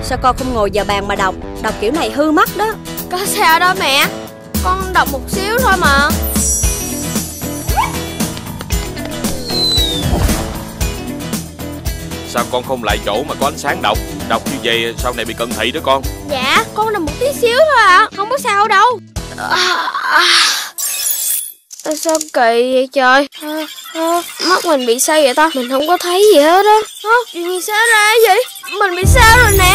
Sao con không ngồi vào bàn mà đọc? Đọc kiểu này hư mắt đó. Có sao đâu mẹ, con đọc một xíu thôi mà. Sao con không lại chỗ mà có ánh sáng đọc? Đọc như vậy sau này bị cận thị đó con. Dạ, con đọc một tí xíu thôi ạ, không có sao đâu. Sao kỳ vậy trời? Mắt mình bị sao vậy ta? Mình không có thấy gì hết á. Chuyện gì xảy ra vậy? Mình bị sao rồi nè?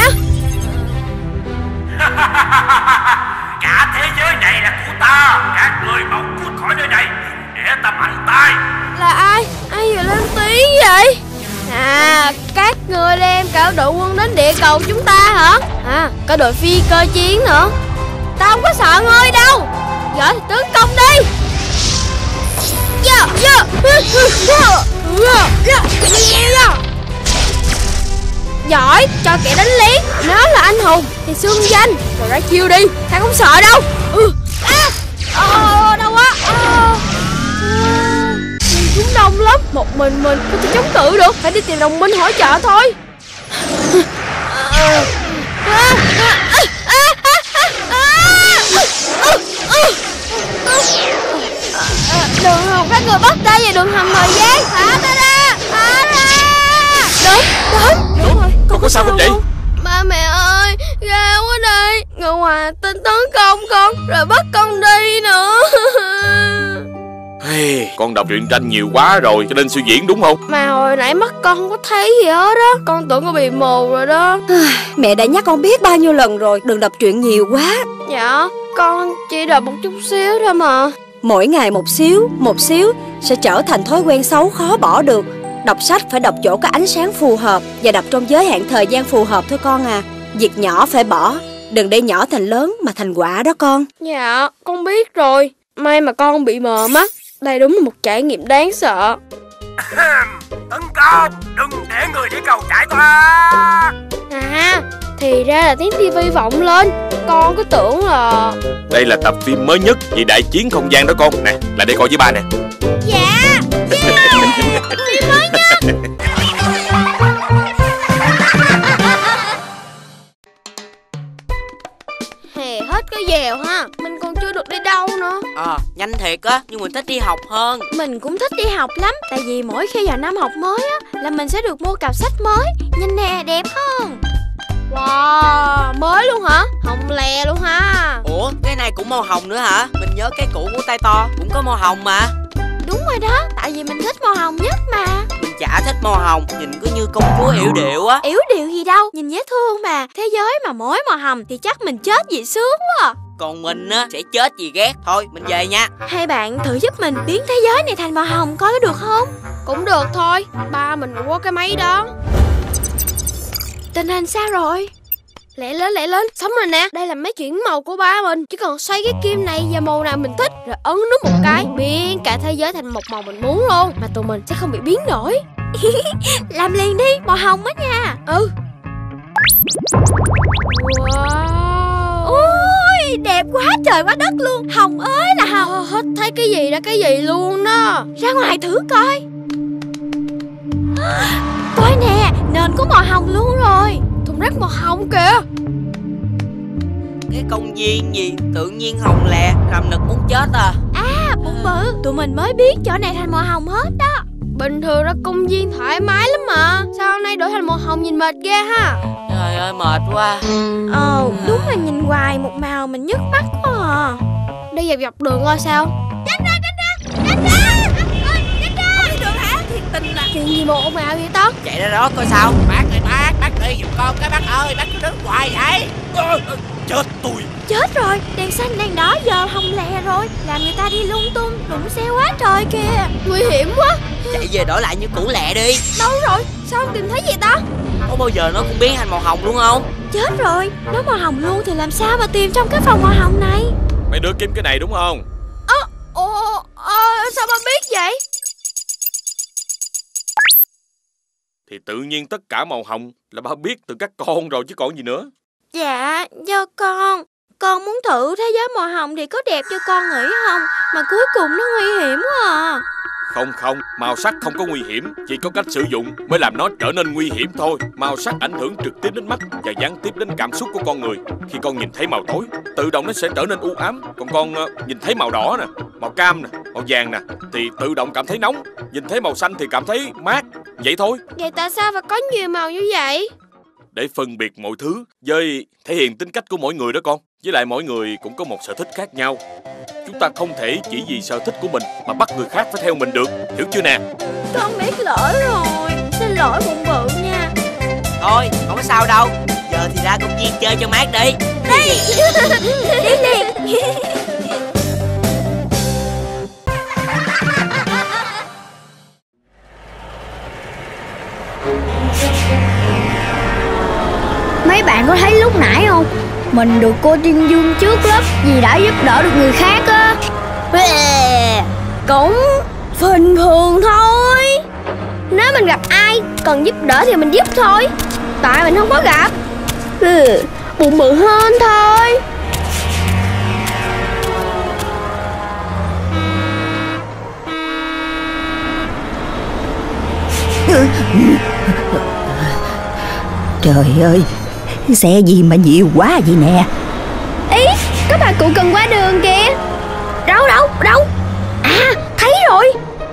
Cả thế giới này là của ta. Các người mau cút khỏi nơi này để ta mạnh tay. Là ai? Ai vừa lên tiếng vậy? À, các người đem cả đội quân đến địa cầu chúng ta hả? À, cả đội phi cơ chiến nữa. Ta không có sợ ngươi đâu. Giỏi thì tấn công đi. Giỏi, cho kẻ đánh lén. Nó là anh hùng thì xưng danh rồi ra chiêu đi. Ta không sợ đâu. Đau quá. Chúng đông lắm, một mình có thể chống cự được. Phải đi tìm đồng minh hỗ trợ thôi. Đường hầm, các người bắt ta về đường hầm thời gian. Thả ta ra, thả ra. Đúng rồi, Con có sao không vậy? Ba mẹ ơi, ra quá đây. Người Hòa Tinh tấn công con rồi bắt con đi nữa. Hey, con đọc truyện tranh nhiều quá rồi cho nên suy diễn đúng không? Mà hồi nãy mắt con không có thấy gì hết á. Con tưởng con bị mù rồi đó. Mẹ đã nhắc con biết bao nhiêu lần rồi, đừng đọc truyện nhiều quá. Dạ, con chỉ đọc một chút xíu thôi mà. Mỗi ngày một xíu sẽ trở thành thói quen xấu khó bỏ được. Đọc sách phải đọc chỗ có ánh sáng phù hợp và đọc trong giới hạn thời gian phù hợp thôi con à. Việc nhỏ phải bỏ, đừng để nhỏ thành lớn mà thành quả đó con. Dạ, con biết rồi. May mà con bị mờ mắt. Đây đúng là một trải nghiệm đáng sợ. Tấn công, đừng để người địa cầu chạy thoát. À, thì ra là tiếng tivi vọng lên. Con cứ tưởng là... Đây là tập phim mới nhất về đại chiến không gian đó con. Nè, lại đây coi với ba nè. Dạ, phim mới nhất. Hè hết cái dèo ha. Mình còn chưa được đi đâu nữa. Nhanh thiệt á, nhưng mình thích đi học hơn. Mình cũng thích đi học lắm. Tại vì mỗi khi vào năm học mới á là mình sẽ được mua cặp sách mới. Nhìn nè, đẹp không? Wow, mới luôn hả? Hồng lè luôn ha. Ủa, cái này cũng màu hồng nữa hả? Mình nhớ cái cũ của tay to cũng có màu hồng mà. Đúng rồi đó, tại vì mình thích màu hồng nhất mà. Mình chả thích màu hồng, nhìn cứ như công chúa yểu điệu á. Yểu điệu gì đâu, nhìn dễ thương mà. Thế giới mà mỗi màu hồng thì chắc mình chết vì sướng quá à. Còn mình á, sẽ chết vì ghét. Thôi, mình về nha. Hai bạn thử giúp mình biến thế giới này thành màu hồng coi có được không? Cũng được thôi, ba mình cũng có cái máy đó. Tình hình sao rồi? Lẹ lên, xong rồi nè. Đây là máy chuyển màu của ba mình. Chỉ cần xoay cái kim này vào màu nào mình thích, rồi ấn nút một cái, biến cả thế giới thành một màu mình muốn luôn. Mà tụi mình sẽ không bị biến đổi. Làm liền đi, màu hồng á nha. Wow. Ôi, đẹp quá trời quá đất luôn. Hồng ơi là hồng. Hết thấy cái gì ra cái gì luôn đó. Ra ngoài thử coi. Coi nè, nền có màu hồng luôn rồi. Thùng rác màu hồng kìa. Cái công viên gì tự nhiên hồng lè, làm nực muốn chết à. À, bụng bự, tụi mình mới biến chỗ này thành màu hồng hết đó. Bình thường ra công viên thoải mái lắm mà. Sao hôm nay đổi thành màu hồng nhìn mệt ghê ha. Trời ơi, mệt quá. Đúng là nhìn hoài một màu mình nhức mắt quá à. Đi dọc đường coi sao. Tránh ra. Đi đường hả? Thiệt tình à. Chuyện gì mà ồn ào vậy ta? Chạy ra đó coi sao. Bác đi giùm con cái bác ơi, bác cứ đứng hoài vậy. Chết tôi. Chết rồi, đèn xanh đèn đỏ giờ hồng lè rồi. Làm người ta đi lung tung, đụng xe quá trời kìa. Nguy hiểm quá. Chạy về đổi lại như cũ lẹ đi. Đâu rồi, sao không tìm thấy gì ta? Có bao giờ nó cũng biến thành màu hồng luôn không? Chết rồi, nếu màu hồng luôn thì làm sao mà tìm trong cái phòng màu hồng này? Mày đưa Kim cái này đúng không? Sao ba biết vậy? Thì tự nhiên tất cả màu hồng là ba biết từ các con rồi chứ còn gì nữa. Dạ, do con muốn thử thế giới màu hồng thì có đẹp cho con nghĩ không? Mà cuối cùng nó nguy hiểm quá à. Không, màu sắc không có nguy hiểm, chỉ có cách sử dụng mới làm nó trở nên nguy hiểm thôi. Màu sắc ảnh hưởng trực tiếp đến mắt và gián tiếp đến cảm xúc của con người. Khi con nhìn thấy màu tối, tự động nó sẽ trở nên u ám. Còn con nhìn thấy màu đỏ nè, màu cam nè, màu vàng nè thì tự động cảm thấy nóng. Nhìn thấy màu xanh thì cảm thấy mát. Vậy thôi. Vậy tại sao phải có nhiều màu như vậy? Để phân biệt mọi thứ với thể hiện tính cách của mỗi người đó con. Với lại mỗi người cũng có một sở thích khác nhau. Chúng ta không thể chỉ vì sở thích của mình mà bắt người khác phải theo mình được. Hiểu chưa nè? Con biết lỗi rồi. Xin lỗi bụng bự nha. Thôi không có sao đâu. Giờ thì ra công viên chơi cho mát đi. Đi. Đi. Mấy bạn có thấy lúc nãy không? Mình được cô tuyên dương trước lớp vì đã giúp đỡ được người khác á. Cũng bình thường thôi. Nếu mình gặp ai cần giúp đỡ thì mình giúp thôi. Tại mình không có gặp. Bụng bự hơn thôi. Trời ơi, xe gì mà nhiều quá vậy nè. Ý, có bà cụ cần qua đường kìa. Đâu? À, thấy rồi.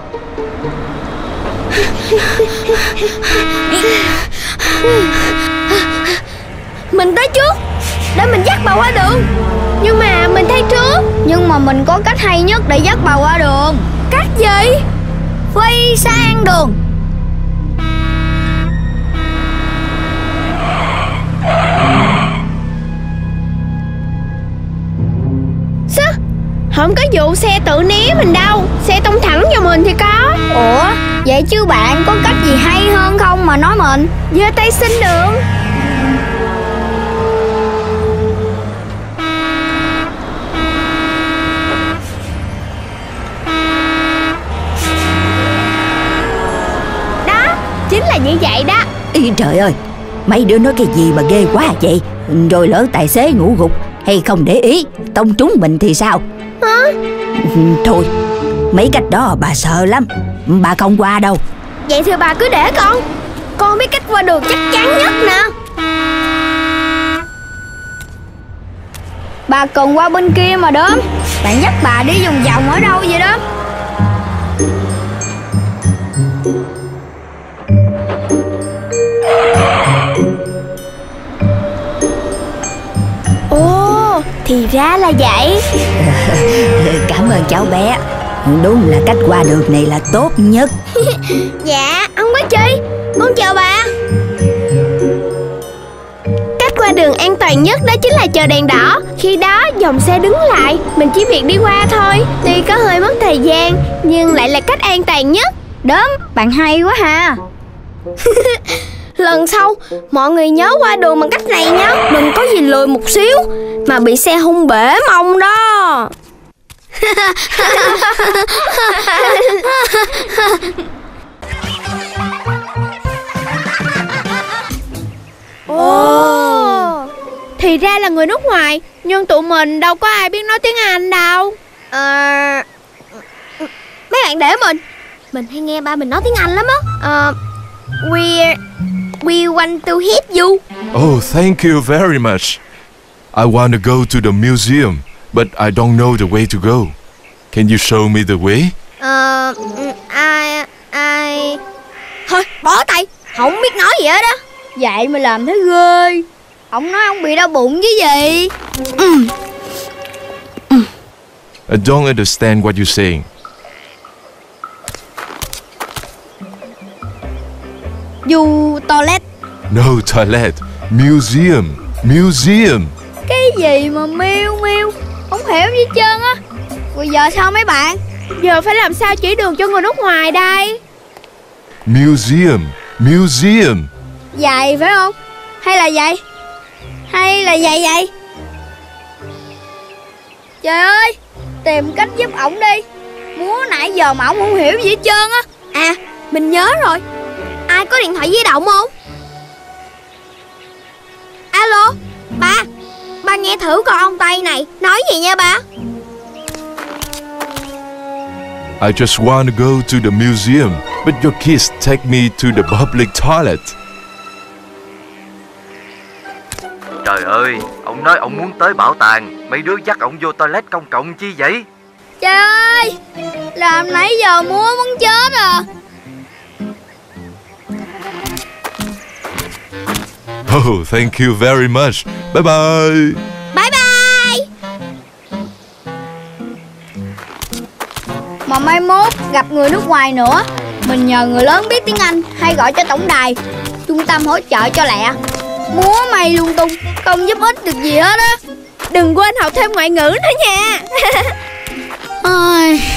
Mình tới trước để mình dắt bà qua đường. Nhưng mà mình thấy trước. Nhưng mà mình có cách hay nhất để dắt bà qua đường. Cách gì? Phi sang đường. Sao? Không có vụ xe tự né mình đâu. Xe tông thẳng vào mình thì có. Ủa, vậy chứ bạn có cách gì hay hơn không mà nói mình? Giơ tay xin đường. Đó, chính là như vậy đó. Ý trời ơi, mấy đứa nói cái gì mà ghê quá vậy? Rồi lỡ tài xế ngủ gục hay không để ý tông trúng mình thì sao? Hả? Thôi, mấy cách đó bà sợ lắm. Bà không qua đâu. Vậy thì bà cứ để con biết cách qua đường chắc chắn nhất nè. Bà cần qua bên kia mà Đốm. Bạn dắt bà đi vòng vòng ở đâu vậy đó? Ồ, thì ra là vậy. Cảm ơn cháu bé. Đúng là cách qua đường này là tốt nhất. Dạ, không có chi. Con chào bà. Cách qua đường an toàn nhất đó chính là chờ đèn đỏ. Khi đó dòng xe đứng lại, mình chỉ việc đi qua thôi. Tuy có hơi mất thời gian, nhưng lại là cách an toàn nhất. Đốm, bạn hay quá ha. Lần sau, mọi người nhớ qua đường bằng cách này nhé. Đừng có gì lười một xíu mà bị xe hung bể mông đó. Ồ, thì ra là người nước ngoài. Nhưng tụi mình đâu có ai biết nói tiếng Anh đâu. Mấy bạn để mình hay nghe ba mình nói tiếng Anh lắm á. We want to help you. Oh, thank you very much. I want to go to the museum, but I don't know the way to go. Can you show me the way? Thôi, bỏ tay. Không biết nói gì hết á. Vậy mà làm thế ghê. Ông nói ông bị đau bụng chứ gì. I don't understand what you're saying. Du toilet. No toilet. Museum. Museum. Cái gì mà miêu miêu. Không hiểu gì hết trơn á. Rồi giờ sao mấy bạn? Giờ phải làm sao chỉ đường cho người nước ngoài đây? Museum. Museum. Vậy phải không? Hay là vậy? Hay là vậy? Trời ơi, tìm cách giúp ổng đi. Múa nãy giờ mà ổng không hiểu gì hết trơn á. À, mình nhớ rồi. Ai có điện thoại di động không? Alo, ba nghe thử coi ông Tây này nói gì nha ba. I just want to go to the museum, but your kids take me to the public toilet. Trời ơi, ông nói ông muốn tới bảo tàng, mấy đứa dắt ông vô toilet công cộng chi vậy? Trời ơi, làm nãy giờ múa muốn chết à. Oh, thank you very much. Bye bye. Bye bye. Mà mai mốt gặp người nước ngoài nữa, mình nhờ người lớn biết tiếng Anh hay gọi cho tổng đài, trung tâm hỗ trợ cho lẹ. Múa may lung tung, không giúp ích được gì hết á. Đừng quên học thêm ngoại ngữ nữa nha. Ôi.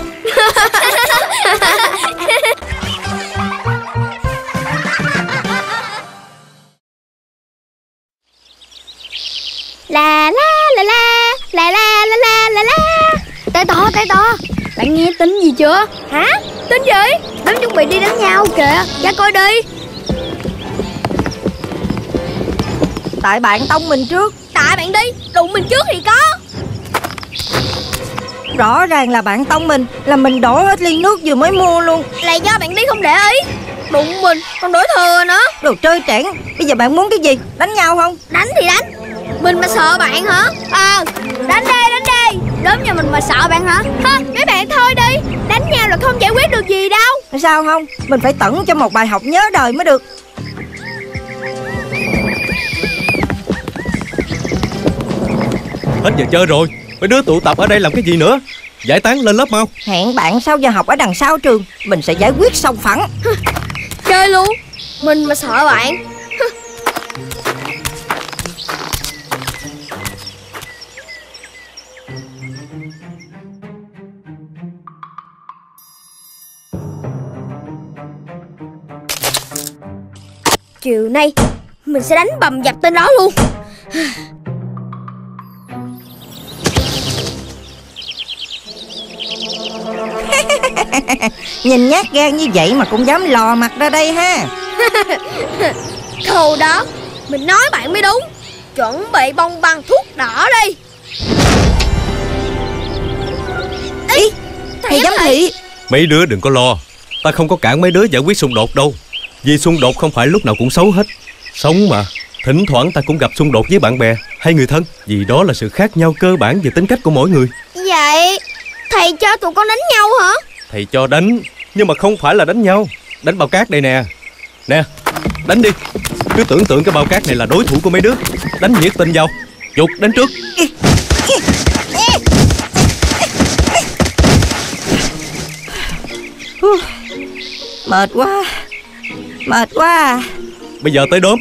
La la la la la la la la la la. Tay to, bạn nghe tin gì chưa? Hả? Tin gì? Đám chuẩn bị đi đánh nhau kìa, ra coi đi. Tại bạn tông mình trước. Tại bạn đi, đụng mình trước thì có. Rõ ràng là bạn tông mình, là mình đổ hết ly nước vừa mới mua luôn. Là do bạn đi không để ý. Đụng mình, còn đổ thừa nữa. Đồ trơ trẽn. Bây giờ bạn muốn cái gì? Đánh nhau không? Đánh thì đánh. Mình mà sợ bạn hả? Đánh đi. Đốm nhà mình mà sợ bạn hả? Mấy bạn thôi đi. Đánh nhau là không giải quyết được gì đâu. Sao không? Mình phải tẩn cho một bài học nhớ đời mới được. Hết giờ chơi rồi, mấy đứa tụ tập ở đây làm cái gì nữa? Giải tán lên lớp mau. Hẹn bạn sau giờ học ở đằng sau trường, mình sẽ giải quyết song phẳng. Chơi luôn. Mình mà sợ bạn. Chiều nay mình sẽ đánh bầm dập tên đó luôn. Nhìn nhát gan như vậy mà cũng dám lò mặt ra đây ha. Thôi đó, mình nói bạn mới đúng. Chuẩn bị bông băng thuốc đỏ đi. Ý, thầy giám thị. Mấy đứa đừng có lo, ta không có cản mấy đứa giải quyết xung đột đâu. Vì xung đột không phải lúc nào cũng xấu hết. Sống mà, thỉnh thoảng ta cũng gặp xung đột với bạn bè hay người thân. Vì đó là sự khác nhau cơ bản về tính cách của mỗi người. Vậy thầy cho tụi con đánh nhau hả? Thầy cho đánh, nhưng mà không phải là đánh nhau. Đánh bao cát đây nè. Nè, đánh đi. Cứ tưởng tượng cái bao cát này là đối thủ của mấy đứa. Đánh nhiệt tình vào. Dục đánh trước. Mệt quá. Bây giờ tới đốm.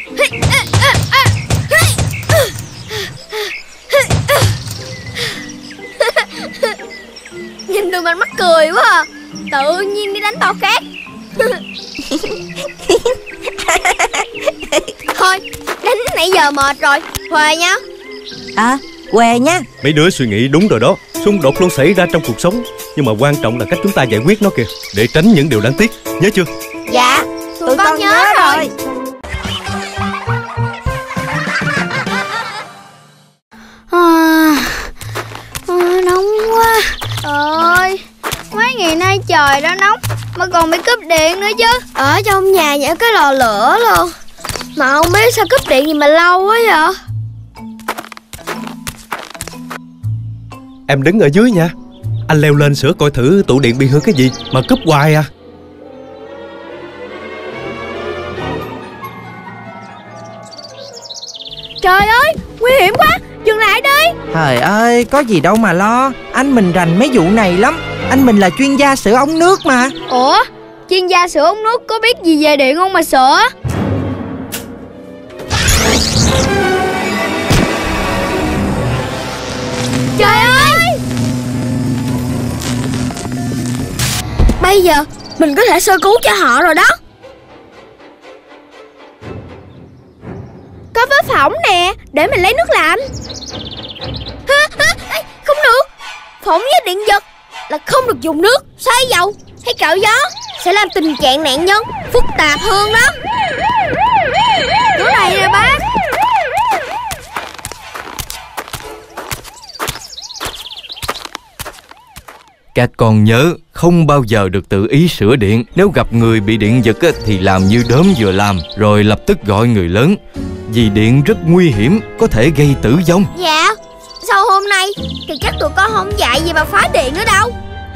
Nhìn tụi mình mắc cười quá à. Tự nhiên đi đánh bao cát. Thôi, đánh nãy giờ mệt rồi. Huề nha. Què nha. Mấy đứa suy nghĩ đúng rồi đó. Xung đột luôn xảy ra trong cuộc sống, nhưng mà quan trọng là cách chúng ta giải quyết nó kìa, để tránh những điều đáng tiếc. Nhớ chưa? Dạ, tụi con nhớ rồi. Nóng quá. Ơi, mấy ngày nay trời đã nóng mà còn bị cúp điện nữa chứ. Ở trong nhà nhảy cái lò lửa luôn. Mà không biết sao cúp điện gì mà lâu quá vậy. Em đứng ở dưới nha. Anh leo lên sửa coi thử tủ điện bị hư cái gì mà cúp hoài à. Trời ơi, nguy hiểm quá. Dừng lại đi. Trời ơi, có gì đâu mà lo. Anh mình rành mấy vụ này lắm. Anh mình là chuyên gia sửa ống nước mà. Ủa, chuyên gia sửa ống nước có biết gì về điện không mà sửa? Trời ơi! Bây giờ mình có thể sơ cứu cho họ rồi đó. Có vết phỏng nè, để mình lấy nước làm. Không được. Phỏng với điện giật là không được dùng nước, xay dầu hay cạo gió, sẽ làm tình trạng nạn nhân phức tạp hơn đó. Chỗ này nè bác. Các con nhớ không bao giờ được tự ý sửa điện. Nếu gặp người bị điện giật thì làm như đốm vừa làm, rồi lập tức gọi người lớn. Vì điện rất nguy hiểm, có thể gây tử vong. Dạ, sau hôm nay thì chắc tụi con không dạy gì mà phá điện nữa đâu.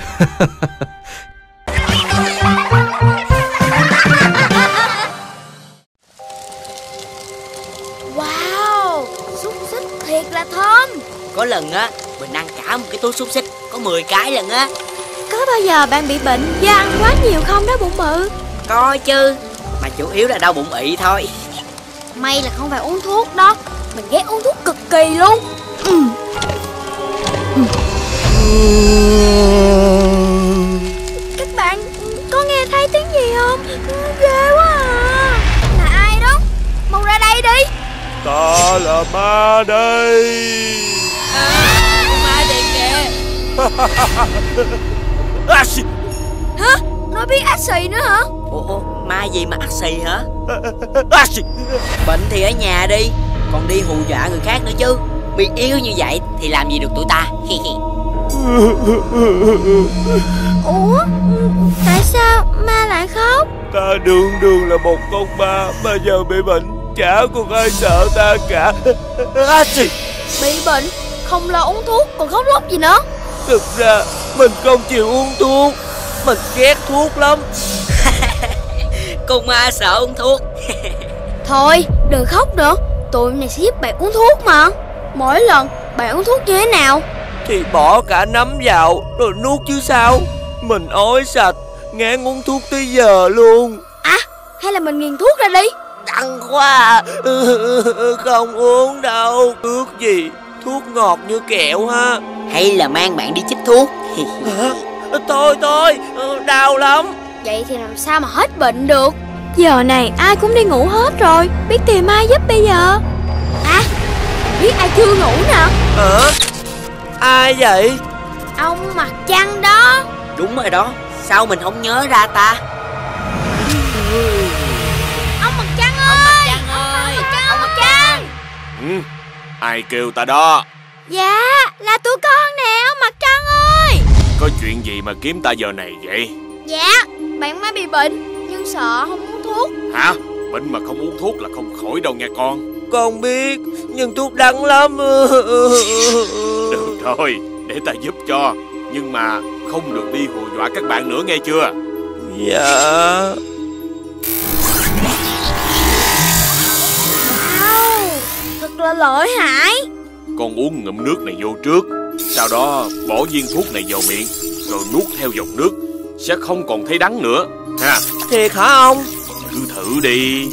Wow, xúc xích thiệt là thơm. Có lần á, mình ăn cả một cái túi xúc xích, có 10 cái lần á. Có bao giờ bạn bị bệnh do ăn quá nhiều không đó bụng bự? Có chứ, mà chủ yếu là đau bụng ị thôi. May là không phải uống thuốc đó. Mình ghét uống thuốc cực kỳ luôn. Các bạn có nghe thấy tiếng gì không? Ghê quá à. Là ai đó? Mau ra đây đi. Ta là ma đây. Ma đây kìa. Hả? Nó biết ác xì nữa hả? Ủa, ma gì mà ác xì hả? Bệnh thì ở nhà đi, còn đi hù dọa người khác nữa chứ. Bị yếu như vậy thì làm gì được tụi ta. Ủa, tại sao ma lại khóc? Ta đường là một con ma mà giờ bị bệnh, chả còn ai sợ ta cả. Bị bệnh không lo uống thuốc còn khóc lóc gì nữa. Thực ra mình không chịu uống thuốc, mình ghét thuốc lắm. Con ma sợ uống thuốc. Thôi đừng khóc nữa, tụi này sẽ giúp bạn uống thuốc mà. Mỗi lần bạn uống thuốc như thế nào? Thì bỏ cả nấm vào rồi nuốt chứ sao. Mình ói sạch, ngán uống thuốc tới giờ luôn. À, hay là mình nghiền thuốc ra đi. Đắng quá. Không uống đâu. Thuốc gì? Thuốc ngọt như kẹo ha. Hay là mang bạn đi chích thuốc. Thôi, đau lắm. Vậy thì làm sao mà hết bệnh được? Giờ này ai cũng đi ngủ hết rồi, biết tìm ai giúp bây giờ? À, biết ai chưa ngủ nè. Ai vậy? Ông mặt trăng đó. Đúng rồi đó, sao mình không nhớ ra ta? Ông mặt trăng ơi! Ông mặt trăng! Ai kêu ta đó? Dạ, là tụi con nè, ông mặt trăng ơi! Có chuyện gì mà kiếm ta giờ này vậy? Dạ, bạn mới bị bệnh, nhưng sợ không uống thuốc. Hả? Bệnh mà không uống thuốc là không khỏi đâu nghe con. Con biết, nhưng thuốc đắng lắm. Được rồi, để ta giúp cho. Nhưng mà không được đi hù dọa các bạn nữa nghe chưa? Dạ. Wow, thật là lợi hại. Con uống ngụm nước này vô trước, sau đó bỏ viên thuốc này vào miệng, rồi nuốt theo dòng nước, sẽ không còn thấy đắng nữa ha. Thiệt hả ông? Cứ thử đi.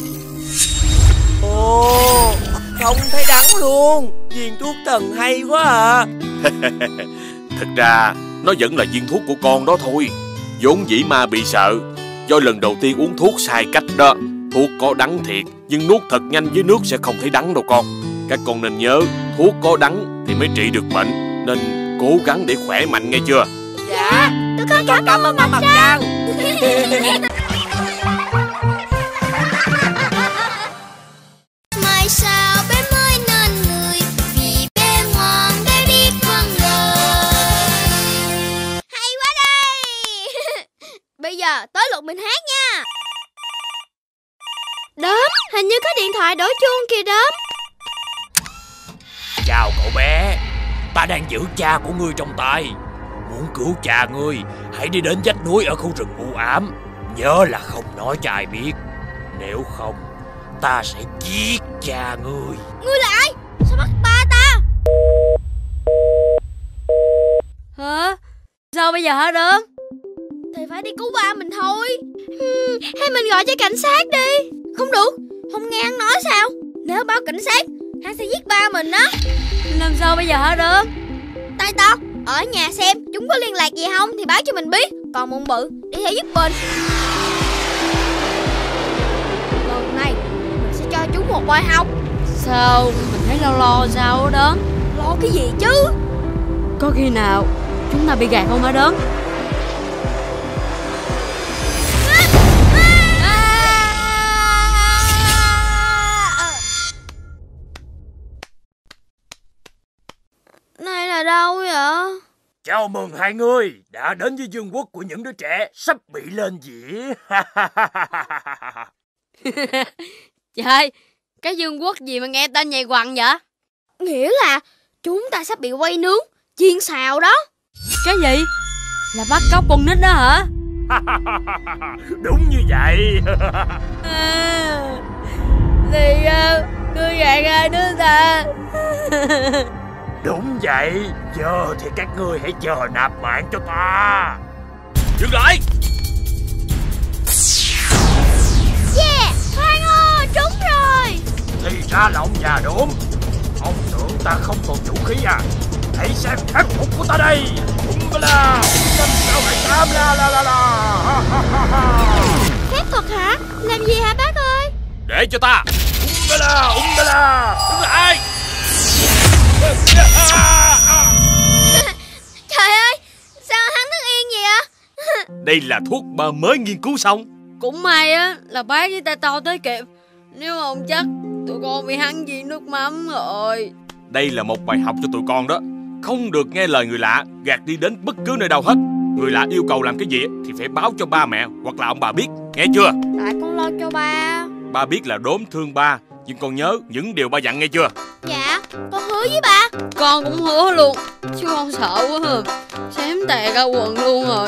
Ồ, không thấy đắng luôn. Viên thuốc thần hay quá à. Thật ra nó vẫn là viên thuốc của con đó thôi. Vốn dĩ ma bị sợ do lần đầu tiên uống thuốc sai cách đó. Thuốc có đắng thiệt, nhưng nuốt thật nhanh với nước sẽ không thấy đắng đâu con. Các con nên nhớ, thuốc có đắng thì mới trị được bệnh, nên cố gắng để khỏe mạnh nghe chưa? Dạ, tụi con cảm ơn mặt trăng. Mai sao bé mới nên người, vì bé ngoan bé biết vâng lời. Hay quá đây. Bây giờ tới lượt mình hát nha. Đốm, hình như có điện thoại đổ chuông kìa Đốm. Chào cậu bé, ta đang giữ cha của ngươi trong tay. Muốn cứu cha ngươi, hãy đi đến vách núi ở khu rừng u ám. Nhớ là không nói cho ai biết, nếu không ta sẽ giết cha ngươi. Ngươi là ai? Sao bắt ba ta? Hả? Sao bây giờ hả Đốm? Thì phải đi cứu ba mình thôi. Hay mình gọi cho cảnh sát đi. Không được, không nghe hắn nói sao? Nếu báo cảnh sát, hắn sẽ giết ba mình đó. Làm sao bây giờ hả Đốm? Tay to, ở nhà xem chúng có liên lạc gì không thì báo cho mình biết. Còn Mụn Bự đi theo giúp mình. Lần này mình sẽ cho chúng một bài học. Sao mình thấy lo sao đó? Lo cái gì chứ? Có khi nào chúng ta bị gạt không hả Đốm? Này là đâu vậy? Chào mừng hai người đã đến với vương quốc của những đứa trẻ sắp bị lên dĩa. Trời, cái vương quốc gì mà nghe tên nhầy quằn vậy? Nghĩa là chúng ta sắp bị quay nướng, chiên xào đó. Cái gì? Là bắt cóc con nít đó hả? Đúng như vậy. Thì cứ gạt hai đứa ta. Đúng vậy. Giờ thì các ngươi hãy chờ nạp mạng cho ta. Dừng lại. Yeah, Hoang ơi, trúng rồi. Thì ra là ông già đốm. Ông tưởng ta không còn vũ khí à? Hãy xem phép thuật của ta đây. Umbala, 5678 la. Phép thuật hả? Làm gì hả bác ơi? Để cho ta. Umbala, đứng lại. Trời ơi, sao hắn đứng yên vậy ạ? Đây là thuốc mà mới nghiên cứu xong. Cũng may á là bác với ta to tới kịp. Nếu không chắc tụi con bị hắn viên nước mắm rồi. Đây là một bài học cho tụi con đó. Không được nghe lời người lạ gạt đi đến bất cứ nơi đâu hết. Người lạ yêu cầu làm cái gì thì phải báo cho ba mẹ hoặc là ông bà biết. Nghe chưa? Tại con lo cho ba. Ba biết là Đốm thương ba, nhưng con nhớ những điều ba dặn nghe chưa? Dạ, con hứa với ba. Con cũng hứa luôn. Chứ con sợ quá hả? Xém tè ra quần luôn rồi.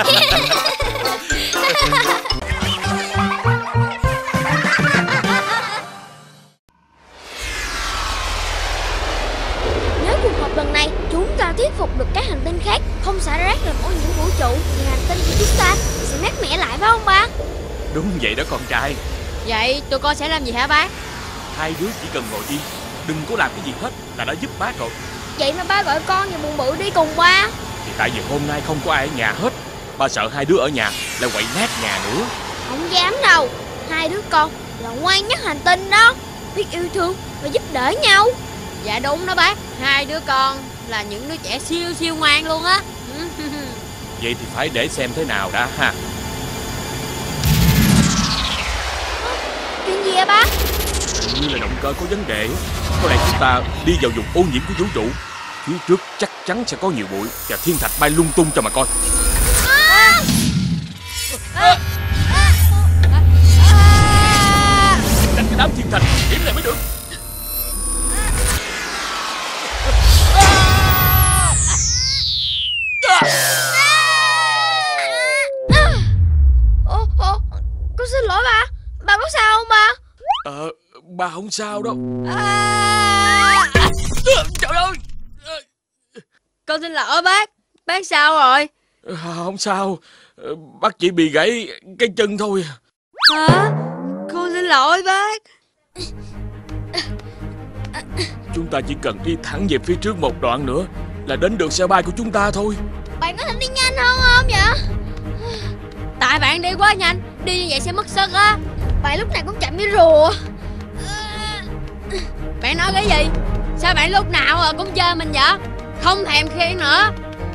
Nếu cuộc họp lần này chúng ta thuyết phục được các hành tinh khác không xả rác làm ô nhiễm vũ trụ, thì hành tinh của chúng ta sẽ mát mẻ lại phải không ba? Đúng vậy đó con trai. Vậy tụi con sẽ làm gì hả bác? Hai đứa chỉ cần ngồi yên, đừng có làm cái gì hết là đã giúp bác rồi. Vậy mà ba gọi con và Bụng Bự đi cùng ba. Thì tại vì hôm nay không có ai ở nhà hết. Ba sợ hai đứa ở nhà lại quậy nát nhà nữa. Không dám đâu. Hai đứa con là ngoan nhất hành tinh đó, biết yêu thương và giúp đỡ nhau. Dạ đúng đó bác. Hai đứa con là những đứa trẻ siêu siêu ngoan luôn á. Vậy thì phải để xem thế nào đã ha. Chuyện gì vậy bác? Hình như là động cơ có vấn đề. Có lẽ chúng ta đi vào vùng ô nhiễm của vũ trụ. Phía trước chắc chắn sẽ có nhiều bụi và thiên thạch bay lung tung cho mà coi. Đánh cái đám thiên thạch điểm này mới được. Con xin lỗi ba. Ba có sao không ba? Ba không sao đâu. Trời ơi. Con xin lỗi bác. Bác sao rồi? Không sao. Bác chỉ bị gãy cái chân thôi. Hả? Con xin lỗi bác. Chúng ta chỉ cần đi thẳng về phía trước một đoạn nữa là đến được xe bay của chúng ta thôi. Bạn có thể đi nhanh hơn không vậy? Tại bạn đi quá nhanh, đi như vậy sẽ mất sức á. Bạn lúc này cũng chậm như rùa. Bạn nói cái gì? Sao bạn lúc nào cũng chơi mình vậy? Không thèm khiêng nữa.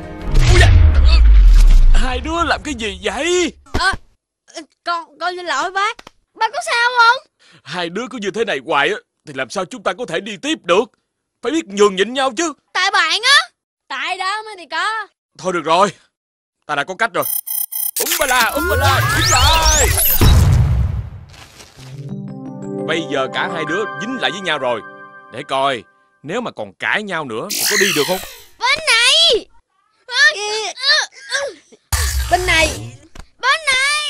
Hai đứa làm cái gì vậy? Con xin lỗi bác. Bác có sao không? Hai đứa cứ như thế này hoài á thì làm sao chúng ta có thể đi tiếp được? Phải biết nhường nhịn nhau chứ. Tại bạn á. Tại đó mới thì có. Thôi được rồi, ta đã có cách rồi. Umbala, đứng lại. Bây giờ cả hai đứa dính lại với nhau rồi. Để coi, nếu mà còn cãi nhau nữa thì có đi được không? Bên này. Bên này. Bên này.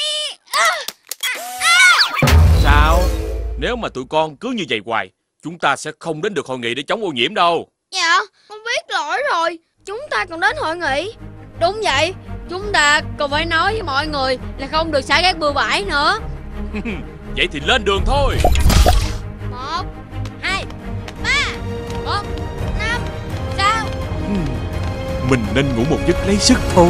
Sao? Nếu mà tụi con cứ như vậy hoài, chúng ta sẽ không đến được hội nghị để chống ô nhiễm đâu. Dạ, con biết lỗi rồi. Chúng ta còn đến hội nghị. Đúng vậy. Chúng ta còn phải nói với mọi người là không được xả rác bừa bãi nữa. Vậy thì lên đường thôi. 1, 2, 3, 4, 5, 6. Mình nên ngủ một giấc lấy sức thôi.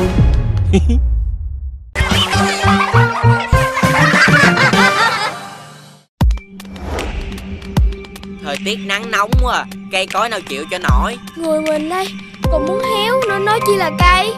Thời tiết nắng nóng quá, cây cối nào chịu cho nổi. Người mình đây còn muốn héo nữa nói chi là cây.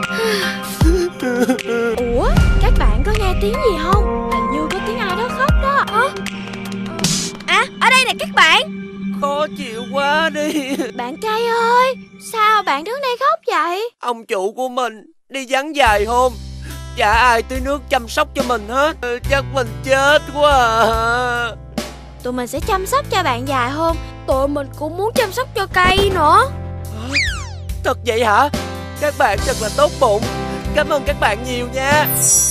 Ủa, các bạn có nghe tiếng gì không? Hình như có tiếng ai đó khóc đó. À, ở đây nè các bạn. Khó chịu quá đi. Bạn cây ơi, sao bạn đứng đây khóc vậy? Ông chủ của mình đi vắng vài hôm, chả ai tưới nước chăm sóc cho mình hết. Chắc mình chết quá à. Tụi mình sẽ chăm sóc cho bạn vài hôm. Tụi mình cũng muốn chăm sóc cho cây nữa. Thật vậy hả? Các bạn thật là tốt bụng. Cảm ơn các bạn nhiều nha.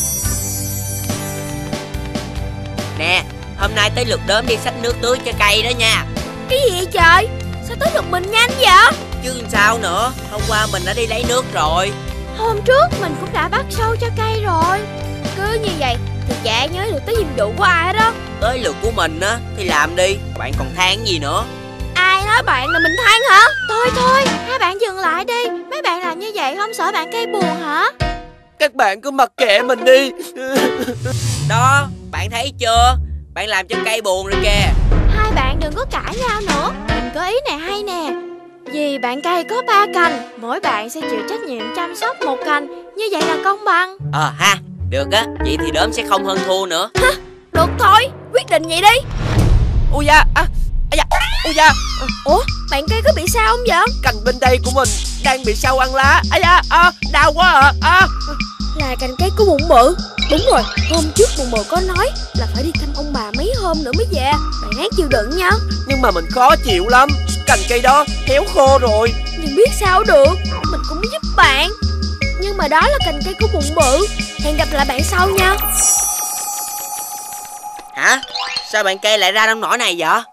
Nè, hôm nay tới lượt đốm đi xách nước tưới cho cây đó nha. Cái gì vậy trời? Sao tới lượt mình nhanh vậy? Chứ sao nữa, hôm qua mình đã đi lấy nước rồi. Hôm trước mình cũng đã bắt sâu cho cây rồi. Cứ như vậy thì chả nhớ được tới nhiệm vụ của ai hết đó. Tới lượt của mình á thì làm đi, bạn còn than gì nữa? Ai nói bạn là mình than hả? Thôi, hai bạn dừng lại đi. Mấy bạn làm như vậy không sợ bạn cây buồn hả? Các bạn cứ mặc kệ mình đi. Đó, bạn thấy chưa? Bạn làm cho cây buồn rồi kìa. Hai bạn đừng có cãi nhau nữa. Mình có ý này hay nè. Vì bạn cây có 3 cành, mỗi bạn sẽ chịu trách nhiệm chăm sóc 1 cành. Như vậy là công bằng. Ha, được á, vậy thì đốm sẽ không hơn thua nữa. Hả? Được thôi, quyết định vậy đi. Ui da, ui da. Ủa, bạn cây có bị sao không vậy? Cành bên đây của mình đang bị sâu ăn lá. Đau quá à. Là cành cây của bụng bự. Đúng rồi, hôm trước bụng bự có nói là phải đi thăm ông bà mấy hôm nữa mới về. Bạn ráng chịu đựng nha. Nhưng mà mình khó chịu lắm. Cành cây đó héo khô rồi. Nhưng biết sao được, mình cũng muốn giúp bạn. Nhưng mà đó là cành cây của bụng bự. Hẹn gặp lại bạn sau nha. Hả? Sao bạn cây lại ra nông nổi này vậy?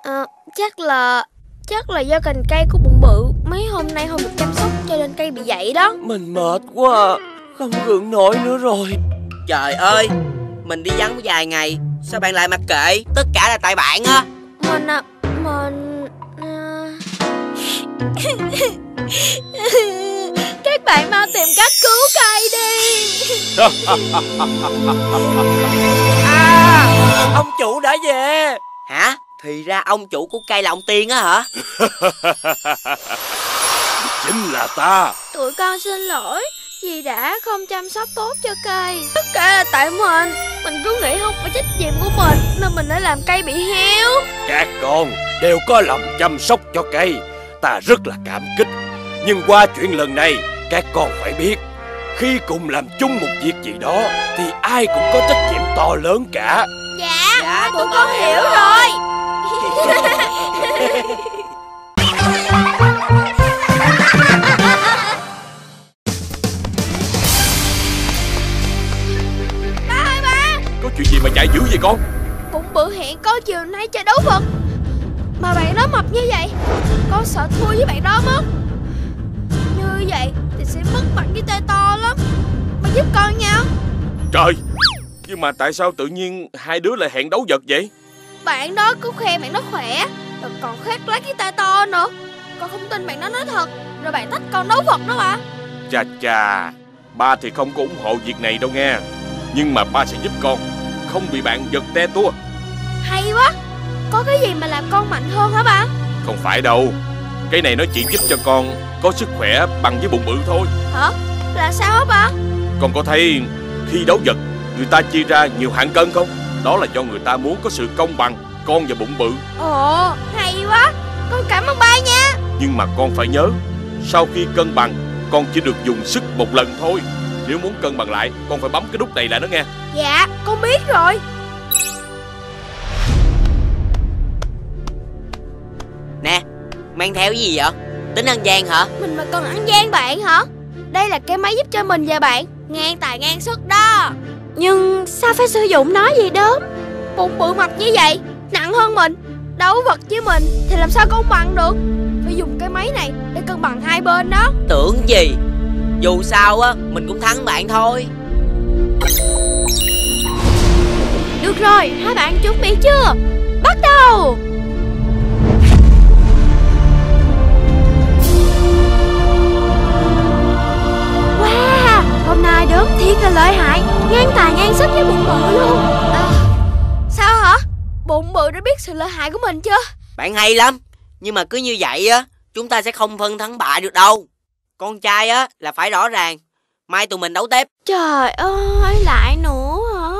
Chắc là do cành cây của bụng bự mấy hôm nay không được chăm sóc cho nên cây bị vậy đó. Mình mệt quá à. Không gượng nổi nữa rồi. Trời ơi, mình đi vắng vài ngày, sao bạn lại mặc kệ? Tất cả là tại bạn á. Các bạn mau tìm cách cứu cây đi. Ông chủ đã về. Hả? Thì ra ông chủ của cây là ông Tiên á hả? Chính là ta. Tụi con xin lỗi vì đã không chăm sóc tốt cho cây. Tất cả là tại mình. Mình cứ nghĩ không phải trách nhiệm của mình nên mình đã làm cây bị héo. Các con đều có lòng chăm sóc cho cây, ta rất là cảm kích. Nhưng qua chuyện lần này, các con phải biết, khi cùng làm chung một việc gì đó thì ai cũng có trách nhiệm to lớn cả. Dạ, tụi con hiểu rồi. Ba. Có chuyện gì mà chạy dữ vậy con? Bụng bự hẹn con chiều nay chơi đấu vật. Mà bạn đó mập như vậy, con sợ thua với bạn đó mất. Như vậy thì sẽ mất mặt với tay to lắm. Ba giúp con nha. Trời, nhưng mà tại sao tự nhiên hai đứa lại hẹn đấu vật vậy? Bạn đó cứ khoe bạn đó khỏe, rồi còn khoét lác với tay to nữa. Con không tin bạn đó nói thật, rồi bạn thách con đấu vật đó mà. Chà, ba thì không có ủng hộ việc này đâu nghe. Nhưng mà ba sẽ giúp con, không bị bạn giật te tua. Hay quá. Có cái gì mà làm con mạnh hơn hả ba? Không phải đâu. Cái này nó chỉ giúp cho con có sức khỏe bằng với bụng bự thôi. Hả? Là sao hả ba? Con có thấy khi đấu vật người ta chia ra nhiều hạng cân không? Đó là do người ta muốn có sự công bằng con và bụng bự. Ồ, hay quá. Con cảm ơn ba nha. Nhưng mà con phải nhớ, sau khi cân bằng, con chỉ được dùng sức một lần thôi. Nếu muốn cân bằng lại, con phải bấm cái nút này lại đó nghe. Dạ, con biết rồi. Nè, mang theo cái gì vậy? Tính ăn gian hả? Mình mà còn ăn gian bạn hả? Đây là cái máy giúp cho mình và bạn ngang tài ngang sức đó. Nhưng sao phải sử dụng nó vậy đó? Bụng bự mập như vậy, nặng hơn mình, đấu vật với mình thì làm sao công bằng được? Phải dùng cái máy này để cân bằng hai bên đó. Tưởng gì, dù sao á mình cũng thắng bạn thôi. Được rồi, hai bạn chuẩn bị chưa? Bắt đầu. Wow, hôm nay đốm thiệt là lợi hại, ngang tài ngang sức với bụng bự luôn. Sao hả? Bụng bự đã biết sự lợi hại của mình chưa? Bạn hay lắm, nhưng mà cứ như vậy á chúng ta sẽ không phân thắng bại được đâu. Con trai á là phải rõ ràng. Mai tụi mình đấu tiếp. Trời ơi, lại nữa hả?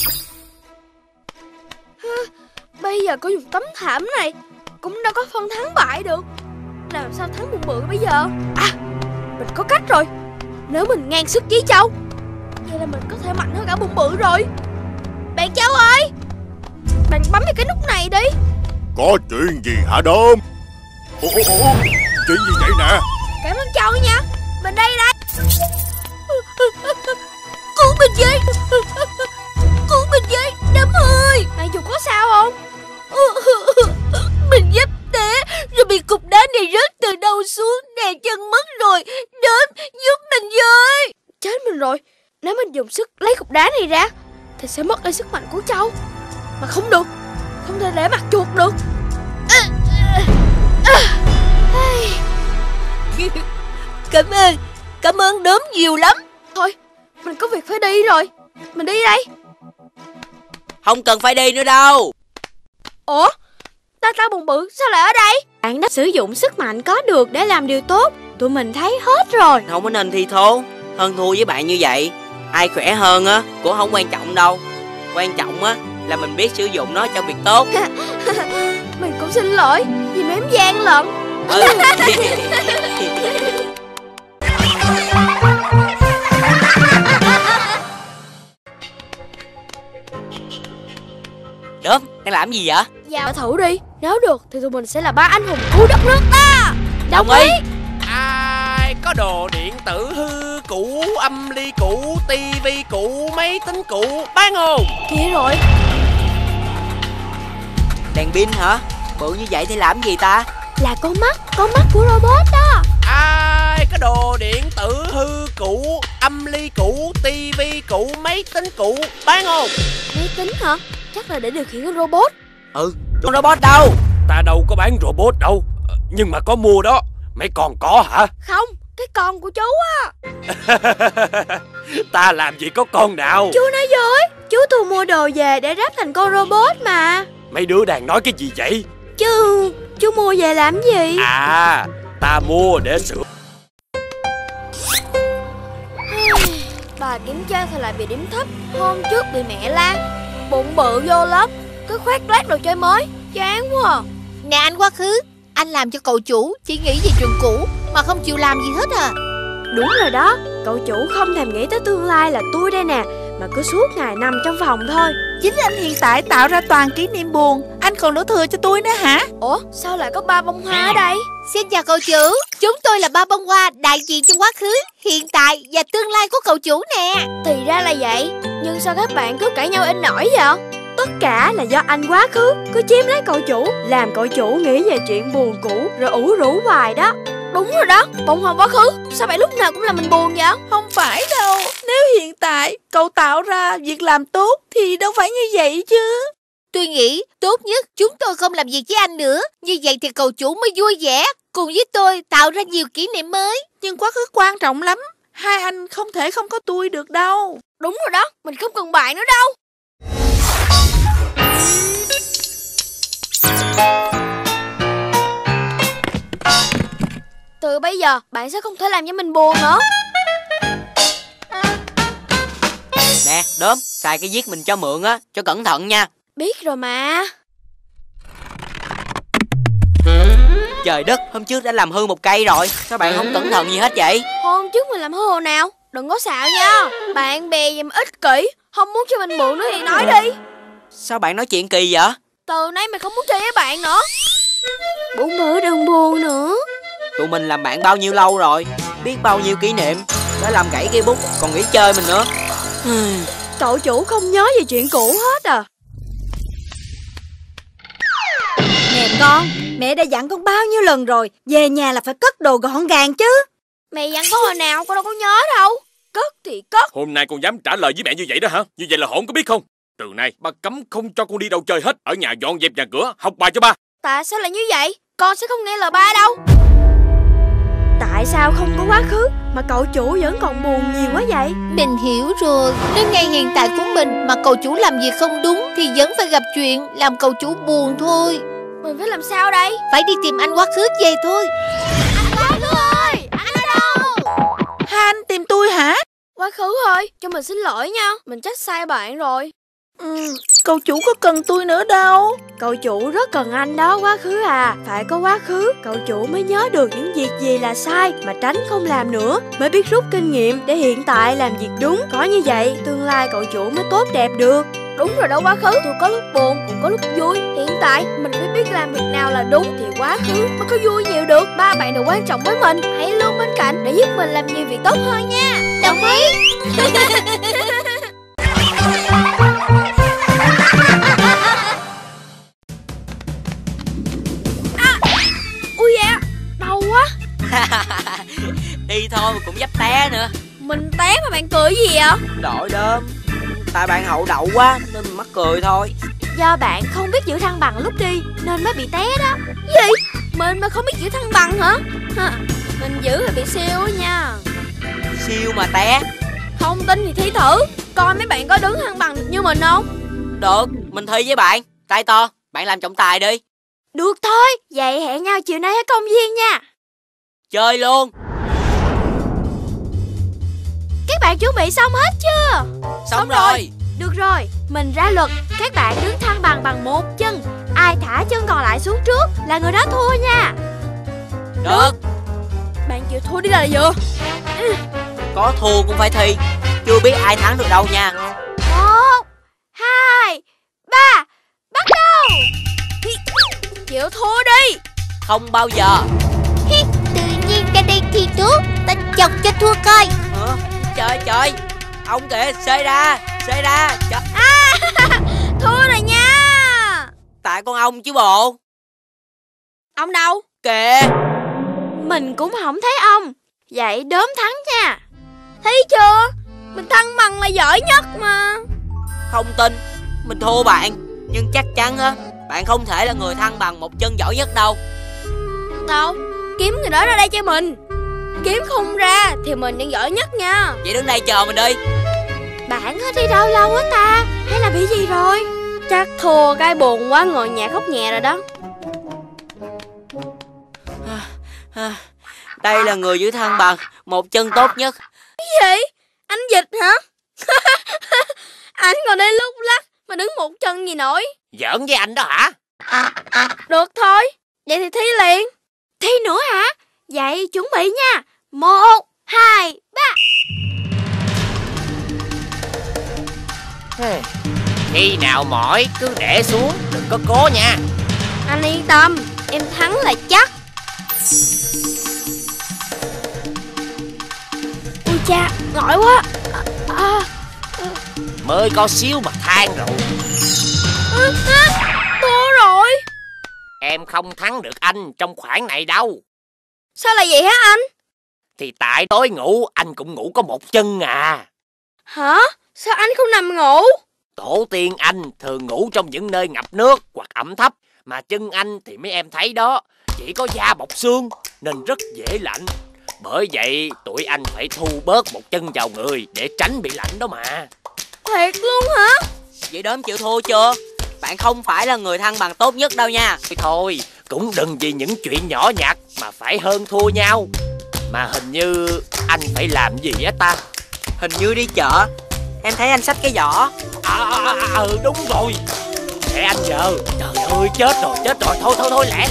Bây giờ có dùng tấm thảm này cũng đâu có phân thắng bại được. Làm sao thắng bụng bự bây giờ? Mình có cách rồi. Nếu mình ngang sức với Châu, vậy là mình có thể mạnh hơn cả bụng bự rồi. Bạn Châu ơi, bạn bấm vào cái nút này đi. Có chuyện gì hả Đốm? Chuyện gì vậy nè? Cảm ơn Châu nha. Mình đây đây. Cứu mình với. Cứu mình với Đốm ơi. Bạn dù có sao không? Mình giúp té rồi bị cục đá này rớt từ đâu xuống, đè chân mất rồi. Đốm giúp mình với. Chết mình rồi. Nếu mình dùng sức lấy cục đá này ra thì sẽ mất đi sức mạnh của Châu. Mà không được, không thể để mặt chuột được. Cảm ơn Đốm nhiều lắm. Thôi, mình có việc phải đi rồi. Mình đi đây. Không cần phải đi nữa đâu. Ủa, ta bụng bự sao lại ở đây? Bạn đã sử dụng sức mạnh có được để làm điều tốt. Tụi mình thấy hết rồi. Không có nên thi thố hơn thua với bạn như vậy. Ai khỏe hơn á cũng không quan trọng đâu. Quan trọng á là mình biết sử dụng nó cho việc tốt. Mình cũng xin lỗi vì mém gian lận. Đốm, đang làm gì vậy? Dạ thử đi. Nếu được thì tụi mình sẽ là 3 anh hùng cứu đất nước ta. Đồng ý. Ai có đồ điện tử hư cũ, âm ly cũ, tivi cũ, máy tính cũ bán không? Kia rồi. Đèn pin hả? Bự như vậy thì làm gì ta? Là con mắt của robot đó. Ai có đồ điện tử hư cũ, âm ly cũ, tivi cũ, máy tính cũ bán không? Máy tính hả? Chắc là để điều khiển con robot. Con robot đâu? Ta đâu có bán robot đâu. Nhưng mà có mua đó. Mấy con có hả? Không, cái con của chú á. Ta làm gì có con nào. Chú nói dối. Chú thu mua đồ về để ráp thành con robot mà. Mấy đứa đang nói cái gì vậy? Chú mua về làm gì? À, ta mua để sửa. Bài kiểm tra thì lại bị điểm thấp. Hôm trước bị mẹ la. Bụng bự vô lớp cứ khoác lác đồ chơi mới. Chán quá à. Nè anh quá khứ, anh làm cho cậu chủ chỉ nghĩ về trường cũ mà không chịu làm gì hết à. Đúng rồi đó. Cậu chủ không thèm nghĩ tới tương lai là tôi đây nè, mà cứ suốt ngày nằm trong phòng thôi. Chính anh hiện tại tạo ra toàn kỷ niệm buồn. Anh còn đổ thừa cho tôi nữa hả? Ủa sao lại có 3 bông hoa ở đây? Xin chào cậu chủ. Chúng tôi là 3 bông hoa đại diện cho quá khứ, hiện tại và tương lai của cậu chủ nè. Thì ra là vậy. Nhưng sao các bạn cứ cãi nhau in nổi vậy? Tất cả là do anh quá khứ cứ chiếm lấy cậu chủ, làm cậu chủ nghĩ về chuyện buồn cũ rồi ủ rũ hoài đó. Đúng rồi đó, bông hoa quá khứ. Sao bạn lúc nào cũng làm mình buồn vậy? Không phải đâu. Nếu hiện tại cậu tạo ra việc làm tốt thì đâu phải như vậy chứ. Tôi nghĩ tốt nhất chúng tôi không làm việc với anh nữa. Như vậy thì cậu chủ mới vui vẻ, cùng với tôi tạo ra nhiều kỷ niệm mới. Nhưng quá khứ quan trọng lắm. Hai anh không thể không có tôi được đâu. Đúng rồi đó, mình không cần bạn nữa đâu. Từ bây giờ bạn sẽ không thể làm cho mình buồn nữa. Nè Đốm, xài cái viết mình cho mượn á, cho cẩn thận nha. Biết rồi mà. Trời đất, hôm trước đã làm hư một cây rồi. Sao bạn không cẩn thận gì hết vậy? Hôm trước mình làm hư hồi nào? Đừng có xạo nha. Bạn bè gì mà ích kỷ, không muốn cho mình mượn nữa thì nói đi. Sao bạn nói chuyện kỳ vậy? Từ nay mình không muốn chơi với bạn nữa. Bụng bự đừng buồn nữa. Tụi mình làm bạn bao nhiêu lâu rồi, biết bao nhiêu kỷ niệm. Đã làm gãy cây bút còn nghĩ chơi mình nữa. Cậu chủ không nhớ về chuyện cũ hết à? Nè con, mẹ đã dặn con bao nhiêu lần rồi, về nhà là phải cất đồ gọn gàng chứ. Mẹ dặn có hồi nào con đâu có nhớ đâu. Cất thì cất. Hôm nay con dám trả lời với mẹ như vậy đó hả? Như vậy là hổn có biết không? Từ nay ba cấm không cho con đi đâu chơi hết. Ở nhà dọn dẹp nhà cửa, học bài cho ba. Tại sao lại như vậy? Con sẽ không nghe lời ba đâu. Tại sao không có quá khứ mà cậu chủ vẫn còn buồn nhiều quá vậy? Mình hiểu rồi. Nếu ngay hiện tại của mình mà cậu chủ làm việc không đúng thì vẫn phải gặp chuyện làm cậu chủ buồn thôi. Mình phải làm sao đây? Phải đi tìm anh quá khứ về thôi. Anh quá khứ ơi, anh ở đâu? Hai anh tìm tôi hả? Quá khứ ơi, cho mình xin lỗi nha. Mình trách sai bạn rồi. Cậu chủ có cần tôi nữa đâu. Cậu chủ rất cần anh đó quá khứ à. Phải có quá khứ, cậu chủ mới nhớ được những việc gì là sai mà tránh không làm nữa, mới biết rút kinh nghiệm để hiện tại làm việc đúng. Có như vậy, tương lai cậu chủ mới tốt đẹp được. Đúng rồi đó quá khứ, tôi có lúc buồn cũng có lúc vui. Hiện tại mình phải biết làm việc nào là đúng thì quá khứ mới có vui nhiều được. Ba bạn đều quan trọng với mình, hãy luôn bên cạnh để giúp mình làm nhiều việc tốt hơn nha. Đồng ý. Ui da, đau quá. Đi thôi mà cũng dấp té nữa. Mình té mà bạn cười gì vậy? Đổi đơm. Tại bạn hậu đậu quá nên mình mắc cười thôi. Do bạn không biết giữ thăng bằng lúc đi nên mới bị té đó. Gì? Mình mà không biết giữ thăng bằng hả? Mình giữ là bị siêu á nha. Siêu mà té? Không tin thì thi thử, coi mấy bạn có đứng thăng bằng được như mình không? Được, mình thi với bạn. Tay to, bạn làm trọng tài đi. Được thôi, vậy hẹn nhau chiều nay ở công viên nha. Chơi luôn. Các bạn chuẩn bị xong hết chưa? Xong rồi. Được rồi, mình ra luật. Các bạn đứng thăng bằng bằng một chân. Ai thả chân còn lại xuống trước là người đó thua nha. Được. Bạn chịu thua đi là vừa. Có thua cũng phải thi. Chưa biết ai thắng được đâu nha. 1, 2, 3, bắt đầu. Chịu thua đi. Không bao giờ. Tự nhiên ra đây thi thuốc, ta chọc cho thua coi. Trời, ông kìa, xê ra. Trời. Thua rồi nha. Tại con ông chứ bộ. Ông đâu? Kìa. Mình cũng không thấy ông. Vậy đốm thắng nha. Thấy chưa? Mình thăng bằng là giỏi nhất mà. Không tin, mình thua bạn. Nhưng chắc chắn á, bạn không thể là người thăng bằng một chân giỏi nhất đâu. Đâu? Kiếm người đó ra đây cho mình. Kiếm không ra thì mình đang giỏi nhất nha. Vậy đứng đây chờ mình đi. Bạn hết đi đâu lâu quá ta? Hay là bị gì rồi? Chắc thua cái buồn quá ngồi nhà khóc nhẹ rồi đó. Đây là người giữ thăng bằng một chân tốt nhất. Cái gì? Anh Dịch hả? Anh còn đây lúc lắc mà đứng một chân gì nổi. Giỡn với anh đó hả? Được thôi, vậy thì thi liền. Thi nữa hả? Vậy chuẩn bị nha. 1, 2, 3. Khi nào mỏi cứ để xuống, đừng có cố nha. Anh yên tâm, em thắng là chắc. Ui cha, mỏi quá. Mới có xíu mà than rồi. Thua rồi. Em không thắng được anh trong khoảng này đâu. Sao lại vậy hả anh? Thì tại tối ngủ anh cũng ngủ có một chân à. Hả? Sao anh không nằm ngủ? Tổ tiên anh thường ngủ trong những nơi ngập nước hoặc ẩm thấp. Mà chân anh thì mấy em thấy đó, chỉ có da bọc xương nên rất dễ lạnh. Bởi vậy tụi anh phải thu bớt một chân vào người để tránh bị lạnh đó mà. Thiệt luôn hả? Vậy đốm chịu thua chưa? Bạn không phải là người thăng bằng tốt nhất đâu nha. Thôi, cũng đừng vì những chuyện nhỏ nhặt mà phải hơn thua nhau. Mà hình như anh phải làm gì á ta? Hình như đi chợ. Em thấy anh xách cái giỏ. Đúng rồi. Để anh giờ. Trời ơi, chết rồi. Thôi lẹ.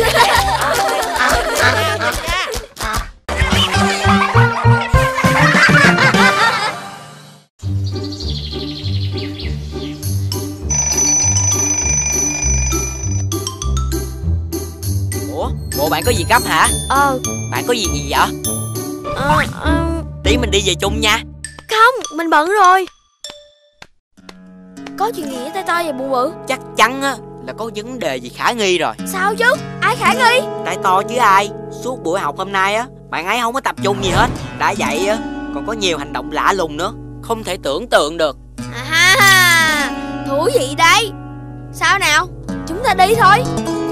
Ủa, bộ bạn có gì gấp hả? Bạn có gì vậy? Tí mình đi về chung nha. Không, mình bận rồi. Có chuyện gì với tay to và bự bự? Chắc chắn á là có vấn đề gì khả nghi rồi. Sao chứ? Ai khả nghi? Tay to chứ ai. Suốt buổi học hôm nay á, bạn ấy không có tập trung gì hết. Đã vậy á, còn có nhiều hành động lạ lùng nữa, không thể tưởng tượng được. Thú vị đây. Sao nào? Chúng ta đi thôi.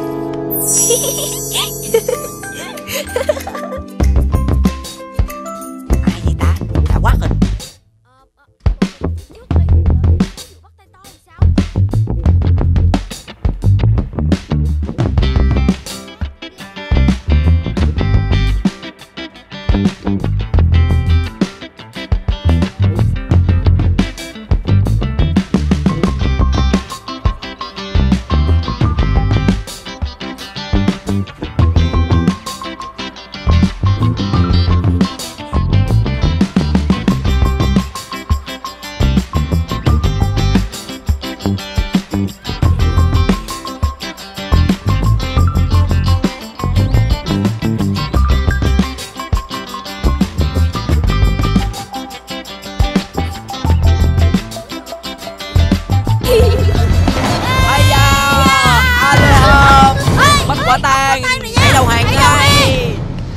Ai vậy ta? Đã quá hình. Bắt quả tang, hãy đầu hàng ngay.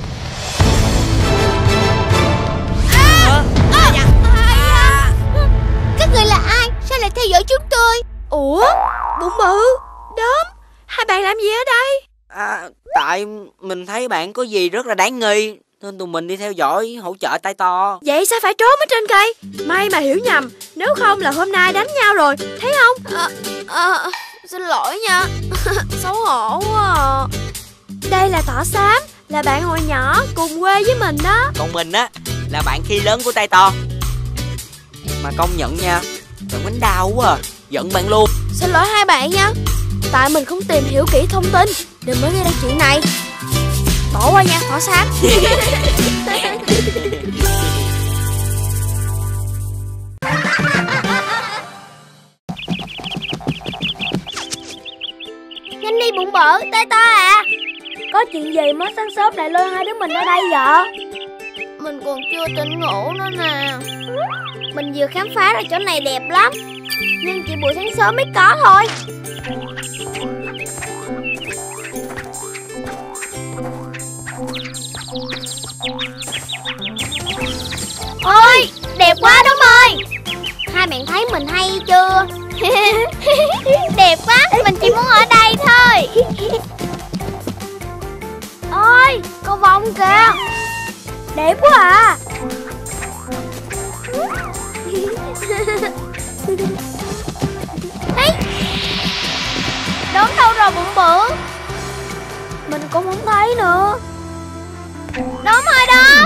Các người là ai? Sao lại theo dõi chúng tôi? Ủa, Bụng Bự, Đốm, hai bạn làm gì ở đây? Tại mình thấy bạn có gì rất là đáng nghi, nên tụi mình đi theo dõi hỗ trợ tay to. Vậy sao phải trốn ở trên cây? May mà hiểu nhầm, nếu không là hôm nay đánh nhau rồi, thấy không? Xin lỗi nha. Xấu hổ quá à. Đây là Thỏ Xám, là bạn hồi nhỏ cùng quê với mình đó. Còn mình á là bạn khi lớn của tay to. Mà công nhận nha, bạn đánh đau quá à. Giận bạn luôn. Xin lỗi hai bạn nha. Tại mình không tìm hiểu kỹ thông tin, đừng mới gây ra chuyện này. Bỏ qua nha Thỏ Xám. Nhanh đi Bụng Bự, tay to à. Có chuyện gì mới sáng sớm lại lôi hai đứa mình ở đây vậy? Mình còn chưa tỉnh ngủ nữa nè. Mình vừa khám phá ra chỗ này đẹp lắm, nhưng chỉ buổi sáng sớm mới có thôi. Ôi, đẹp quá Đốm ơi. Hai bạn thấy mình hay chưa? Đẹp quá, mình chỉ muốn ở đây thôi. Ôi, cầu vồng kìa. Đẹp quá à. Ê, Đốm đâu rồi Bụng Bự? Mình cũng không thấy nữa. Đốm ơi Đốm.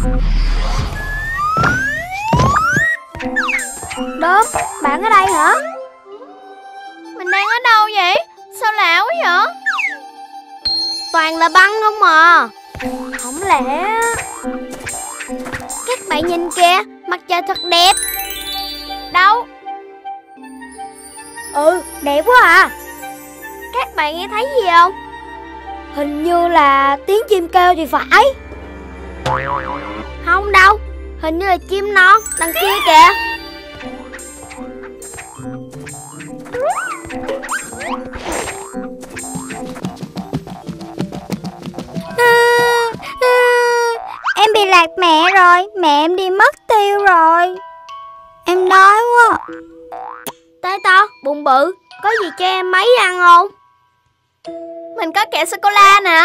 Đốm, bạn ở đây hả? Mình đang ở đâu vậy? Sao lạ quá vậy? Toàn là băng không à. Không lẽ... Các bạn nhìn kìa, mặt trời thật đẹp. Đâu? Đẹp quá à. Các bạn nghe thấy gì không? Hình như là tiếng chim kêu thì phải. Không đâu, hình như là chim non đằng kia kìa. Em bị lạc mẹ rồi, mẹ em đi mất tiêu rồi. Em đói quá. Tay to, Bụng Bự, có gì cho em mấy ăn không? Mình có kẹo sô-cô-la nè.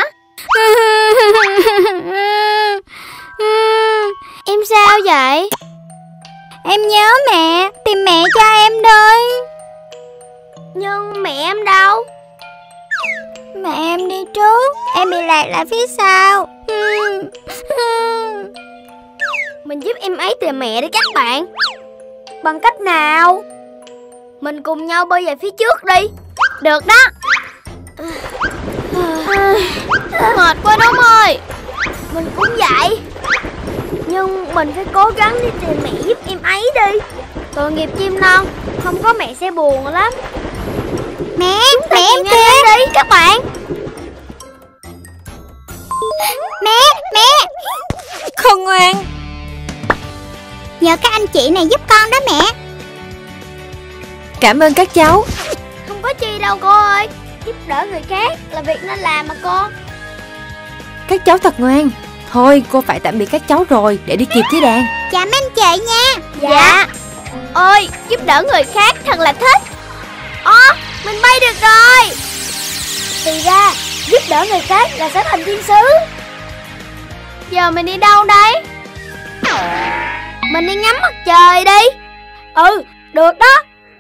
Em sao vậy? Em nhớ mẹ, tìm mẹ cho em đi. Nhưng mẹ em đâu? Mẹ em đi trước, em bị lạc lại phía sau. Mình giúp em ấy tìm mẹ đi các bạn. Bằng cách nào? Mình cùng nhau bơi về phía trước đi. Được đó. Mệt quá Đốm ơi. Mình cũng vậy. Nhưng mình phải cố gắng đi tìm mẹ giúp em ấy đi. Tội nghiệp chim non, không có mẹ sẽ buồn lắm. Mẹ em kìa đi các bạn. Mẹ con ngoan. Nhờ các anh chị này giúp con đó mẹ. Cảm ơn các cháu. Không có chi đâu cô ơi. Giúp đỡ người khác là việc nên làm mà cô. Các cháu thật ngoan. Thôi cô phải tạm biệt các cháu rồi, để đi kịp với đàn. Chào mấy anh chị nha. Dạ. Ôi, giúp đỡ người khác thật là thích. Mình bay được rồi. Thì ra giúp đỡ người khác là sẽ thành thiên sứ. Giờ mình đi đâu đây? Mình đi ngắm mặt trời đi. Được đó.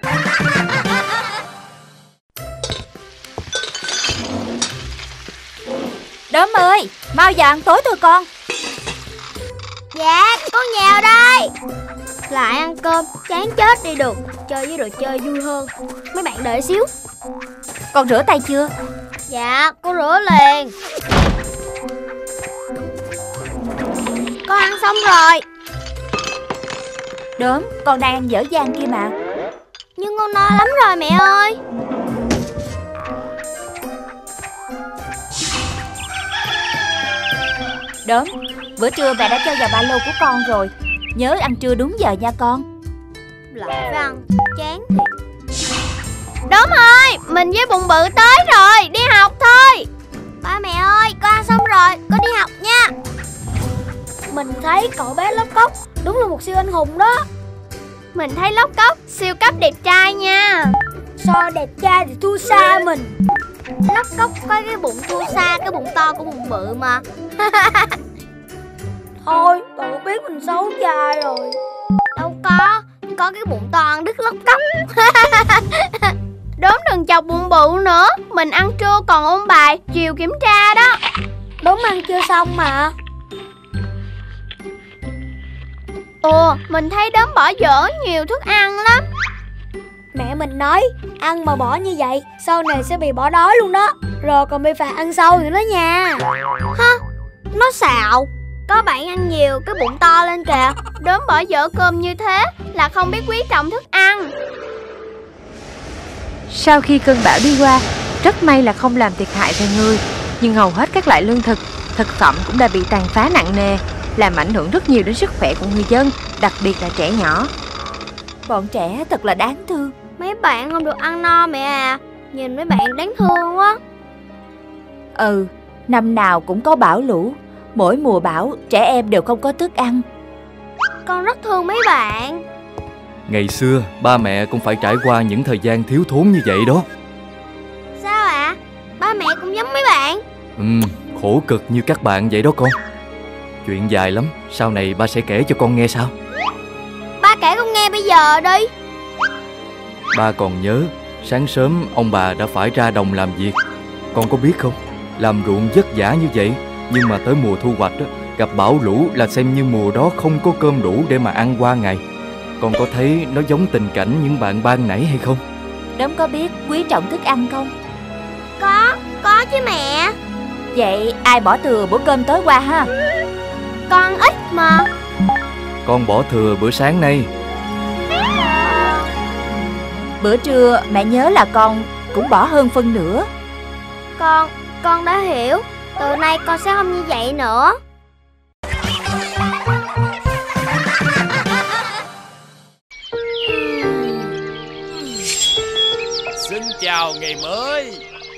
Đốm ơi, mau vào ăn tối thôi con. Dạ, con vào đây. Lại ăn cơm, chán chết đi được. Chơi với đồ chơi vui hơn. Mấy bạn đợi xíu. Con rửa tay chưa? Dạ, con rửa liền. Con ăn xong rồi. Đốm, con đang ăn dở dang kia mà. Nhưng con no lắm rồi mẹ ơi. Đốm, bữa trưa mẹ đã cho vào ba lô của con rồi. Nhớ ăn trưa đúng giờ nha con. Lại phải ăn, chán thiệt. Đốm ơi, mình với Bụng Bự tới rồi, đi học thôi. Ba mẹ ơi, con ăn xong rồi, con đi học nha. Mình thấy cậu bé Lóc Cóc đúng là một siêu anh hùng đó. Mình thấy Lóc Cóc siêu cấp đẹp trai nha. So đẹp trai thì thua xa mình. Lóc Cóc có cái bụng thua xa cái bụng to của Bụng Bự mà. Thôi, cậu biết mình xấu trai rồi. Đâu có cái bụng to ăn đứt Lóc Cóc. Đốm đừng chọc Bụng Bự nữa. Mình ăn trưa còn ôn bài, chiều kiểm tra đó. Đốm ăn chưa xong mà. Ồ, mình thấy Đốm bỏ dở nhiều thức ăn lắm. Mẹ mình nói ăn mà bỏ như vậy sau này sẽ bị bỏ đói luôn đó. Rồi còn bị phạt ăn sâu nữa đó nha. Hả? Nó xạo. Có bạn ăn nhiều cái bụng to lên kìa. Đốm bỏ dở cơm như thế là không biết quý trọng thức ăn. Sau khi cơn bão đi qua, rất may là không làm thiệt hại về người, nhưng hầu hết các loại lương thực, thực phẩm cũng đã bị tàn phá nặng nề, làm ảnh hưởng rất nhiều đến sức khỏe của người dân, đặc biệt là trẻ nhỏ. Bọn trẻ thật là đáng thương. Mấy bạn không được ăn no mẹ à. Nhìn mấy bạn đáng thương quá. Ừ, năm nào cũng có bão lũ. Mỗi mùa bão, trẻ em đều không có thức ăn. Con rất thương mấy bạn. Ngày xưa, ba mẹ cũng phải trải qua những thời gian thiếu thốn như vậy đó. Sao ạ? Ba mẹ cũng giống mấy bạn. Khổ cực như các bạn vậy đó con. Chuyện dài lắm, sau này ba sẽ kể cho con nghe sao? Ba kể con nghe bây giờ đi. Ba còn nhớ, sáng sớm ông bà đã phải ra đồng làm việc. Con có biết không, làm ruộng vất vả như vậy, nhưng mà tới mùa thu hoạch đó, gặp bão lũ là xem như mùa đó không có cơm đủ để mà ăn qua ngày. Con có thấy nó giống tình cảnh những bạn ban nãy hay không? Đốm có biết quý trọng thức ăn không? Có chứ mẹ. Vậy ai bỏ thừa bữa cơm tối qua ha? Con ít mà. Con bỏ thừa bữa sáng nay. Bữa trưa mẹ nhớ là con cũng bỏ hơn phân nửa. Con đã hiểu. Từ nay con sẽ không như vậy nữa. Xin chào ngày mới.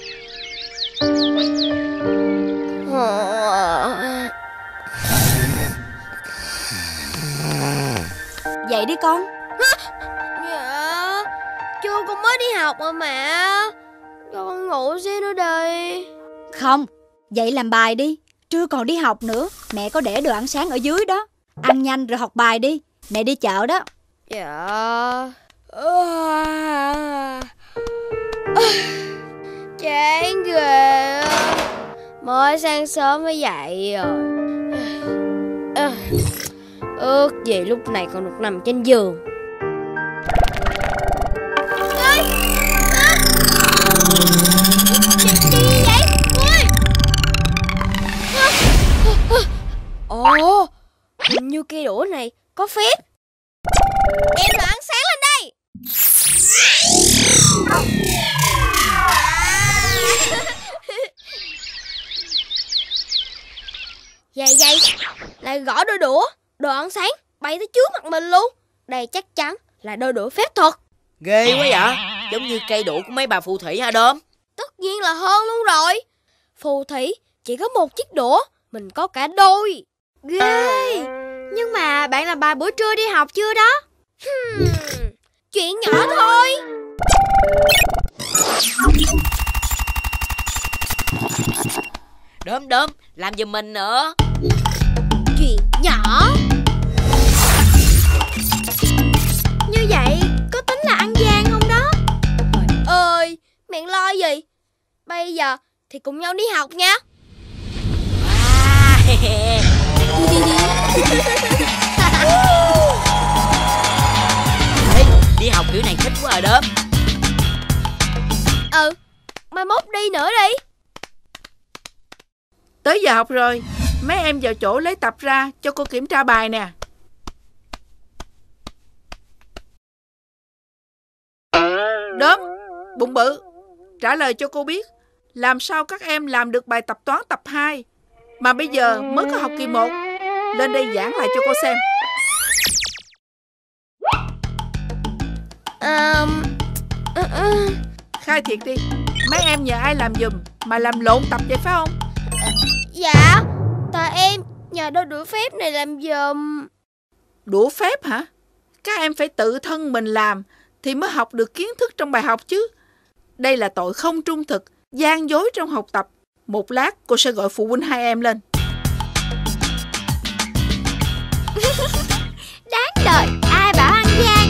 Dậy đi con. Dạ, chưa con mới đi học mà mẹ. Cho con ngủ xíu nữa đi. Không, dậy làm bài đi. Trưa còn đi học nữa. Mẹ có để đồ ăn sáng ở dưới đó. Ăn nhanh rồi học bài đi. Mẹ đi chợ đó. Dạ. Chán ghê. Mới sáng sớm mới dậy rồi. Ước gì lúc này còn được nằm trên giường. Gì vậy? Ồ, hình như cây đũa này có phép. Đem đồ ăn sáng lên đây. Vậy lại gõ đôi đũa. Đồ ăn sáng bay tới trước mặt mình luôn. Đây chắc chắn là đôi đũa phép thuật. Ghê quá vậy. Giống như cây đũa của mấy bà phù thủy hả Đốm? Tất nhiên là hơn luôn rồi. Phù thủy chỉ có một chiếc đũa, mình có cả đôi. Ghê. Nhưng mà bạn làm bài bữa trưa đi học chưa đó? Chuyện nhỏ thôi. Đốm, làm giùm mình nữa. Chuyện nhỏ. Như vậy có tính là ăn gian không đó? Trời ơi, miệng lo gì. Bây giờ thì cùng nhau đi học nha. Ê, đi học kiểu này thích quá rồi Đốm. Mai mốt đi nữa đi. Tới giờ học rồi. Mấy em vào chỗ lấy tập ra cho cô kiểm tra bài nè. Đốm, Bụng Bự, trả lời cho cô biết làm sao các em làm được bài tập toán tập 2. Mà bây giờ mới có học kỳ 1. Lên đây giảng lại cho cô xem. Khai thiệt đi, mấy em nhờ ai làm giùm mà làm lộn tập vậy phải không? Dạ, tại em nhờ đôi đũa phép này làm giùm. Đũa phép hả? Các em phải tự thân mình làm thì mới học được kiến thức trong bài học chứ. Đây là tội không trung thực, gian dối trong học tập. Một lát cô sẽ gọi phụ huynh hai em lên. Đáng đời, ai bảo ăn gian.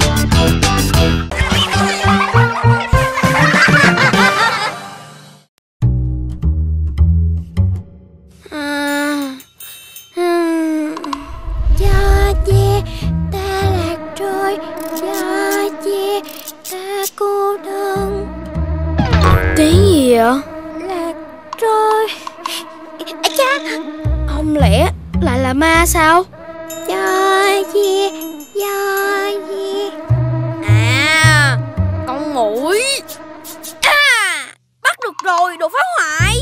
Cho che ta lạc trôi, cho che ta cô đơn. Tiếng gì vậy? Lạc trôi. Cha, không lẽ lại là ma sao? Cho che, cho che. À, con muỗi. Bắt được rồi, đồ phá hoại.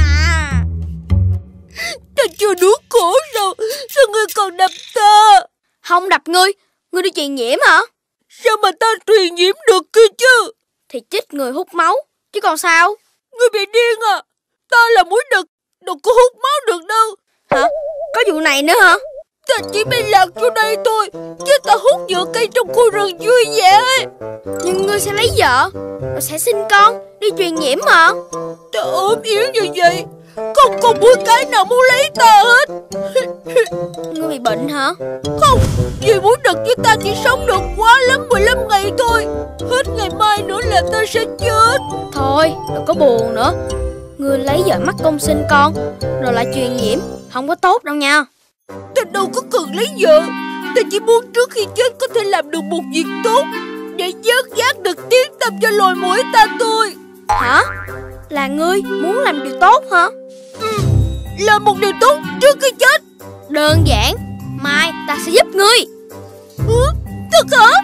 Ta chưa đuổi cổ sao? Sao ngươi còn đập ta? Không đập ngươi, ngươi đi truyền nhiễm hả? Sao mà ta truyền nhiễm được kia chứ? Thì chích người hút máu, chứ còn sao? Ngươi bị điên à? Ta là muỗi đực, đâu có hút máu được đâu. Hả? Có vụ này nữa hả? Ta chỉ bị lạc vô đây thôi, chứ ta hút nhựa cây trong khu rừng vui vẻ. Nhưng ngươi sẽ lấy vợ, rồi sẽ sinh con, đi truyền nhiễm mà. Ta ốm yếu như vậy, không có muỗi cái nào muốn lấy ta hết. Ngươi bị bệnh hả? Không, vì muỗi đực với ta chỉ sống được quá lắm 15 ngày thôi. Hết ngày mai nữa là ta sẽ chết. Thôi, đừng có buồn nữa. Ngươi lấy vợ mắc công sinh con, rồi lại truyền nhiễm, không có tốt đâu nha. Ta đâu có cần lấy vợ. Ta chỉ muốn trước khi chết có thể làm được một việc tốt, để vớt vát được tiếng tăm cho loài muỗi ta thôi. Hả? Là ngươi muốn làm điều tốt hả? Làm một điều tốt trước khi chết. Đơn giản, mai ta sẽ giúp ngươi. Thật hả?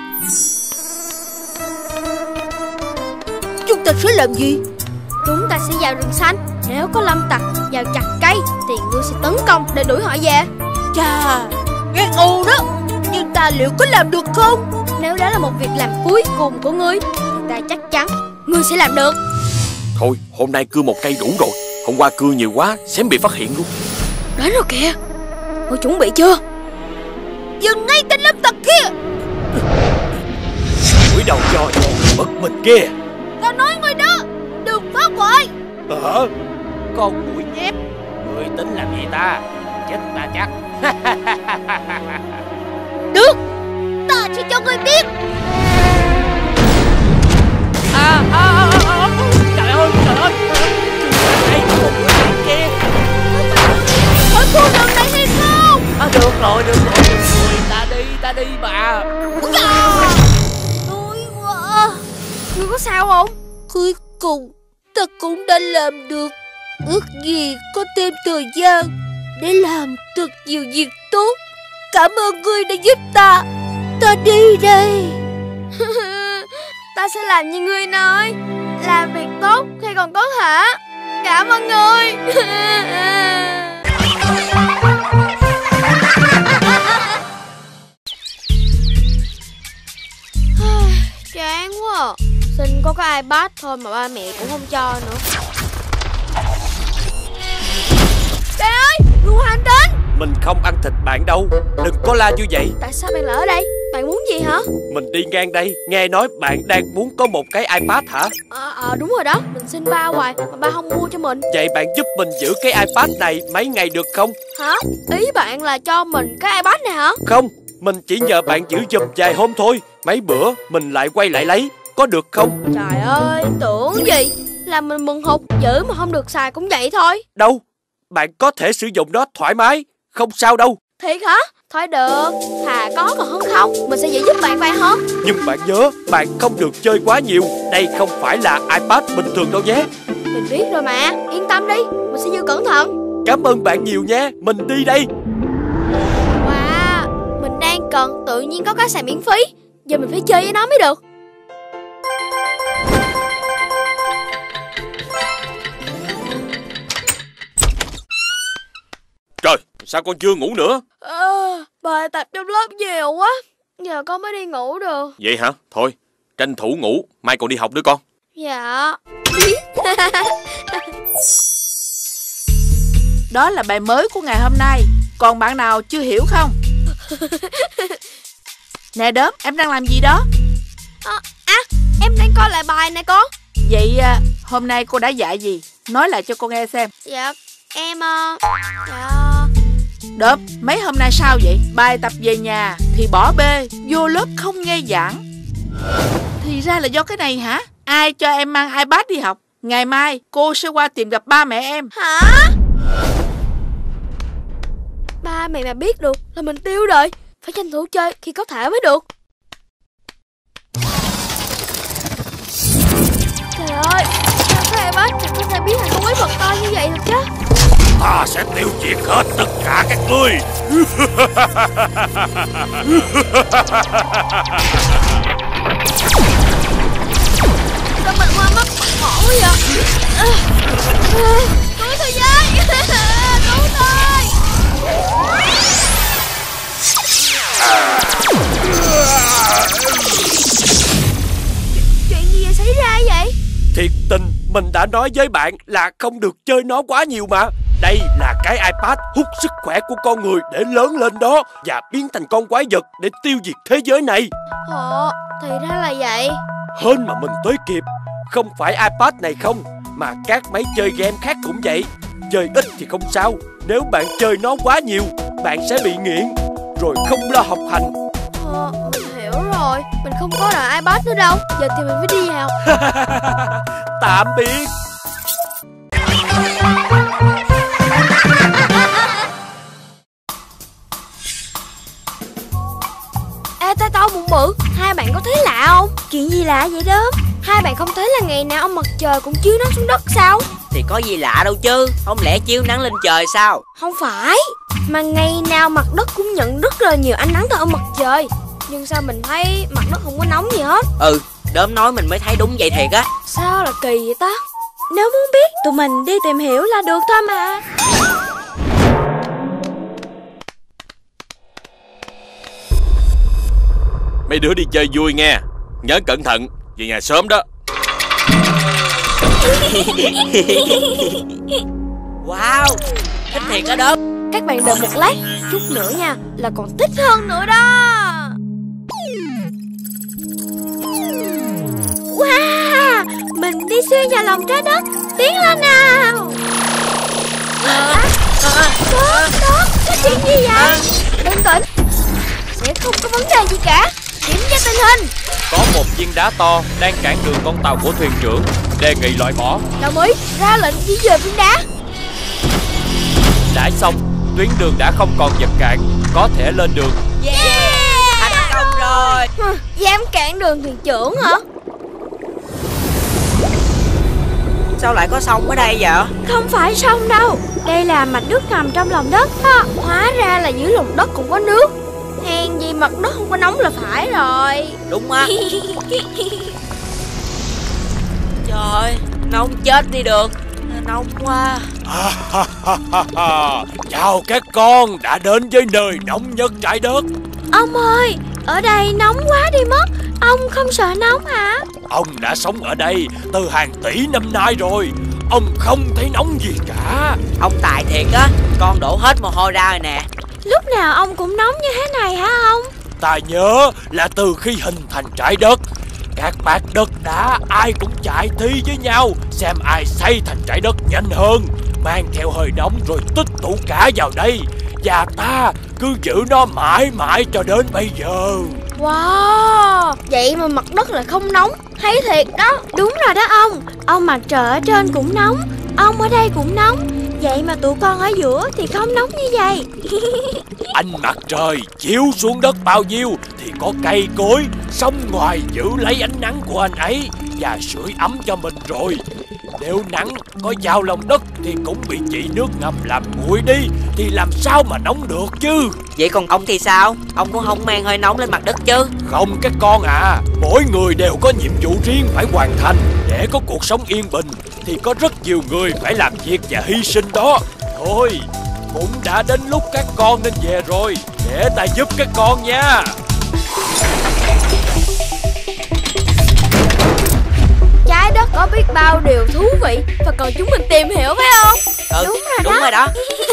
Chúng ta sẽ làm gì? Chúng ta sẽ vào rừng xanh. Nếu có lâm tặc vào chặt cây thì ngươi sẽ tấn công để đuổi họ về. Chà, nghe ngu đó. Nhưng ta liệu có làm được không? Nếu đó là một việc làm cuối cùng của ngươi thì ta chắc chắn ngươi sẽ làm được. Thôi, hôm nay cưa một cây đủ rồi. Hôm qua cưa nhiều quá, xém bị phát hiện luôn. Đến rồi kìa. Ngươi chuẩn bị chưa? Dừng ngay tên lâm tặc kia. Mũi đầu cho bất mình kia. Ta nói ngươi đó, đừng phá hoại. Hả? Con mũi nhép. Ngươi tính làm gì ta? Chết ta chắc. Được, ta sẽ cho ngươi biết. Trời ơi, trời ơi. Đây, con mũi nhép kia. Phải khu rừng này hay không? Được rồi. Ta đi mà. Đuối quá. Ngươi có sao không? Cuối cùng ta cũng đã làm được. Ước gì có thêm thời gian để làm thật nhiều việc tốt. Cảm ơn ngươi đã giúp ta. Ta đi đây. Ta sẽ làm như ngươi nói, làm việc tốt khi còn có thể. Cảm ơn ngươi. Chán quá à. Xin có cái iPad thôi mà ba mẹ cũng không cho nữa. Trời ơi, Ngưu Hành đến. Mình không ăn thịt bạn đâu. Đừng có la như vậy. Tại sao bạn lại ở đây? Bạn muốn gì hả? Mình đi ngang đây, nghe nói bạn đang muốn có một cái iPad hả? Đúng rồi đó. Mình xin ba hoài mà ba không mua cho mình. Vậy bạn giúp mình giữ cái iPad này mấy ngày được không? Hả? Ý bạn là cho mình cái iPad này hả? Không, mình chỉ nhờ bạn giữ giùm vài hôm thôi. Mấy bữa mình lại quay lại lấy. Có được không? Trời ơi, tưởng gì. Là mình mừng hụt, giữ mà không được xài cũng vậy thôi. Đâu, bạn có thể sử dụng nó thoải mái. Không sao đâu. Thiệt hả? Thôi được, thà có còn hơn không. Mình sẽ giữ giúp bạn vậy hả? Nhưng bạn nhớ, bạn không được chơi quá nhiều. Đây không phải là iPad bình thường đâu nhé. Mình biết rồi mà, yên tâm đi. Mình sẽ giữ cẩn thận. Cảm ơn bạn nhiều nha, mình đi đây. Wow, mình đang cần tự nhiên có cái xài miễn phí. Giờ mình phải chơi với nó mới được. sao con chưa ngủ nữa? Bài tập trong lớp nhiều quá, giờ con mới đi ngủ được. Vậy hả? Thôi, tranh thủ ngủ, mai còn đi học nữa con. Dạ. Đó là bài mới của ngày hôm nay. Còn bạn nào chưa hiểu không? Nè Đốm, em đang làm gì đó? Em đang coi lại bài nè con. Vậy hôm nay cô đã dạy gì? Nói lại cho cô nghe xem. Dạ, em... Đốm, mấy hôm nay sao vậy? Bài tập về nhà thì bỏ bê, vô lớp không nghe giảng. Thì ra là do cái này hả? Ai cho em mang iPad đi học? Ngày mai cô sẽ qua tìm gặp ba mẹ em. Hả? Ba mẹ mà biết được là mình tiêu rồi. Phải tranh thủ chơi khi có thể mới được. Trời ơi, sao có iPad chẳng có thể biến thành con quái vật to như vậy được chứ? Ta sẽ tiêu diệt hết tất cả các ngươi. Sao mình qua mắt mỏ quá vậy? Cứu tôi với! Cứu tôi! Chuyện gì xảy ra vậy? Thiệt tình, mình đã nói với bạn là không được chơi nó quá nhiều mà. Đây là cái iPad hút sức khỏe của con người để lớn lên đó và biến thành con quái vật để tiêu diệt thế giới này. Thì ra là vậy. Hên mà mình tới kịp. Không phải iPad này không, mà các máy chơi game khác cũng vậy. Chơi ít thì không sao, nếu bạn chơi nó quá nhiều, bạn sẽ bị nghiện, rồi không lo học hành. Mình hiểu rồi. Mình không có đòi iPad nữa đâu. Giờ thì mình phải đi học. Tạm biệt. Ê Tao Bụng Bự, hai bạn có thấy lạ không? Chuyện gì lạ vậy đó? Hai bạn không thấy là ngày nào ông mặt trời cũng chiếu nắng xuống đất sao? Thì có gì lạ đâu chứ. Không lẽ chiếu nắng lên trời sao? Không phải, mà ngày nào mặt đất cũng nhận rất là nhiều ánh nắng từ ông mặt trời. Nhưng sao mình thấy mặt đất không có nóng gì hết? Đốm nói mình mới thấy đúng vậy thiệt á. Sao là kỳ vậy ta? Nếu muốn biết, tụi mình đi tìm hiểu là được thôi mà. Mấy đứa đi chơi vui nghe, nhớ cẩn thận, về nhà sớm đó. Wow, thích thiệt đó Đốm. Các bạn đợi một lát, chút nữa nha, là còn thích hơn nữa đó. Wow, mình đi xuyên vào lòng trái đất. Tiến lên nào. Đó, có chuyện gì vậy? Bình tĩnh, sẽ không có vấn đề gì cả. Kiểm tra tình hình. Có một viên đá to đang cản đường con tàu của thuyền trưởng, đề nghị loại bỏ. Đồng ý, ra lệnh di dời viên đá. Đã xong, tuyến đường đã không còn vật cản, có thể lên đường. Thành công rồi. Dám cản đường thuyền trưởng hả? Sao lại có sông ở đây vậy? Không phải sông đâu, đây là mạch nước ngầm trong lòng đất đó. Hóa ra là dưới lòng đất cũng có nước. Hèn gì mặt đất không có nóng là phải rồi. Đúng á. Trời, nóng chết đi được. Nóng quá. Chào các con đã đến với nơi nóng nhất trái đất. Ông ơi, ở đây nóng quá đi mất. Ông không sợ nóng hả? Ông đã sống ở đây từ hàng tỷ năm nay rồi. Ông không thấy nóng gì cả. Ông tài thiệt á, con đổ hết mồ hôi ra rồi nè. Lúc nào ông cũng nóng như thế này hả ông? Ta nhớ là từ khi hình thành trái đất, các bát đất đá ai cũng chạy thi với nhau, xem ai xây thành trái đất nhanh hơn, mang theo hơi nóng rồi tích tụ cả vào đây. Và ta cứ giữ nó mãi mãi cho đến bây giờ. Wow, vậy mà mặt đất lại không nóng. Hay thiệt đó. Đúng rồi đó ông. Ông mặt trời ở trên cũng nóng, ông ở đây cũng nóng. Vậy mà tụi con ở giữa thì không nóng như vậy. Ánh mặt trời chiếu xuống đất bao nhiêu thì có cây cối sống ngoài giữ lấy ánh nắng của anh ấy và sưởi ấm cho mình rồi. Nếu nắng có vào lòng đất thì cũng bị chỉ nước ngầm làm nguội đi, thì làm sao mà nóng được chứ. Vậy còn ông thì sao? Ông cũng không mang hơi nóng lên mặt đất chứ? Không các con à, mỗi người đều có nhiệm vụ riêng phải hoàn thành. Để có cuộc sống yên bình thì có rất nhiều người phải làm việc và hy sinh đó. Thôi, Cũng đã đến lúc các con nên về rồi. Để ta giúp các con nha. Trái đất có biết bao điều thú vị và còn chúng mình tìm hiểu phải không? Đúng rồi đó.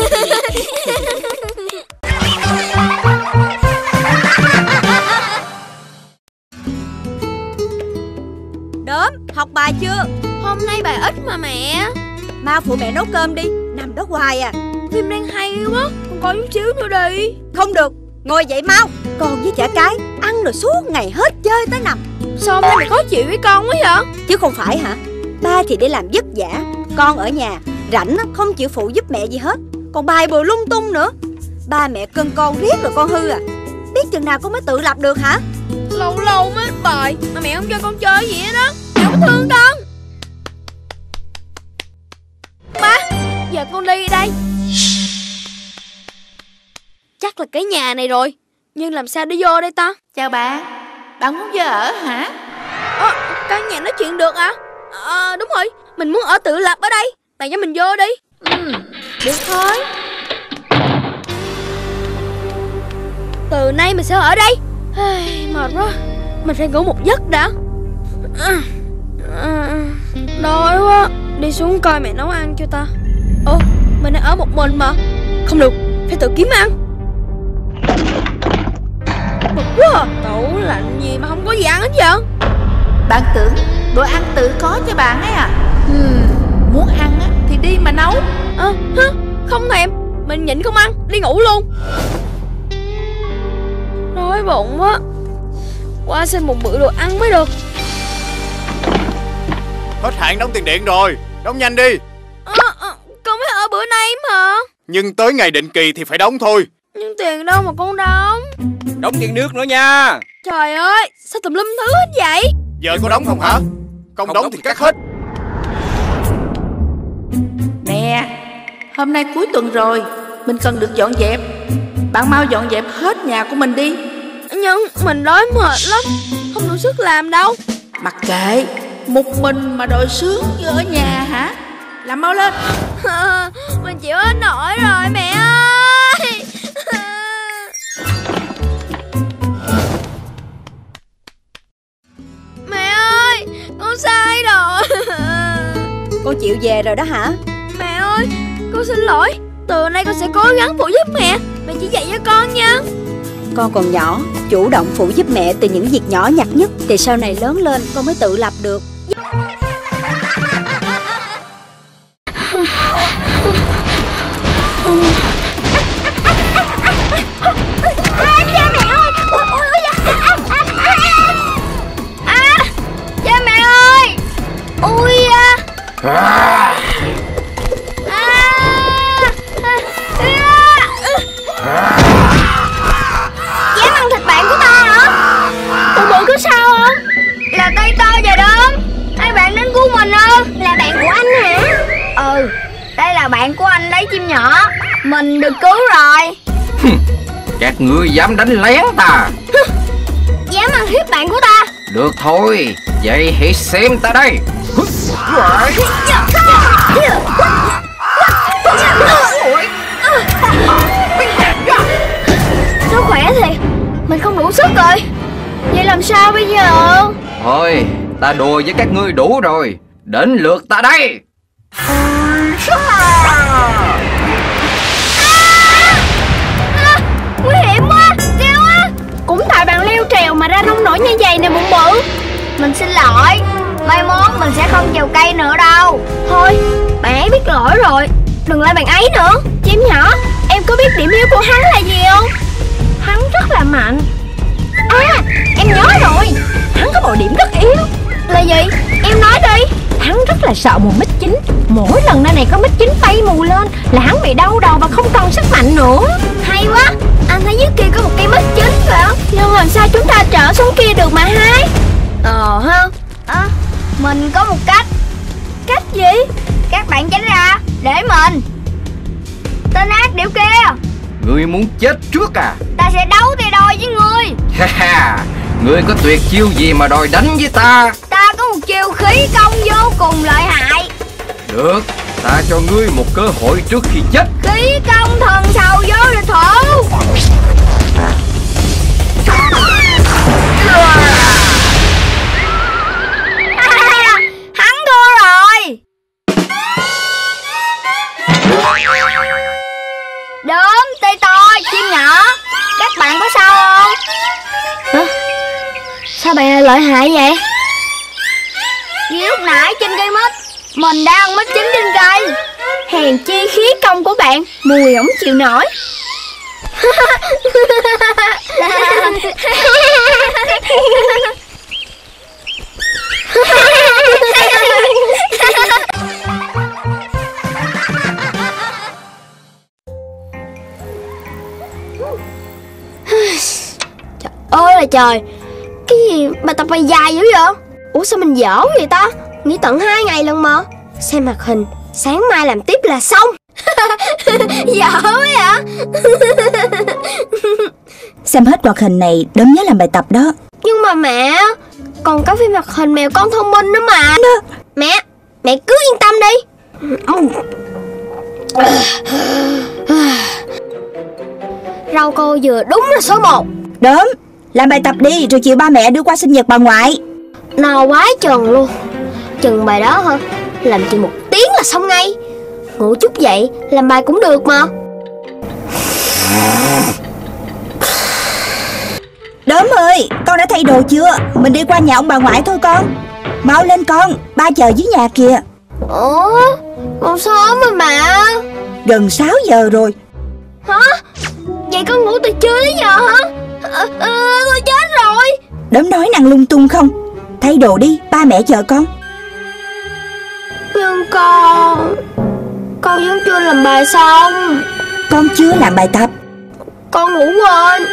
Đốm, học bài chưa? Hôm nay bài ít mà mẹ. Mau phụ mẹ nấu cơm đi, nằm đó hoài à. Phim đang hay quá, con coi chút xíu nữa đi. Không được, ngồi dậy mau. Con với chả cái ăn rồi suốt ngày hết chơi tới nằm. Sao hôm nay mày khó chịu với con quá vậy? Chứ không phải hả? Ba thì đi làm vất vả, con ở nhà rảnh không chịu phụ giúp mẹ gì hết, còn bài bừa lung tung nữa. Ba mẹ cưng con riết rồi con hư à. Biết chừng nào con mới tự lập được hả? Lâu lâu mới bài mà mẹ không cho con chơi gì hết đó. Mẹ có thương con. Ba, giờ con đi đây. Chắc là cái nhà này rồi, nhưng làm sao để vô đây ta? Chào bạn muốn vô ở hả? Căn nhà nói chuyện được à? Đúng rồi, mình muốn ở tự lập ở đây. Bạn cho mình vô đi. Được thôi. Từ nay mình sẽ ở đây. Mệt quá, mình phải ngủ một giấc đã. Đói quá, đi xuống coi mẹ nấu ăn cho ta. Mình đang ở một mình mà. Không được, phải tự kiếm ăn. Bực quá à. Tủ lạnh gì mà không có gì ăn hết vậy? Bạn tưởng đồ ăn tự có cho bạn ấy à? Muốn ăn thì đi mà nấu. Không thèm, mình nhịn không ăn, đi ngủ luôn. Đói bụng quá, qua xin một bữa đồ ăn mới được. Hết hạn đóng tiền điện rồi, đóng nhanh đi. Con mới ở bữa nay mà. Nhưng tới ngày định kỳ thì phải đóng thôi. Nhưng tiền đâu mà con đóng? Đóng tiền nước nữa nha. Trời ơi, sao tùm lum thứ hết vậy? Giờ có đóng không hả? Không đóng thì cắt hết. Nè, hôm nay cuối tuần rồi, mình cần được dọn dẹp. Bạn mau dọn dẹp hết nhà của mình đi. Nhưng mình đói mệt lắm, không đủ sức làm đâu. Mặc kệ, một mình mà đòi sướng như ở nhà hả? Làm mau lên. Mình chịu hết nổi rồi mẹ ơi. Mẹ ơi, con sai rồi. Con chịu về rồi đó hả? Mẹ ơi, con xin lỗi. Từ nay con sẽ cố gắng phụ giúp mẹ. Mẹ chỉ dạy cho con nha. Con còn nhỏ, chủ động phụ giúp mẹ từ những việc nhỏ nhặt nhất, thì sau này lớn lên con mới tự lập được. Cha mẹ ơi! Cha mẹ ơi! Ui da! Dám ăn thịt bạn của ta hả? Tụi bự có sao không? Là tay to vậy đó. Hai bạn đến cứu mình ơ. Là bạn của anh hả? Đây là bạn của anh lấy chim nhỏ. Mình được cứu rồi. Các ngươi dám đánh lén ta? Dám ăn hiếp bạn của ta? Được thôi, vậy hãy xem ta đây. Nó khỏe thì mình không đủ sức rồi. Vậy làm sao bây giờ? Thôi, ta đùa với các ngươi đủ rồi. Đến lượt ta đây. Nguy hiểm quá, Leo á. Cũng tại bạn leo trèo mà ra nông nổi như vậy nè bụng bự. Mình xin lỗi, mai mốt mình sẽ không trèo cây nữa đâu. Thôi, bạn ấy biết lỗi rồi, đừng lại bạn ấy nữa. Chim nhỏ, em có biết điểm yếu của hắn là gì không? Hắn rất là mạnh. Em nhớ rồi, hắn có một điểm rất yếu. Là gì? Em nói đi. Hắn rất là sợ mùa mít chín. Mỗi lần nơi này có mít chín bay mù lên là hắn bị đau đầu và không còn sức mạnh nữa. Hay quá. Anh thấy dưới kia có một cây mít chín phải không? Nhưng làm sao chúng ta trở xuống kia được mà hai? Mình có một cách. Cách gì? Các bạn tránh ra để mình. Tên ác điểu kia, Ngươi muốn chết trước à? ta sẽ đấu thì đòi với ngươi. Ngươi có tuyệt chiêu gì mà đòi đánh với ta? Ta có một chiêu khí công vô cùng lợi hại. Được, Ta cho ngươi một cơ hội trước khi chết. Khí công thần sầu vô địch thủ. Hắn thua rồi. Đốm, tê to, chim nhỏ, các bạn có sao không? Hả? Sao bạn lại lợi hại vậy? Vì lúc nãy trên cây mít, mình đang mít chính trên cây. Hèn chi khí công của bạn mùi ổng chịu nổi. Trời ơi là trời, cái gì mà tập bài dài dữ vậy? Ủa sao mình dở vậy ta? Nghỉ tận 2 ngày lần mà. Xem hoạt hình, sáng mai làm tiếp là xong. Dở quá hả? Xem hết hoạt hình này đốm nhớ làm bài tập đó. Nhưng mà mẹ, còn có phim hoạt hình mèo con thông minh nữa mà. Mẹ cứ yên tâm đi. Rau cô vừa đúng là số 1. Đốm, làm bài tập đi rồi chiều ba mẹ đưa qua sinh nhật bà ngoại. No quá chừng luôn. Chừng bài đó hả? Làm chừng 1 tiếng là xong ngay. Ngủ chút dậy làm bài cũng được mà. Đốm ơi, con đã thay đồ chưa? Mình đi qua nhà ông bà ngoại thôi con. Mau lên con, ba chờ dưới nhà kìa. Ủa, còn sớm mà mẹ. Gần 6 giờ rồi. Hả? Vậy con ngủ từ trưa đến giờ hả? Tôi chết rồi. Đốm nói năng lung tung không? Thay đồ đi, ba mẹ chờ con. Nhưng con vẫn chưa làm bài xong. Con chưa làm bài tập. Con ngủ quên.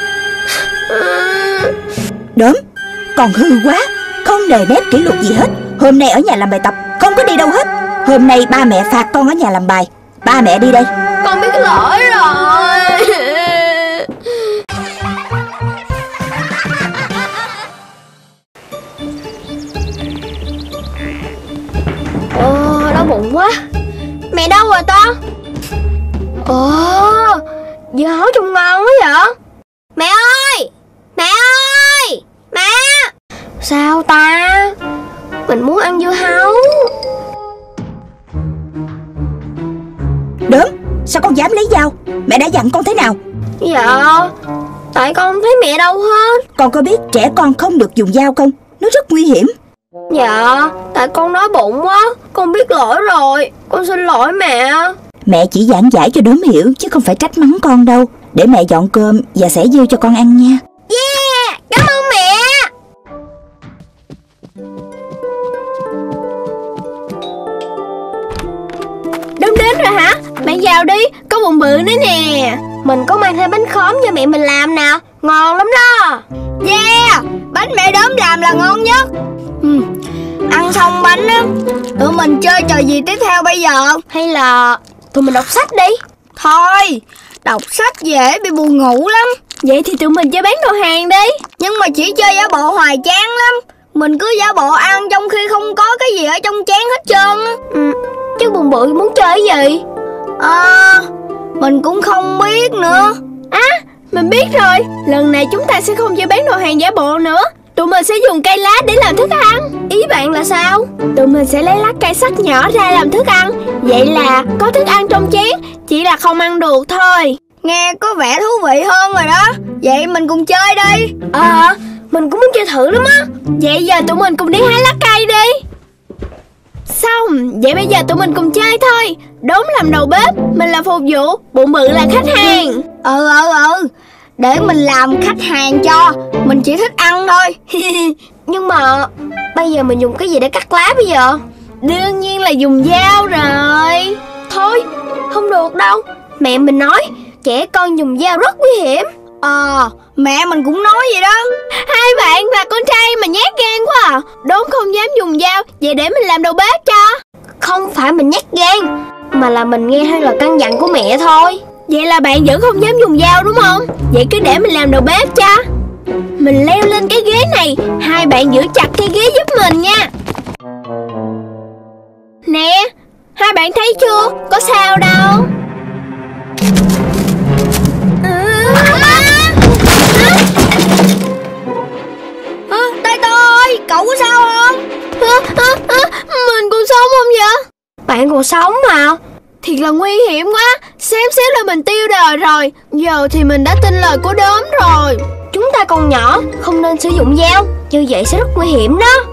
Đốm, con hư quá, không nề nếp kỷ luật gì hết. Hôm nay ở nhà làm bài tập, không có đi đâu hết. Hôm nay ba mẹ phạt con ở nhà làm bài. Ba mẹ đi đây. Con biết lỗi rồi. Đói bụng quá. Mẹ đâu rồi ta? Dưa hấu trông ngon quá vậy. Mẹ ơi, mẹ ơi, mẹ. Sao ta? Mình muốn ăn dưa hấu. Đốm, sao con dám lấy dao? Mẹ đã dặn con thế nào? Dạ, tại con không thấy mẹ đâu hết. Con có biết trẻ con không được dùng dao không? Nó rất nguy hiểm. Dạ, tại con đói bụng quá. Con biết lỗi rồi. Con xin lỗi mẹ. Mẹ chỉ giảng giải cho Đốm hiểu chứ không phải trách mắng con đâu. Để mẹ dọn cơm và xẻ dưa cho con ăn nha. Yeah, cảm ơn mẹ. Đốm đến rồi hả? Mẹ vào đi, có bụng bự nữa nè. Mình có mang thêm bánh khóm cho mẹ mình làm nè. Ngon lắm đó. Yeah, bánh mẹ Đốm làm là ngon nhất. Ăn xong bánh á, tụi mình chơi trò gì tiếp theo bây giờ? Hay là tụi mình đọc sách đi. Thôi, đọc sách dễ bị buồn ngủ lắm. Vậy thì tụi mình chơi bán đồ hàng đi. Nhưng mà chỉ chơi giả bộ hoài chán lắm. Mình cứ giả bộ ăn trong khi không có cái gì ở trong chén hết trơn á. Chứ bụng bự muốn chơi cái gì? Mình cũng không biết nữa. Mình biết rồi. Lần này chúng ta sẽ không chơi bán đồ hàng giả bộ nữa. Tụi mình sẽ dùng cây lá để làm thức ăn. Ý bạn là sao? Tụi mình sẽ lấy lá cây sắc nhỏ ra làm thức ăn. Vậy là có thức ăn trong chén, chỉ là không ăn được thôi. Nghe có vẻ thú vị hơn rồi đó. Vậy mình cùng chơi đi. Mình cũng muốn chơi thử lắm á. Vậy giờ tụi mình cùng đi hái lá cây đi. Xong, vậy bây giờ tụi mình cùng chơi thôi. Đốm làm đầu bếp, mình làm phục vụ, bụng bự là khách hàng. Để mình làm khách hàng cho. Mình chỉ thích ăn thôi. Nhưng mà bây giờ mình dùng cái gì để cắt lá bây giờ? Đương nhiên là dùng dao rồi. Thôi, không được đâu. Mẹ mình nói trẻ con dùng dao rất nguy hiểm. Mẹ mình cũng nói vậy đó. Hai bạn là con trai mà nhát gan quá à. Đốm không dám dùng dao. Vậy để mình làm đầu bếp cho. Không phải mình nhát gan, mà là mình nghe theo lời căn dặn của mẹ thôi. Vậy là bạn vẫn không dám dùng dao đúng không? Vậy cứ để mình làm đầu bếp cho. Mình leo lên cái ghế này, hai bạn giữ chặt cái ghế giúp mình nha. Nè, hai bạn Bạn thấy chưa? Có sao đâu. Tay tôi, cậu có sao không? Mình còn sống không vậy? Bạn còn sống mà. Thiệt là nguy hiểm quá. Xém xíu là mình tiêu đời rồi. Giờ thì mình đã tin lời của đốm rồi. Chúng ta còn nhỏ, không nên sử dụng dao. Như vậy sẽ rất nguy hiểm đó.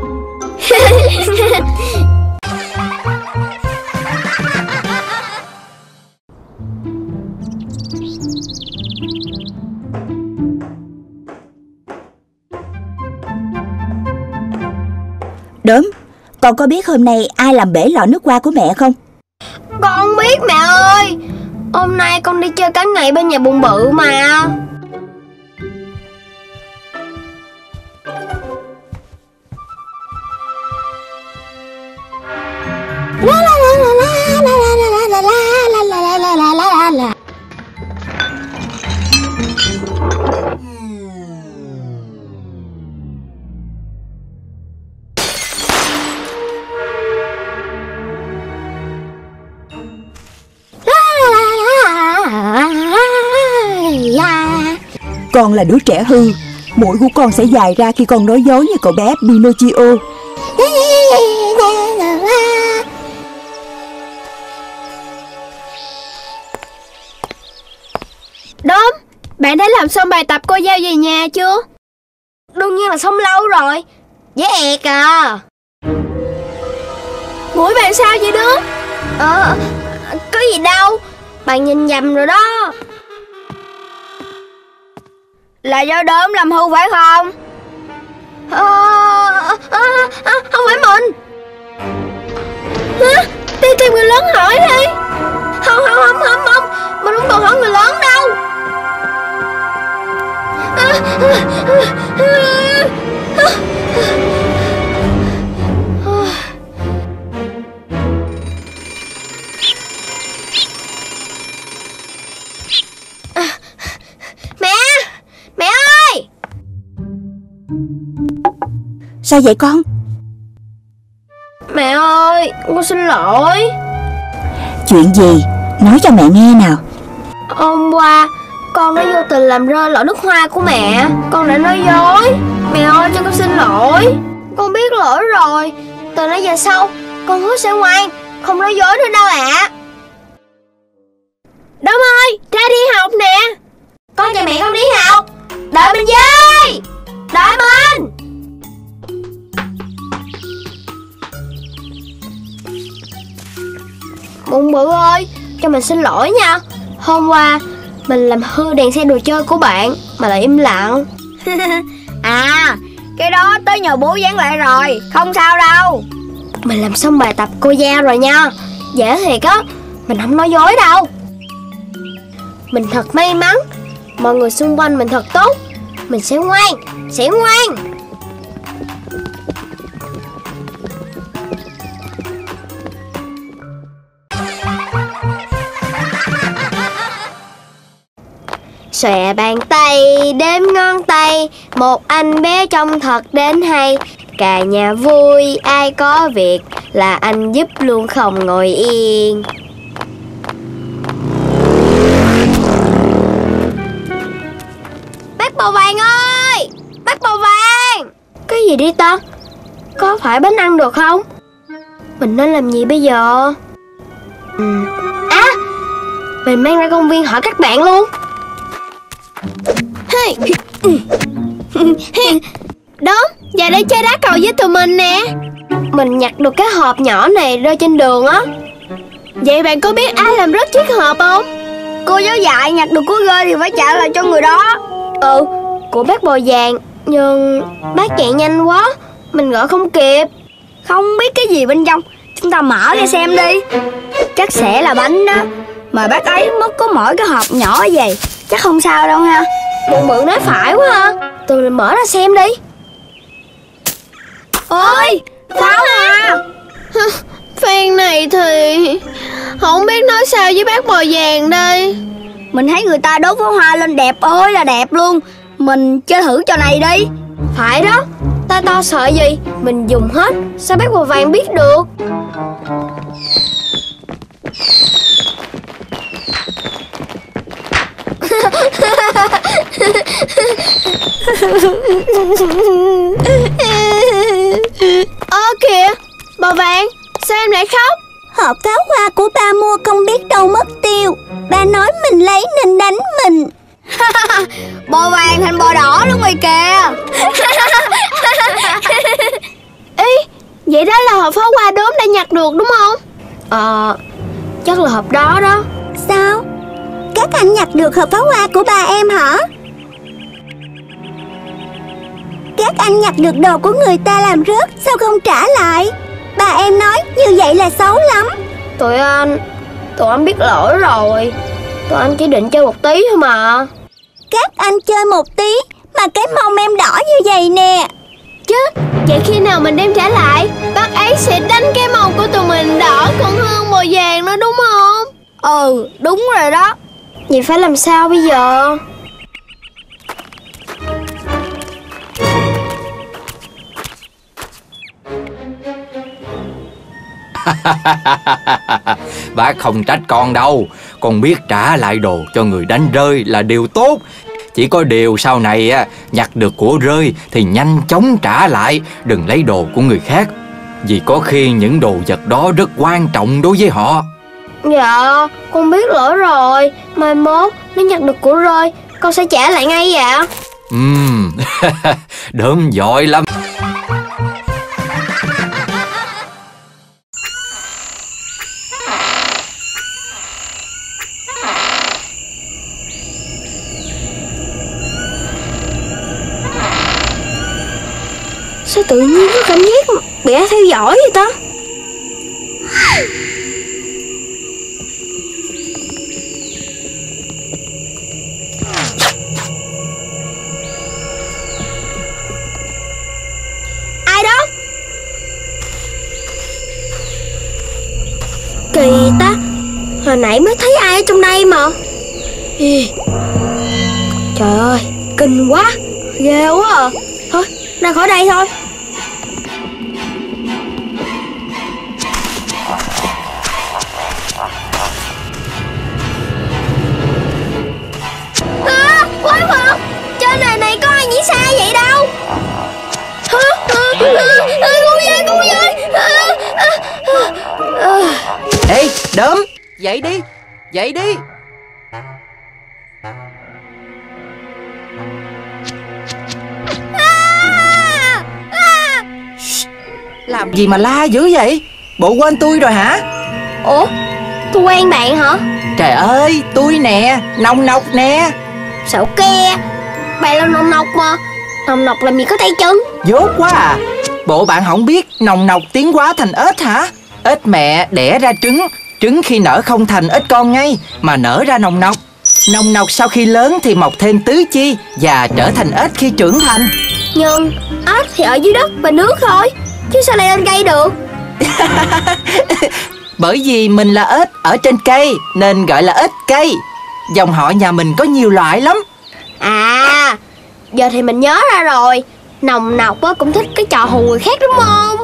Đốm, con có biết hôm nay ai làm bể lọ nước hoa của mẹ không? Con biết mẹ ơi. Hôm nay con đi chơi cả ngày bên nhà bụng bự mà. Con là đứa trẻ hư. Mũi của con sẽ dài ra khi con nói dối như cậu bé Pinocchio. Đốm, bạn đã làm xong bài tập cô giao về nhà chưa? Đương nhiên là xong lâu rồi. Dễ ẹc à. Mũi bạn sao vậy Đốm? Có gì đâu. Bạn nhìn nhầm rồi đó. Là do Đốm làm hư phải không? Không phải mình. Đi tìm người lớn hỏi đi. Không. Mình không cần hỏi người lớn đâu. Mẹ ơi. Sao vậy con? Mẹ ơi, con xin lỗi. Chuyện gì? Nói cho mẹ nghe nào. Hôm qua con đã vô tình làm rơi lọ nước hoa của mẹ. Con đã nói dối. Mẹ ơi, cho con xin lỗi. Con biết lỗi rồi. Từ nãy giờ sau con hứa sẽ ngoan, không nói dối nữa đâu ạ. Đốm ơi, ra đi học nè. Con và mẹ con đi học. Đợi mình với. Đợi mình. Bụng bự ơi, cho mình xin lỗi nha. Hôm qua mình làm hư đèn xe đồ chơi của bạn mà lại im lặng. À, cái đó tới nhờ bố dán lại rồi, không sao đâu. Mình làm xong bài tập cô giao rồi nha. Dễ thiệt á, mình không nói dối đâu. Mình thật may mắn. Mọi người xung quanh mình thật tốt. Mình sẽ ngoan, sẽ ngoan. Xòe bàn tay, đếm ngón tay, một anh bé trông thật đến hay. Cả nhà vui, ai có việc là anh giúp luôn không ngồi yên. Bác bầu vàng ơi! Bác bầu vàng! Cái gì đi ta? Có phải bánh ăn được không? Mình nên làm gì bây giờ? Mình mang ra công viên hỏi các bạn luôn. Đốm, vào đây chơi đá cầu với tụi mình nè. Mình nhặt được cái hộp nhỏ này rơi trên đường á. Vậy bạn có biết ai làm rớt chiếc hộp không? Cô giáo dạy nhặt được của rơi thì phải trả lại cho người đó. Của bác bò vàng. Nhưng bác chạy nhanh quá, mình gọi không kịp. Không biết cái gì bên trong. Chúng ta mở ra xem đi. Chắc sẽ là bánh đó. Mà bác ấy mất có mỗi cái hộp nhỏ vậy. Chắc không sao đâu ha. Bụng bự nói phải quá ha. Tụi mình mở ra xem đi. Ôi, pháo à. Phen này thì không biết nói sao với bác bò vàng đây. Mình thấy người ta đốt pháo hoa lên đẹp ơi là đẹp luôn. Mình chơi thử trò này đi. Phải đó, ta to sợ gì. Mình dùng hết, sao bác bò vàng biết được. Kìa, bà Vàng, sao em lại khóc? Hộp pháo hoa của ba mua không biết đâu mất tiêu. Ba nói mình lấy nên đánh mình. Bò vàng thành bò đỏ luôn rồi kìa. Ý, vậy đó là hộp pháo hoa đốm đã nhặt được đúng không? Chắc là hộp đó đó. Sao? Các anh nhặt được hộp pháo hoa của ba em hả? Các anh nhặt được đồ của người ta làm rớt, sao không trả lại? Ba em nói như vậy là xấu lắm. Tụi anh biết lỗi rồi. Tụi anh chỉ định chơi một tí thôi mà. Các anh chơi một tí mà cái mông em đỏ như vậy nè. Chứ, vậy khi nào mình đem trả lại, bác ấy sẽ đánh cái mông của tụi mình đỏ còn hơn màu vàng nữa đúng không? Ừ, đúng rồi đó. Vậy phải làm sao bây giờ? Bác không trách con đâu. Con biết trả lại đồ cho người đánh rơi là điều tốt. Chỉ có điều sau này nhặt được của rơi thì nhanh chóng trả lại, đừng lấy đồ của người khác. Vì có khi những đồ vật đó rất quan trọng đối với họ. Dạ, con biết lỗi rồi. Mai mốt nếu nhặt được của rơi, con sẽ trả lại ngay dạ. Đớm giỏi lắm. Sao tự nhiên có cảm giác bị ai theo dõi vậy ta? Ai đó? Kỳ ta, hồi nãy mới thấy ai ở trong đây mà. Trời ơi, kinh quá, ghê quá à. Thôi, ra khỏi đây thôi. Quái vật, trên đời này có ai nghĩ xa vậy đâu. Cứu với. Ê, Đốm, dậy đi, dậy đi. Làm gì mà la dữ vậy? Bộ quên tôi rồi hả? Ủa, tôi quen bạn hả? Trời ơi, tôi nè, Nòng Nọc nè. Sợ ke, bạn là Nòng Nọc mà. Nòng Nọc làm gì có tay chân. Dốt quá à. Bộ bạn không biết Nòng Nọc tiến hóa thành ếch hả? Ếch mẹ đẻ ra trứng, trứng khi nở không thành ếch con ngay mà nở ra nòng nọc. Nòng nọc sau khi lớn thì mọc thêm tứ chi và trở thành ếch khi trưởng thành. Nhưng ếch thì ở dưới đất và nước thôi, chứ sao lại lên cây được? Bởi vì mình là ếch ở trên cây nên gọi là ếch cây. Dòng họ nhà mình có nhiều loại lắm. À, giờ thì mình nhớ ra rồi. Nòng Nọc cũng thích cái trò hù người khác đúng không?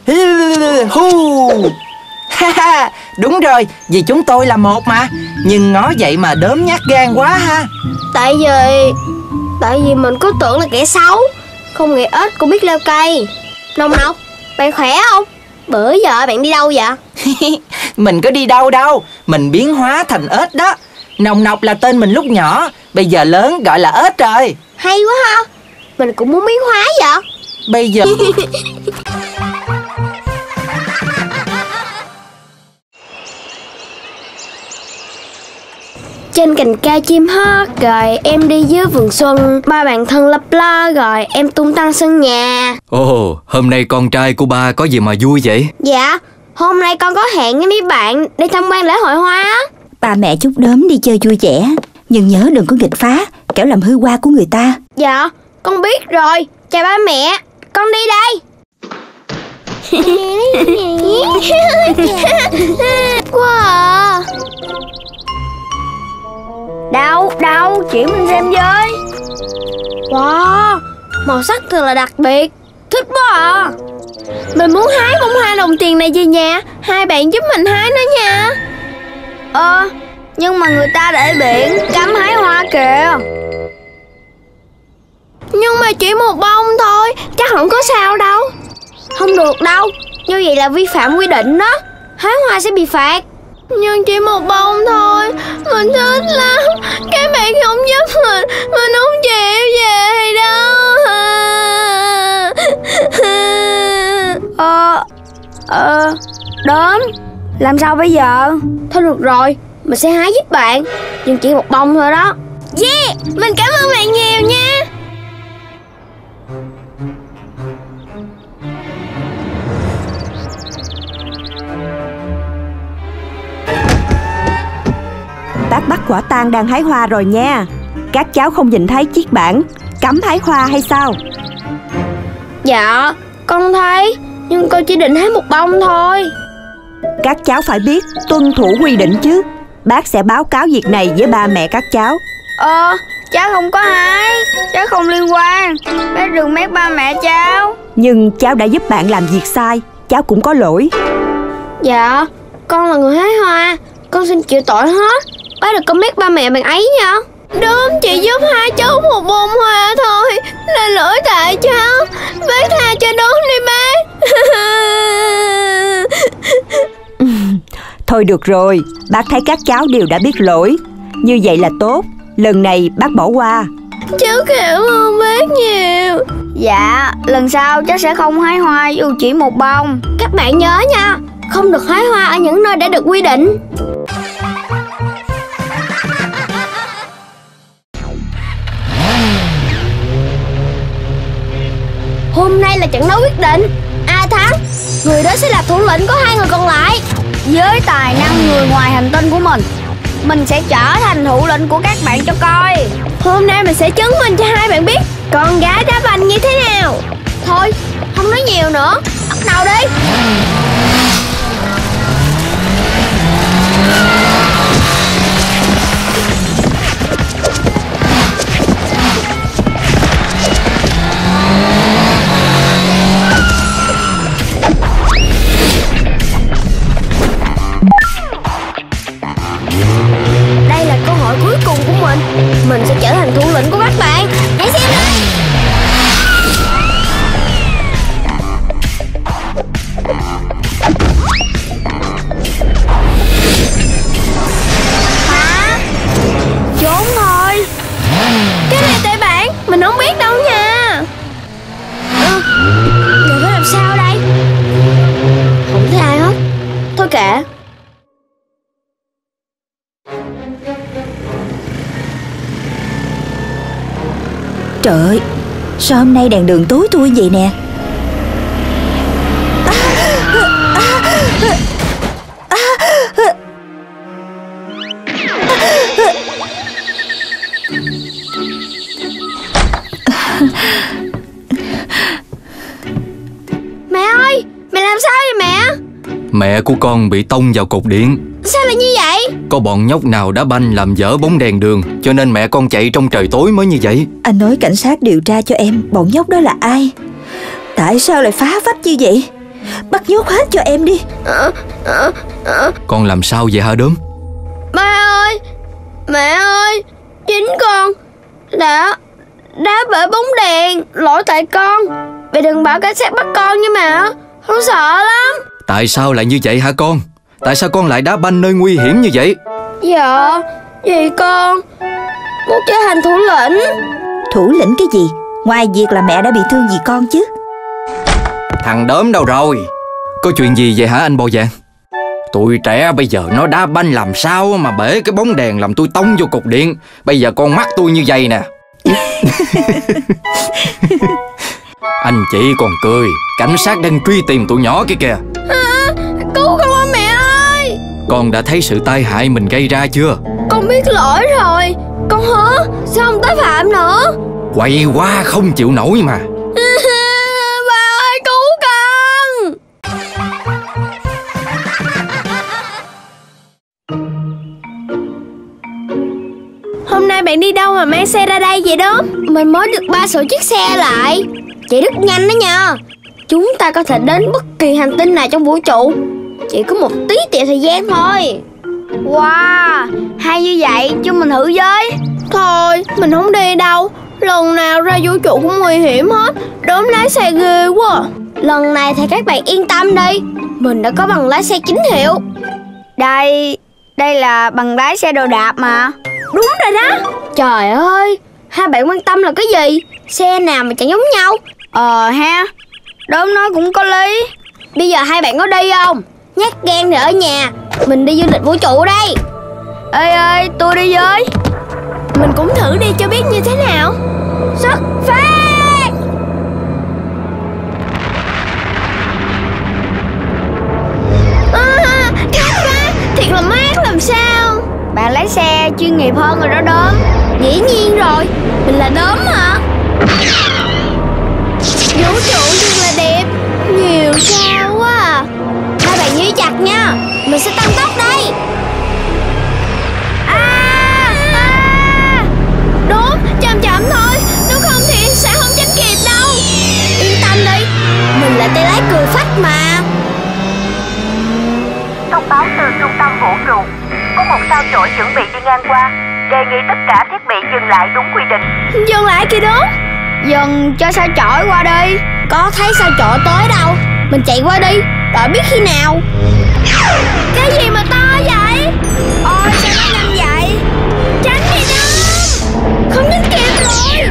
Hu. Đúng rồi, vì chúng tôi là một mà. Nhưng ngó vậy mà Đốm nhát gan quá ha. Tại vì mình cứ tưởng là kẻ xấu, không nghĩ ếch cũng biết leo cây. Nòng Nọc, bạn khỏe không? Bữa giờ bạn đi đâu vậy? Mình có đi đâu đâu, mình biến hóa thành ếch đó. Nòng Nọc là tên mình lúc nhỏ, bây giờ lớn gọi là ếch rồi. Hay quá ha, mình cũng muốn biến hóa vậy. Bây giờ trên cành cao chim hót, rồi em đi dưới vườn xuân, ba bạn thân lấp lo, rồi em tung tăng sân nhà. Ồ, hôm nay con trai của ba có gì mà vui vậy? Dạ, hôm nay con có hẹn với mấy bạn đi tham quan lễ hội hoa á. Ba mẹ chúc Đốm đi chơi vui vẻ, nhưng nhớ đừng có nghịch phá, kẻo làm hư hoa của người ta. Dạ, con biết rồi. Chào ba mẹ, con đi đây. Quá à. Đâu, chỉ mình xem với. Wow, màu sắc thật là đặc biệt, thích quá à. Mình muốn hái bông hoa đồng tiền này về nhà. Hai bạn giúp mình hái nó nha. Nhưng mà người ta để biển cấm hái hoa kìa. Nhưng mà chỉ một bông thôi, chắc không có sao đâu. Không được đâu, như vậy là vi phạm quy định đó. Hái hoa sẽ bị phạt. Nhưng chỉ một bông thôi, mình thích lắm. Các bạn không giúp mình không chịu về đâu. Đốm, làm sao bây giờ? Thôi được rồi, mình sẽ hái giúp bạn. Nhưng chỉ một bông thôi đó. Yeah, mình cảm ơn bạn nhiều nha. Bác bắt quả tang đang hái hoa rồi nha. Các cháu không nhìn thấy chiếc bảng cấm hái hoa hay sao? Dạ, con thấy, nhưng con chỉ định hái một bông thôi. Các cháu phải biết tuân thủ quy định chứ. Bác sẽ báo cáo việc này với ba mẹ các cháu. Cháu không có hái, cháu không liên quan. Bác đừng mét ba mẹ cháu. Nhưng cháu đã giúp bạn làm việc sai, cháu cũng có lỗi. Dạ, con là người hái hoa, con xin chịu tội hết. Bác đừng có mét ba mẹ bạn ấy nha. Đúng, chị giúp hai cháu một bông hoa thôi. Là lỗi tại cháu. Bác tha cho đúng đi bác. Thôi được rồi, bác thấy các cháu đều đã biết lỗi. Như vậy là tốt. Lần này bác bỏ qua. Cháu cảm ơn bác nhiều. Dạ, lần sau cháu sẽ không hái hoa dù chỉ một bông. Các bạn nhớ nha, không được hái hoa ở những nơi đã được quy định. Hôm nay là trận đấu quyết định. Ai thắng, người đó sẽ là thủ lĩnh của hai người còn lại. Với tài năng người ngoài hành tinh của mình sẽ trở thành thủ lĩnh của các bạn cho coi. Hôm nay mình sẽ chứng minh cho hai bạn biết con gái đá banh như thế nào. Thôi, không nói nhiều nữa, bắt đầu đi. Đây là cơ hội cuối cùng của mình sẽ trở thành thủ lĩnh của các bạn. Hãy xem đây. Hả? Trốn thôi. Cái này tụi bạn, mình không biết đâu nha. Giờ phải làm sao đây? Không thấy ai hết. Thôi kệ. Trời ơi, sao hôm nay đèn đường tối thui vậy nè? Mẹ ơi, mẹ làm sao vậy mẹ? Mẹ của con bị tông vào cột điện. Sao lại như vậy? Có bọn nhóc nào đá banh làm dở bóng đèn đường, cho nên mẹ con chạy trong trời tối mới như vậy. Anh nói cảnh sát điều tra cho em bọn nhóc đó là ai. Tại sao lại phá vách như vậy? Bắt nhốt hết cho em đi. Con làm sao vậy hả Đốm? Ba ơi, mẹ ơi, chính con đã đá bể bóng đèn. Lỗi tại con. Mẹ đừng bảo cảnh sát bắt con nha mẹ. Con sợ lắm. Tại sao lại như vậy hả con? Tại sao con lại đá banh nơi nguy hiểm như vậy? Dạ, vì con muốn trở thành thủ lĩnh. Thủ lĩnh cái gì? Ngoài việc là mẹ đã bị thương vì con chứ. Thằng Đốm đâu rồi? Có chuyện gì vậy hả anh Bò Vàng? Tụi trẻ bây giờ nó đá banh làm sao mà bể cái bóng đèn làm tôi tông vô cột điện. Bây giờ con mắt tôi như vậy nè. Anh chị còn cười. Cảnh sát đang truy tìm tụi nhỏ kia kìa. Cứu con mẹ ơi. Con đã thấy sự tai hại mình gây ra chưa? Con biết lỗi rồi. Con hứa sẽ không tái phạm nữa. Quậy quá không chịu nổi mà. Bà ơi cứu con. Hôm nay bạn đi đâu mà mang xe ra đây vậy đó? Mình mới được ba sửa chiếc xe lại. Chạy rất nhanh đó nha. Chúng ta có thể đến bất kỳ hành tinh nào trong vũ trụ, chỉ có một tí tẹo thời gian thôi. Wow, hay như vậy, cho mình thử với. Thôi, mình không đi đâu. Lần nào ra vũ trụ cũng nguy hiểm hết. Đốm lái xe ghê quá. Lần này thì các bạn yên tâm đi, mình đã có bằng lái xe chính hiệu. Đây là bằng lái xe đồ đạp mà. Đúng rồi đó. Trời ơi, hai bạn quan tâm là cái gì? Xe nào mà chẳng giống nhau. Ha, Đốm nói cũng có lý. Bây giờ hai bạn có đi không? Nhát gan thì ở nhà, mình đi du lịch vũ trụ đây. Ê, tôi đi với. Mình cũng thử đi cho biết như thế nào. Xuất phát. Khát quá, thiệt là mát làm sao. Bạn lái xe chuyên nghiệp hơn rồi đó Đốm. Dĩ nhiên rồi, mình là Đốm mà. Vũ trụ thật là đẹp, nhiều sao quá à. Hai bạn giữ chặt nha, mình sẽ tăng tốc đây. Đốm, chậm chậm thôi, nếu không thì sẽ không tránh kịp đâu. Yên tâm đi, mình là tay lái cười phách mà. Thông báo từ trung tâm vũ trụ, có một sao chổi chuẩn bị đi ngang qua, đề nghị tất cả thiết bị dừng lại đúng quy định. Dừng lại kìa Đốm. Dừng cho sao chổi qua đi. Có thấy sao chổi tới đâu, mình chạy qua đi, đợi biết khi nào. Cái gì mà to vậy? Ôi sao nó nhanh vậy? Tránh đi Đốm, không tránh kịp rồi.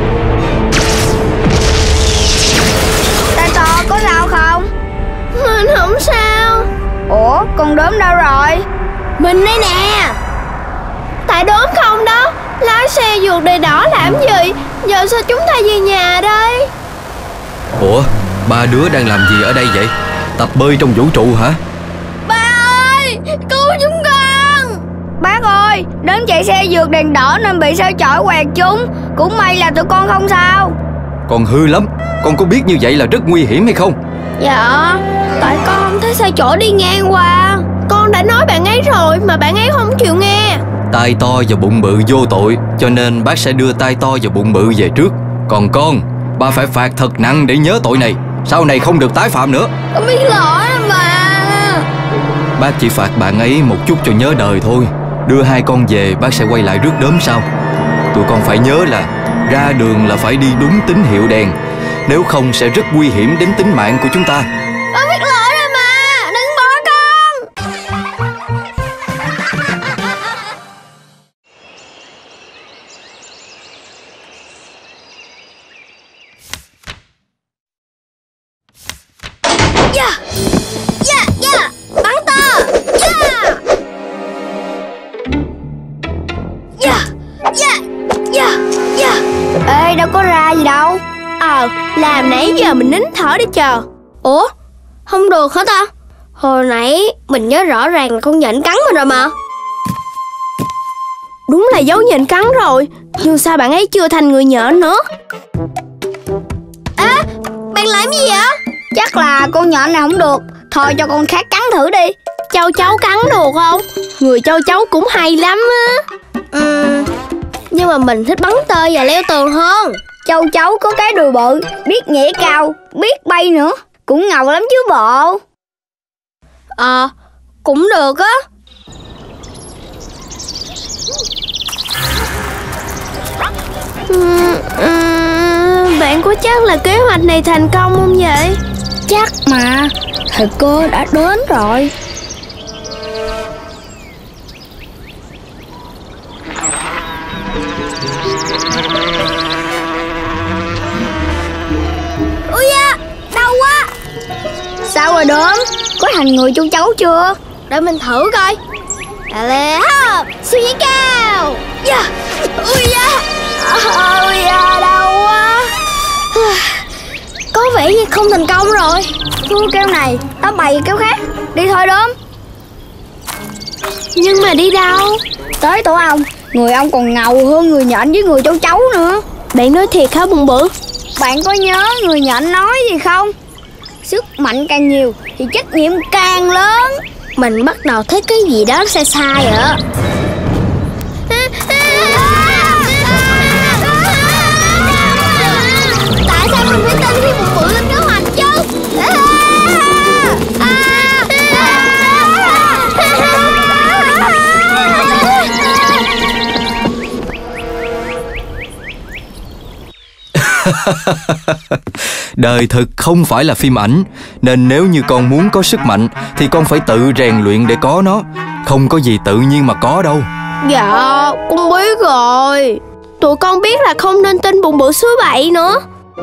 Tay to có sao không? Mình không sao. Ủa con Đốm đâu rồi? Mình đây nè. Tại Đốm không đó, lái xe vượt đèn đỏ làm gì? Giờ sao chúng ta về nhà đây? Ủa, ba đứa đang làm gì ở đây vậy? Tập bơi trong vũ trụ hả? Ba ơi, cứu chúng con. Bác ơi, Đốm chạy xe vượt đèn đỏ nên bị sao chổi quẹt chúng. Cũng may là tụi con không sao. Con hư lắm, con có biết như vậy là rất nguy hiểm hay không? Dạ, tại con thấy sao chổi đi ngang qua. Con đã nói bạn ấy rồi mà bạn ấy không chịu nghe. Tai to và bụng bự vô tội, cho nên bác sẽ đưa tai to và bụng bự về trước. Còn con, ba phải phạt thật nặng để nhớ tội này, sau này không được tái phạm nữa. Con biết lỗi rồi mà. Bác chỉ phạt bạn ấy một chút cho nhớ đời thôi. Đưa hai con về, bác sẽ quay lại rước Đốm sau. Tụi con phải nhớ là ra đường là phải đi đúng tín hiệu đèn, nếu không sẽ rất nguy hiểm đến tính mạng của chúng ta. Con biết lỗi rồi mà, đừng bỏ con. Bắn to. Ê, đâu có ra gì đâu. Làm nãy giờ mình nín thở để chờ. Ủa, không được hả ta? Hồi nãy mình nhớ rõ ràng là con nhện cắn mình rồi mà. Đúng là dấu nhện cắn rồi, nhưng sao bạn ấy chưa thành người nhện nữa? Bạn làm gì vậy? Chắc là con nhện này không được. Thôi cho con khác cắn thử đi. Châu chấu cắn được không? Người châu chấu cũng hay lắm á. Nhưng mà mình thích bắn tơ và leo tường hơn. Châu chấu có cái đùi bự, biết nhảy cao, biết bay nữa. Cũng ngầu lắm chứ bộ. Cũng được á. Bạn có chắc là kế hoạch này thành công không vậy? Chắc mà, thời cơ đã đến rồi. Ui da, đau quá. Sao rồi Đốm? Có thành người châu chấu chưa? Để mình thử coi. Lê hop, siêu nhảy cao. Ui da, đau quá. Có vẻ như không thành công rồi. Thua kêu này, tao bày kêu khác. Đi thôi Đốm. Nhưng mà đi đâu? Tới tổ ông. Người ông còn ngầu hơn người nhện với người châu chấu nữa. Bạn nói thiệt hả bụng bự? Bạn có nhớ người nhện nói gì không? Sức mạnh càng nhiều thì trách nhiệm càng lớn. Mình bắt đầu thấy cái gì đó sai sai rồi á. Tại sao mình phải tin khi bụng bự lên kế hoạch chứ? Đời thực không phải là phim ảnh, nên nếu như con muốn có sức mạnh thì con phải tự rèn luyện để có nó. Không có gì tự nhiên mà có đâu. Dạ, con biết rồi. Tụi con biết là không nên tin bụng bự suối bậy nữa.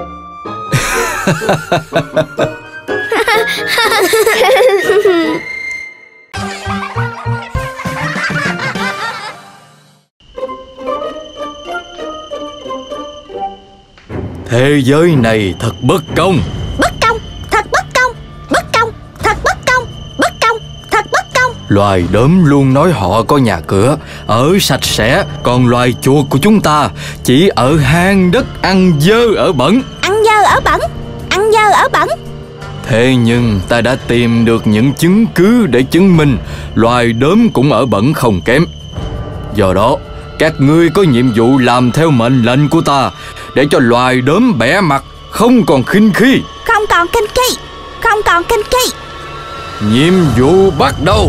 Thế giới này thật bất công. Bất công, thật bất công. Bất công, thật bất công. Bất công, thật bất công. Loài đốm luôn nói họ có nhà cửa, ở sạch sẽ. Còn loài chuột của chúng ta chỉ ở hang đất, ăn dơ ở bẩn. Ăn dơ ở bẩn, ăn dơ ở bẩn. Thế nhưng ta đã tìm được những chứng cứ để chứng minh loài đốm cũng ở bẩn không kém. Do đó, các ngươi có nhiệm vụ làm theo mệnh lệnh của ta, để cho loài đốm bẻ mặt, không còn khinh khi. Không còn khinh khi, không còn khinh khi. Nhiệm vụ bắt đầu.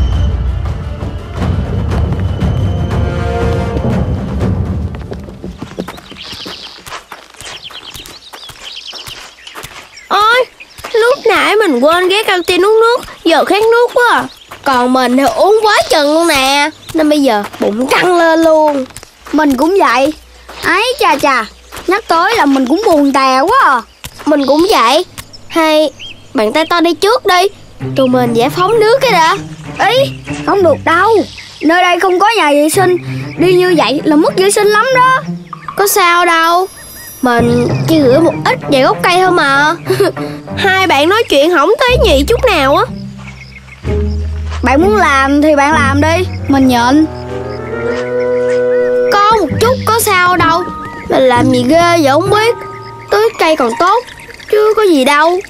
Ôi, lúc nãy mình quên ghé canteen uống nước, giờ khát nước quá à. Còn mình thì uống quá chừng luôn nè, nên bây giờ bụng căng lên luôn. Mình cũng vậy. Ấy chà chà, nhắc tới là mình cũng buồn tè quá à. Mình cũng vậy. Hay bạn tay to đi trước đi, tụi mình giải phóng nước cái đã. Ý, không được đâu. Nơi đây không có nhà vệ sinh, đi như vậy là mất vệ sinh lắm đó. Có sao đâu, mình chỉ rửa một ít vài gốc cây thôi mà. Hai bạn nói chuyện không tế nhị chút nào á. Bạn muốn làm thì bạn làm đi, mình nhịn. Có một chút có sao đâu. Mình làm gì ghê vậy không biết. Tưới cây còn tốt, chứ có gì đâu.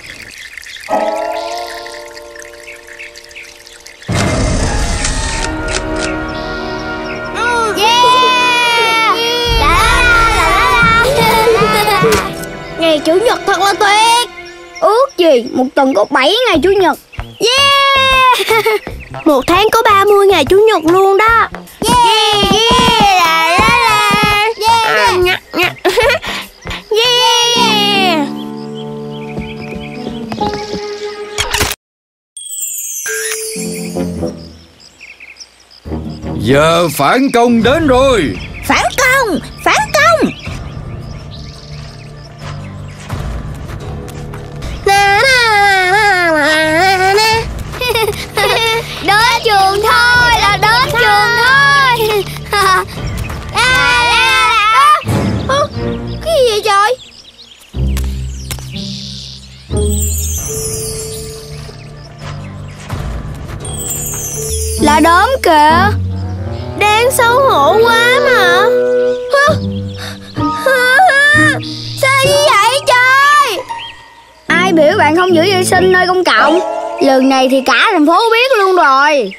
Ngày Chủ nhật thật là tuyệt. Ước gì một tuần có 7 ngày Chủ nhật. Yeah. Một tháng có 30 ngày Chủ nhật luôn đó. Yeah, yeah, la la la. Yeah, yeah, yeah. Giờ phản công đến rồi. Phản công, phản công. Đến trường thôi là đến trường thôi. Cái gì vậy trời? Là đốm kìa. Đáng xấu hổ quá mà. Sao như vậy trời? Ai biểu bạn không giữ vệ sinh nơi công cộng? Lần này thì cả thành phố biết luôn rồi.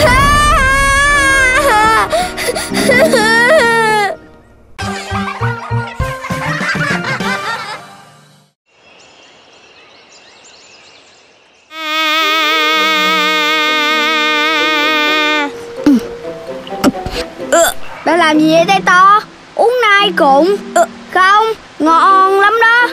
Bạn làm gì vậy tay to? Uống nai cụng. Không, ngon lắm đó.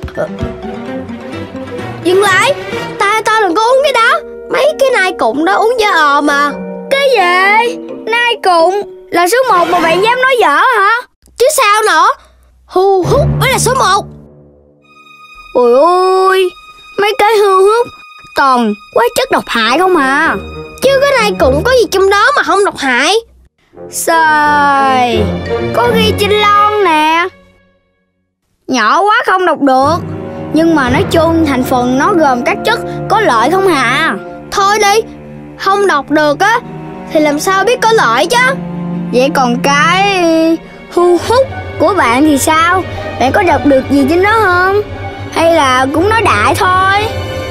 Dừng lại, tay to đừng có uống cái đó. Mấy cái nai cụng đó uống dở mà. Cái gì? Nai cụng là số 1 mà bạn dám nói dở hả? Chứ sao nữa. Hù hút mới là số 1. Ôi ôi, mấy cái hư hút toàn quá chất độc hại không à. Chứ cái nai cụng có gì trong đó mà không độc hại. Xời, có ghi trên lon nè. Nhỏ quá không đọc được, nhưng mà nói chung thành phần nó gồm các chất có lợi không hả? Thôi đi, không đọc được á thì làm sao biết có lợi chứ. Vậy còn cái hư hút của bạn thì sao? Bạn có đọc được gì trên đó không? Hay là cũng nói đại thôi?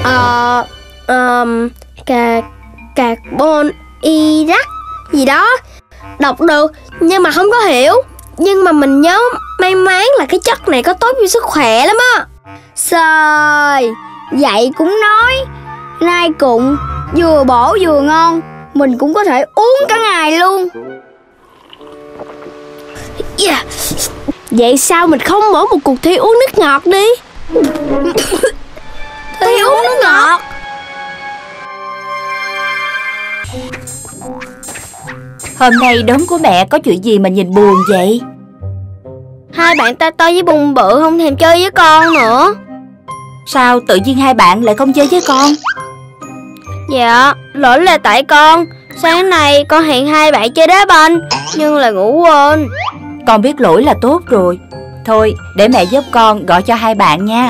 Carbon hydrate gì đó. Đọc được nhưng mà không có hiểu. Nhưng mà mình nhớ may mắn là cái chất này có tốt cho sức khỏe lắm á. Xời, vậy cũng nói. Nai cụng vừa bổ vừa ngon, mình cũng có thể uống cả ngày luôn. Yeah. Vậy sao mình không mở một cuộc thi uống nước ngọt đi? Thi uống nước ngọt. Hôm nay đốm của mẹ có chuyện gì mà nhìn buồn vậy? Hai bạn to to với Bùng Bự không thèm chơi với con nữa. Sao tự nhiên hai bạn lại không chơi với con? Dạ, lỗi là tại con. Sáng nay con hẹn hai bạn chơi đá banh nhưng là ngủ quên. Con biết lỗi là tốt rồi. Thôi để mẹ giúp con gọi cho hai bạn nha.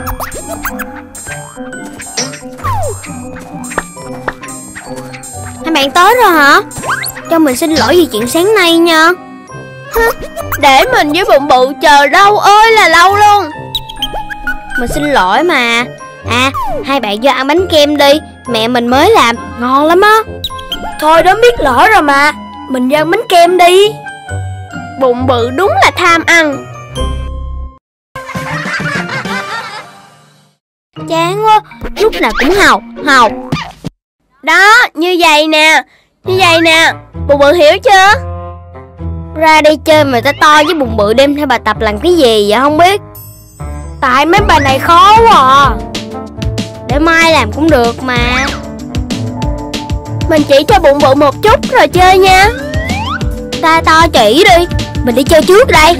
Hai bạn tới rồi hả? Cho mình xin lỗi vì chuyện sáng nay nha. Để mình với Bụng Bự chờ đâu ơi là lâu luôn. Mình xin lỗi mà. À, hai bạn vô ăn bánh kem đi. Mẹ mình mới làm, ngon lắm á. Thôi đó biết lỗi rồi mà. Mình vô ăn bánh kem đi. Bụng Bự đúng là tham ăn. Chán quá, lúc nào cũng hào. Đó, như vậy nè. Bụng Bự hiểu chưa? Ra đây chơi mà to với Bụng Bự đem theo bài tập làm cái gì vậy không biết. Tại mấy bài này khó quá à. Để mai làm cũng được mà. Mình chỉ cho Bụng Bự một chút rồi chơi nha. To chỉ đi. Mình đi chơi trước đây.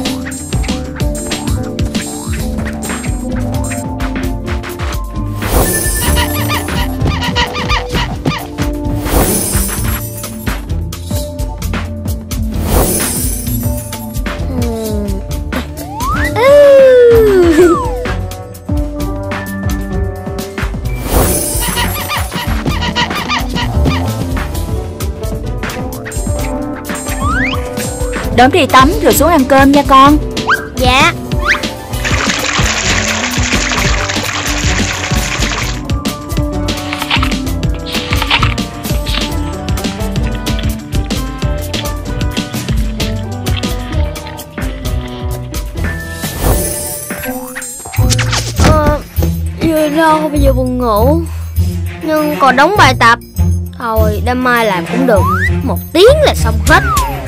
Đốm đi tắm rồi xuống ăn cơm nha con. Dạ. Vừa đâu bây giờ buồn ngủ. Nhưng còn đóng bài tập. Thôi đêm mai làm cũng được. 1 tiếng là xong hết.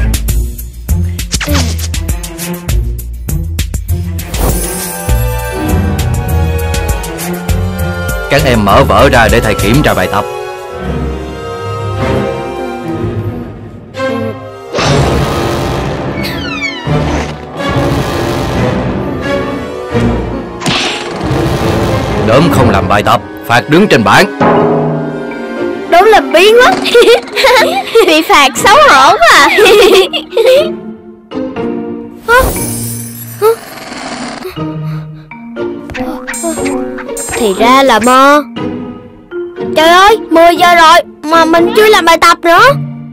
Các em mở vở ra để thầy kiểm tra bài tập. Đốm không làm bài tập, phạt đứng trên bảng. Đốm làm biếng lắm. Bị phạt xấu hổ quá à. Thì ra là mơ. Trời ơi, 10 giờ rồi mà mình chưa làm bài tập nữa.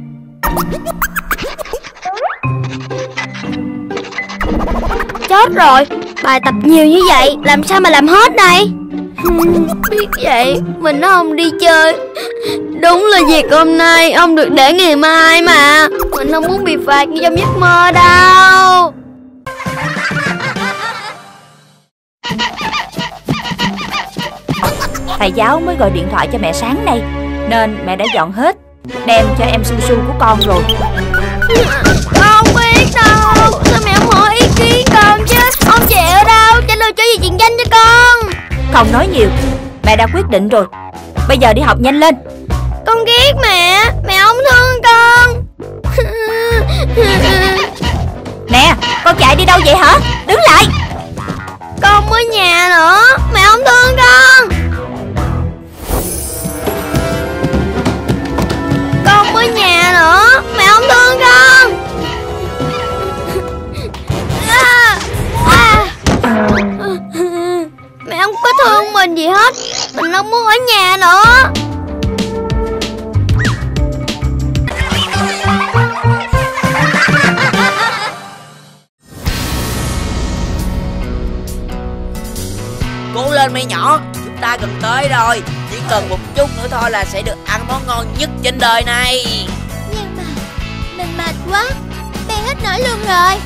Chết rồi, bài tập nhiều như vậy làm sao mà làm hết đây. Biết vậy mình nó không đi chơi. Đúng là việc hôm nay không được để ngày mai mà. Mình không muốn bị phạt như trong giấc mơ đâu. Thầy giáo mới gọi điện thoại cho mẹ sáng nay nên mẹ đã dọn hết đem cho em Su Su của con rồi. Con biết đâu. Sao mẹ không hỏi ý kiến con chứ. Ông chị ở đâu trả lời cho gì chuyện danh cho con. Không nói nhiều, mẹ đã quyết định rồi. Bây giờ đi học nhanh lên. Con ghét mẹ. Mẹ không thương con. Nè, con chạy đi đâu vậy hả? Đứng lại. Con ở nhà nữa. Mẹ không thương con. Con ở nhà nữa. Mẹ không thương con. Mẹ không có thương mình gì hết. Mình không muốn ở nhà nữa. Cố lên mấy nhỏ, chúng ta gần tới rồi. Chỉ cần một chút nữa thôi là sẽ được ăn món ngon nhất trên đời này. Nhưng mà mình mệt quá, bê hết nổi luôn rồi.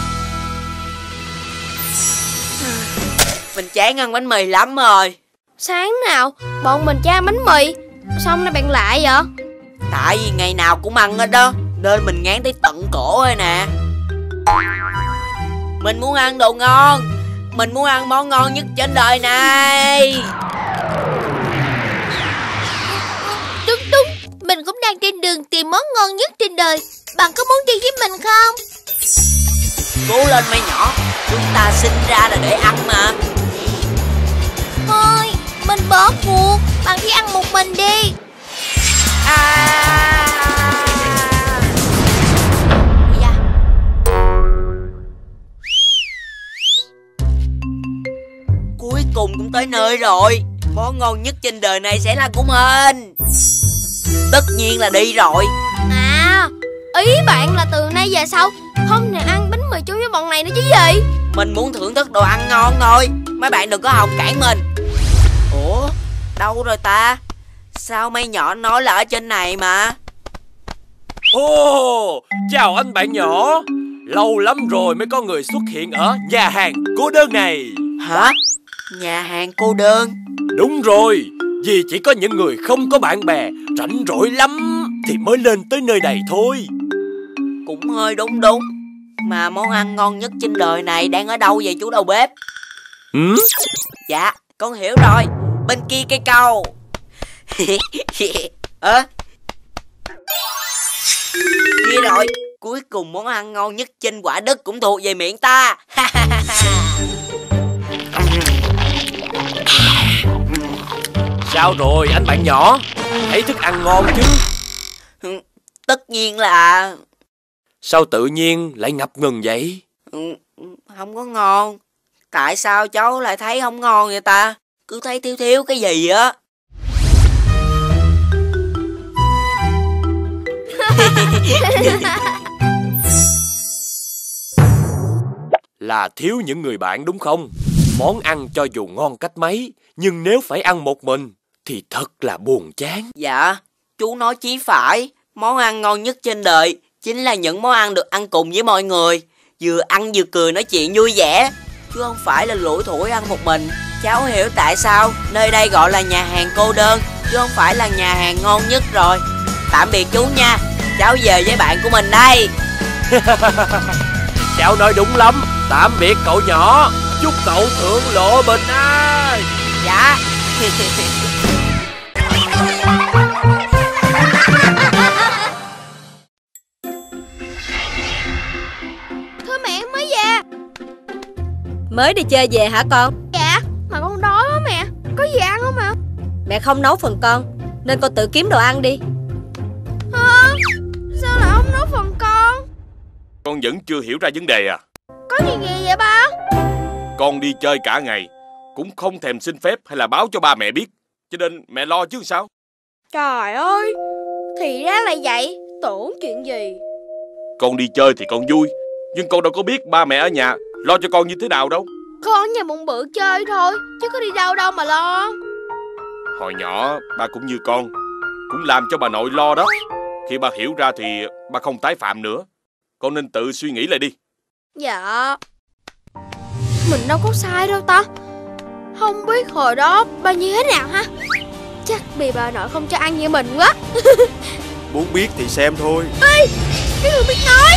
Mình chán ăn bánh mì lắm rồi. Sáng nào bọn mình cho ăn bánh mì, xong nay bạn lại vậy? Tại vì ngày nào cũng ăn hết đó, nên mình ngán tới tận cổ rồi nè. Mình muốn ăn đồ ngon. Mình muốn ăn món ngon nhất trên đời này. Đúng, mình cũng đang trên đường tìm món ngon nhất trên đời. Bạn có muốn đi với mình không? Cố lên mấy nhỏ, chúng ta sinh ra là để ăn mà. Thôi, mình bỏ cuộc. Bạn đi ăn một mình đi. Cuối cùng cũng tới nơi rồi. Món ngon nhất trên đời này sẽ là của mình. Tất nhiên là đi rồi. À, ý bạn là từ nay về sau không thể ăn bánh mì chung với bọn này nữa chứ gì? Mình muốn thưởng thức đồ ăn ngon thôi. Mấy bạn đừng có hòng cản mình. Ủa, đâu rồi ta? Sao mấy nhỏ nói là ở trên này mà? Ồ, chào anh bạn nhỏ. Lâu lắm rồi mới có người xuất hiện ở nhà hàng cô đơn này. Hả? Nhà hàng cô đơn? Đúng rồi, vì chỉ có những người không có bạn bè, rảnh rỗi lắm thì mới lên tới nơi này thôi. Cũng hơi đúng. Mà món ăn ngon nhất trên đời này đang ở đâu vậy chú đầu bếp? Dạ, con hiểu rồi. Bên kia cây cầu. Kia rồi. Cuối cùng món ăn ngon nhất trên quả đất cũng thuộc về miệng ta. Sao rồi anh bạn nhỏ? Thấy thức ăn ngon chứ? Tất nhiên là... Sao tự nhiên lại ngập ngừng vậy? Không có ngon. Tại sao cháu lại thấy không ngon vậy ta? Cứ thấy thiếu cái gì á. Là thiếu những người bạn đúng không? Món ăn cho dù ngon cách mấy, nhưng nếu phải ăn một mình thì thật là buồn chán. Dạ, chú nói chí phải. Món ăn ngon nhất trên đời chính là những món ăn được ăn cùng với mọi người. Vừa ăn vừa cười nói chuyện vui vẻ, chứ không phải là lủi thủi ăn một mình. Cháu hiểu tại sao nơi đây gọi là nhà hàng cô đơn, chứ không phải là nhà hàng ngon nhất rồi. Tạm biệt chú nha. Cháu về với bạn của mình đây. Cháu nói đúng lắm. Tạm biệt cậu nhỏ. Chúc cậu thượng lộ bình an. Dạ. Thưa mẹ, mới về. Mới đi chơi về hả con? Dạ, mà con đói quá mẹ. Có gì ăn không ạ? Mẹ không nấu phần con, nên con tự kiếm đồ ăn đi. Hả? Sao lại không nấu phần con? Con vẫn chưa hiểu ra vấn đề à? Có gì vậy ba? Con đi chơi cả ngày, cũng không thèm xin phép hay là báo cho ba mẹ biết, cho nên mẹ lo chứ sao? Trời ơi, thì ra là vậy. Tưởng chuyện gì? Con đi chơi thì con vui, nhưng con đâu có biết ba mẹ ở nhà lo cho con như thế nào đâu. Con ở nhà một bữa chơi thôi, chứ có đi đâu đâu mà lo. Hồi nhỏ ba cũng như con, cũng làm cho bà nội lo đó. Khi ba hiểu ra thì ba không tái phạm nữa. Con nên tự suy nghĩ lại đi. Dạ, mình đâu có sai đâu ta. Không biết hồi đó ba như thế nào ha. Chắc bị bà nội không cho ăn như mình quá. Muốn biết thì xem thôi. Ê, cái người biết nói.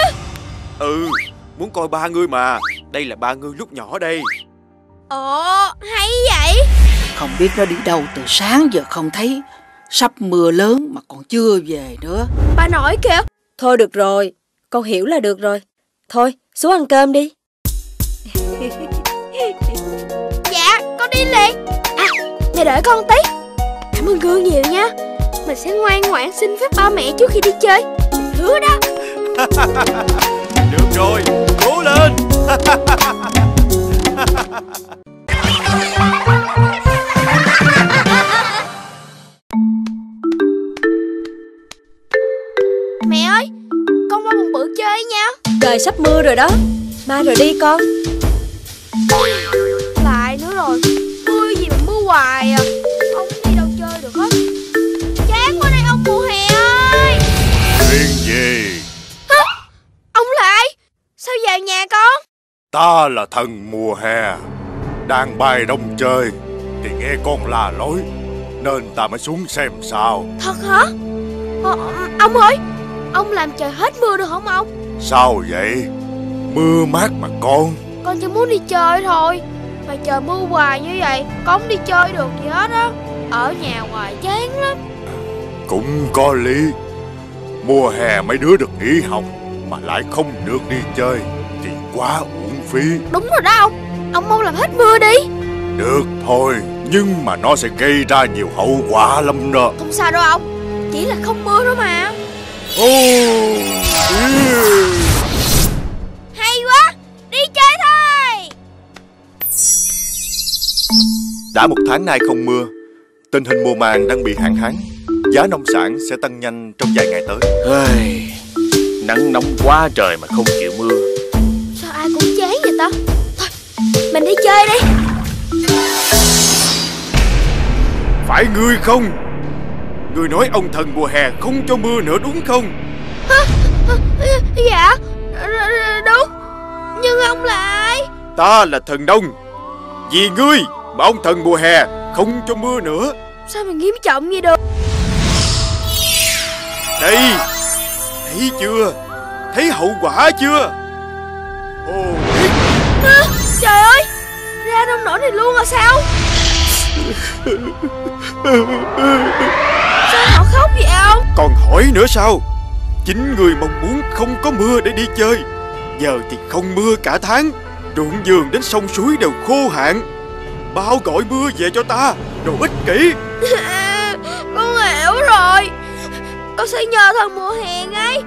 Muốn coi ba ngươi mà. Đây là ba ngươi lúc nhỏ đây. Ồ, hay vậy. Không biết nó đi đâu từ sáng giờ không thấy. Sắp mưa lớn mà còn chưa về nữa. Bà nội kìa. Thôi được rồi, con hiểu là được rồi. Thôi, xuống ăn cơm đi. Dạ, con đi liền. À, mẹ đợi con tí. Cảm ơn Gương nhiều nha. Mình sẽ ngoan ngoãn xin phép ba mẹ trước khi đi chơi. Hứa đó. Được rồi, cố lên. Mẹ ơi, con qua một bữa chơi nha. Trời sắp mưa rồi đó. Mai rồi đi con. Lại nữa rồi. Mưa gì mà mưa hoài à. Ông đi đâu chơi được hết. Chán quá đây ông mùa hè ơi. Chuyện gì? Hả? Ông là ai? Sao vào nhà con? Ta là thần mùa hè. Đang bay đông chơi thì nghe con la lối, nên ta mới xuống xem sao. Thật hả? Ông ơi, ông làm trời hết mưa được không ông? Sao vậy? Mưa mát mà con. Con chỉ muốn đi chơi thôi. Mà trời mưa hoài như vậy, con không đi chơi được gì hết á. Ở nhà hoài chán lắm. Cũng có lý. Mùa hè mấy đứa được nghỉ học mà lại không được đi chơi thì quá uổng phí. Đúng rồi đó ông mau làm hết mưa đi. Được thôi, nhưng mà nó sẽ gây ra nhiều hậu quả lắm đó. Không sao đâu ông, chỉ là không mưa thôi mà. Hay quá, đi chơi thôi. Đã một tháng nay không mưa, tình hình mùa màng đang bị hạn hán. Giá nông sản sẽ tăng nhanh trong vài ngày tới. Nắng nóng quá trời mà không chịu mưa. Sao ai cũng chán vậy ta? Thôi, mình đi chơi đi. Phải ngươi không? Ngươi nói ông thần mùa hè không cho mưa nữa đúng không? Dạ, đúng. Nhưng ông là ai? Ta là thần nông. Vì ngươi mà ông thần mùa hè không cho mưa nữa. Sao mà nghiêm trọng vậy được? Đây, thấy chưa? Thấy hậu quả chưa? Trời ơi, ra nông nổi này luôn là sao? Sao họ khóc vậy ông? Còn hỏi nữa sao? Chính người mong muốn không có mưa để đi chơi. Giờ thì không mưa cả tháng. Ruộng vườn đến sông suối đều khô hạn. Bao gọi mưa về cho ta, đồ ích kỷ. Con hiểu rồi. Con sẽ nhờ thần mùa hè ngay.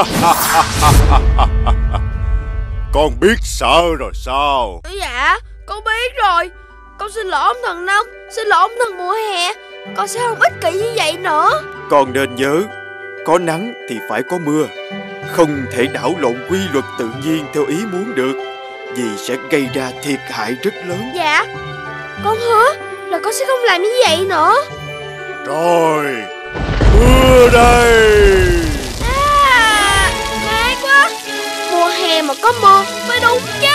Con biết sợ rồi sao? Dạ, con biết rồi. Con xin lỗi ông thần nông, xin lỗi ông thần mùa hè. Con sẽ không ích kỷ như vậy nữa. Con nên nhớ, có nắng thì phải có mưa. Không thể đảo lộn quy luật tự nhiên theo ý muốn được, vì sẽ gây ra thiệt hại rất lớn. Dạ, con hứa là con sẽ không làm như vậy nữa. Rồi, mưa đây. Hay quá. Mùa hè mà có mưa mới đúng chứ.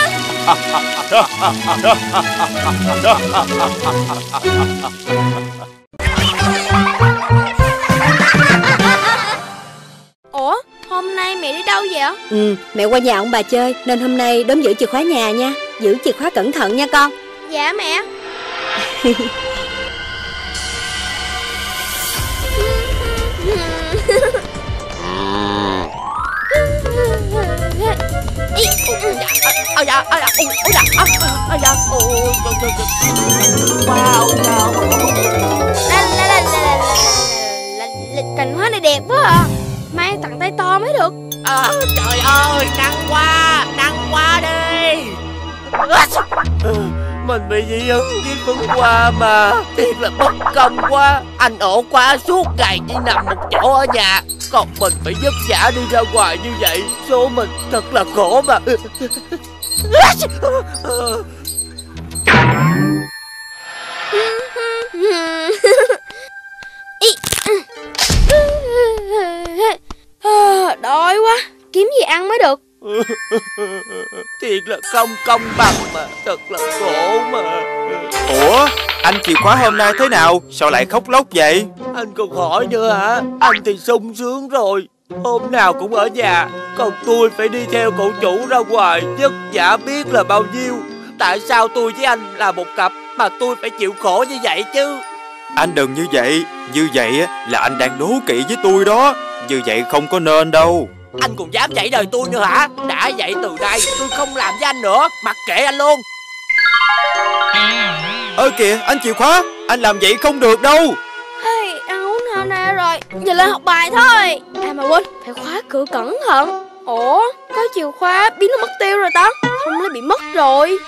Ủa, hôm nay mẹ đi đâu vậy? Mẹ qua nhà ông bà chơi, nên hôm nay đốm giữ chìa khóa nhà nha. Giữ chìa khóa cẩn thận nha con. Dạ mẹ. Cành hoa này đẹp quá à. Mai tặng tay to mới được. Trời ơi, nắng quá đi. Mình bị dị ứng với phấn hoa mà. Thiệt là bất công quá. Anh ổn quá, suốt ngày chỉ nằm một chỗ ở nhà, còn mình phải vất vả đi ra ngoài như vậy. Số mình thật là khổ mà. Đói quá, kiếm gì ăn mới được. Thiệt là không công bằng mà, thật là khổ mà. Ủa, anh chìa khóa hôm nay thế nào? Sao lại khóc lóc vậy? Anh còn hỏi nữa hả? Anh thì sung sướng rồi, hôm nào cũng ở nhà, còn tôi phải đi theo cậu chủ ra ngoài, vất vả biết là bao nhiêu. Tại sao tôi với anh là một cặp mà tôi phải chịu khổ như vậy chứ? Anh đừng như vậy. Như vậy là anh đang đố kỵ với tôi đó. Như vậy không có nên đâu. Anh còn dám dạy đời tôi nữa hả? Đã vậy từ đây tôi không làm với anh nữa, mặc kệ anh luôn. Ơ kìa, anh chìa khóa. Anh làm vậy không được đâu. Hey, ăn uống no nê rồi, giờ lên học bài thôi. Mà quên, phải khóa cửa cẩn thận. Ủa, có chìa khóa biến nó mất tiêu rồi ta. Không lấy bị mất rồi.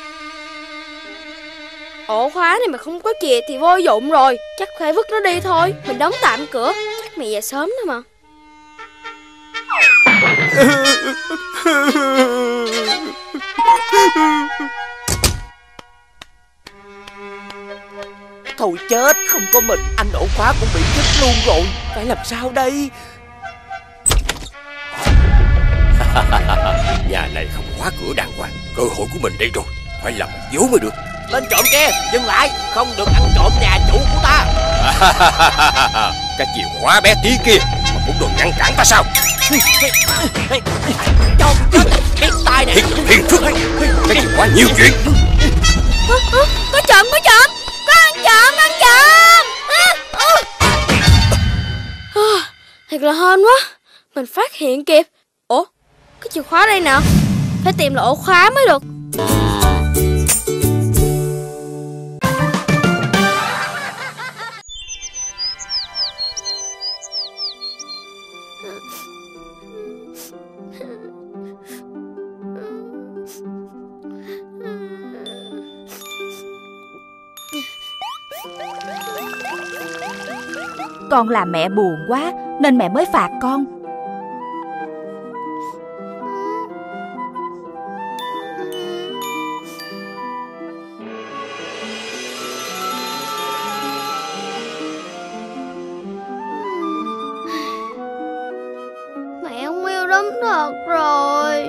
Ổ khóa này mà không có chìa thì vô dụng rồi. Chắc phải vứt nó đi thôi. Mình đóng tạm cửa. Chắc mẹ về sớm thôi mà. Thôi chết, không có mình, anh ổ khóa cũng bị chết luôn rồi. Phải làm sao đây? Nhà này không khóa cửa đàng hoàng. Cơ hội của mình đây rồi, phải làm dấu mới được. Tên trộm kia, dừng lại, không được ăn trộm nhà chủ của ta. Cái chìa khóa bé tí kia mà cũng đừng ngăn cản ta sao? Trộm chết, biết tay tay nè. Hiền phức, cái gì quá nhiều chuyện. Có trộm, có trộm, có ăn trộm, ăn trộm. Thiệt là hên quá, mình phát hiện kịp. Ủa, cái chìa khóa đây nè, phải tìm là ổ khóa mới được. Con làm mẹ buồn quá nên mẹ mới phạt con. Mẹ không yêu lắm thật rồi.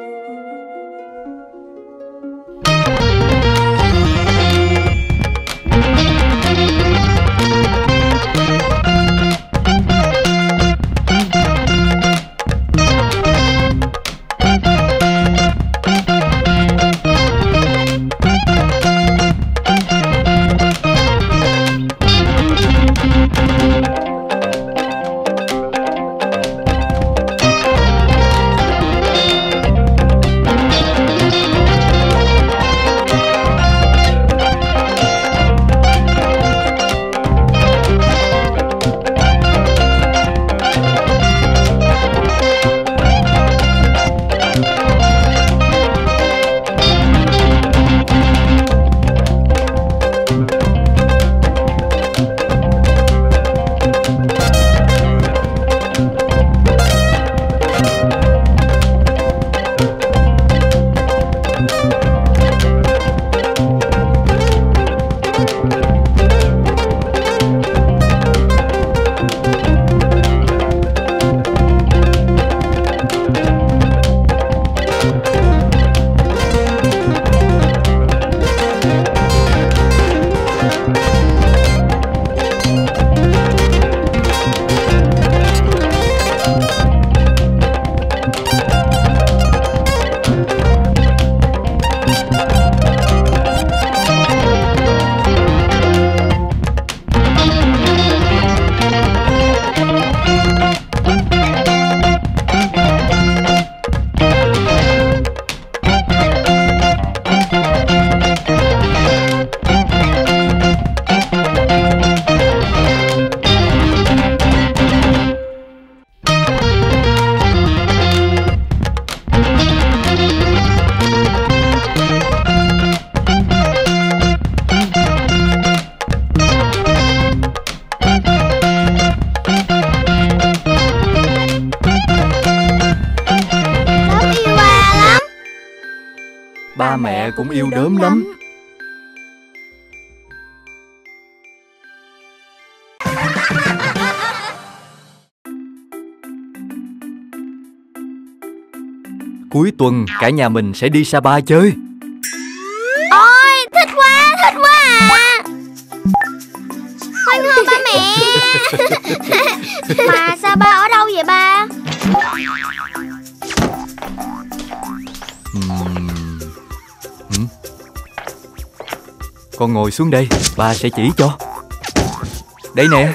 Ba mẹ cũng yêu đớm lắm. Cuối tuần cả nhà mình sẽ đi Sapa chơi. Ôi, thích quá à. Hoan hô ba mẹ. Mà Sapa ở đâu vậy ba? Con ngồi xuống đây, ba sẽ chỉ cho. Đây nè.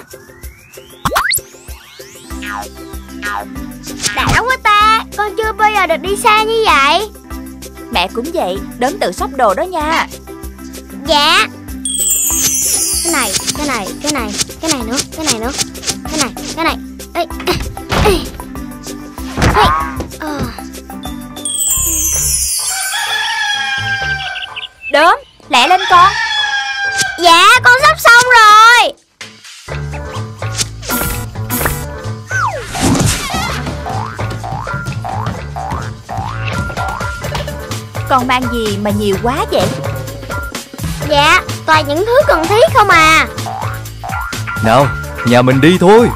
Đã quá ta, con chưa bao giờ được đi xa như vậy. Mẹ cũng vậy, đến tự xốc đồ đó nha. Dạ. Cái này nữa, cái này nữa, cái này. Ê. Đốm, lẹ lên con. Dạ, con sắp xong rồi. Con mang gì mà nhiều quá vậy? Dạ, toàn những thứ cần thiết không à. Nào, nhà mình đi thôi.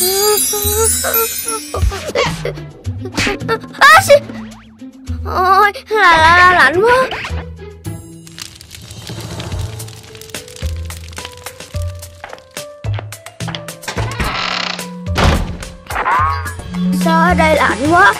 Ôi, là lạnh quá. Sao ở đây lạnh quá?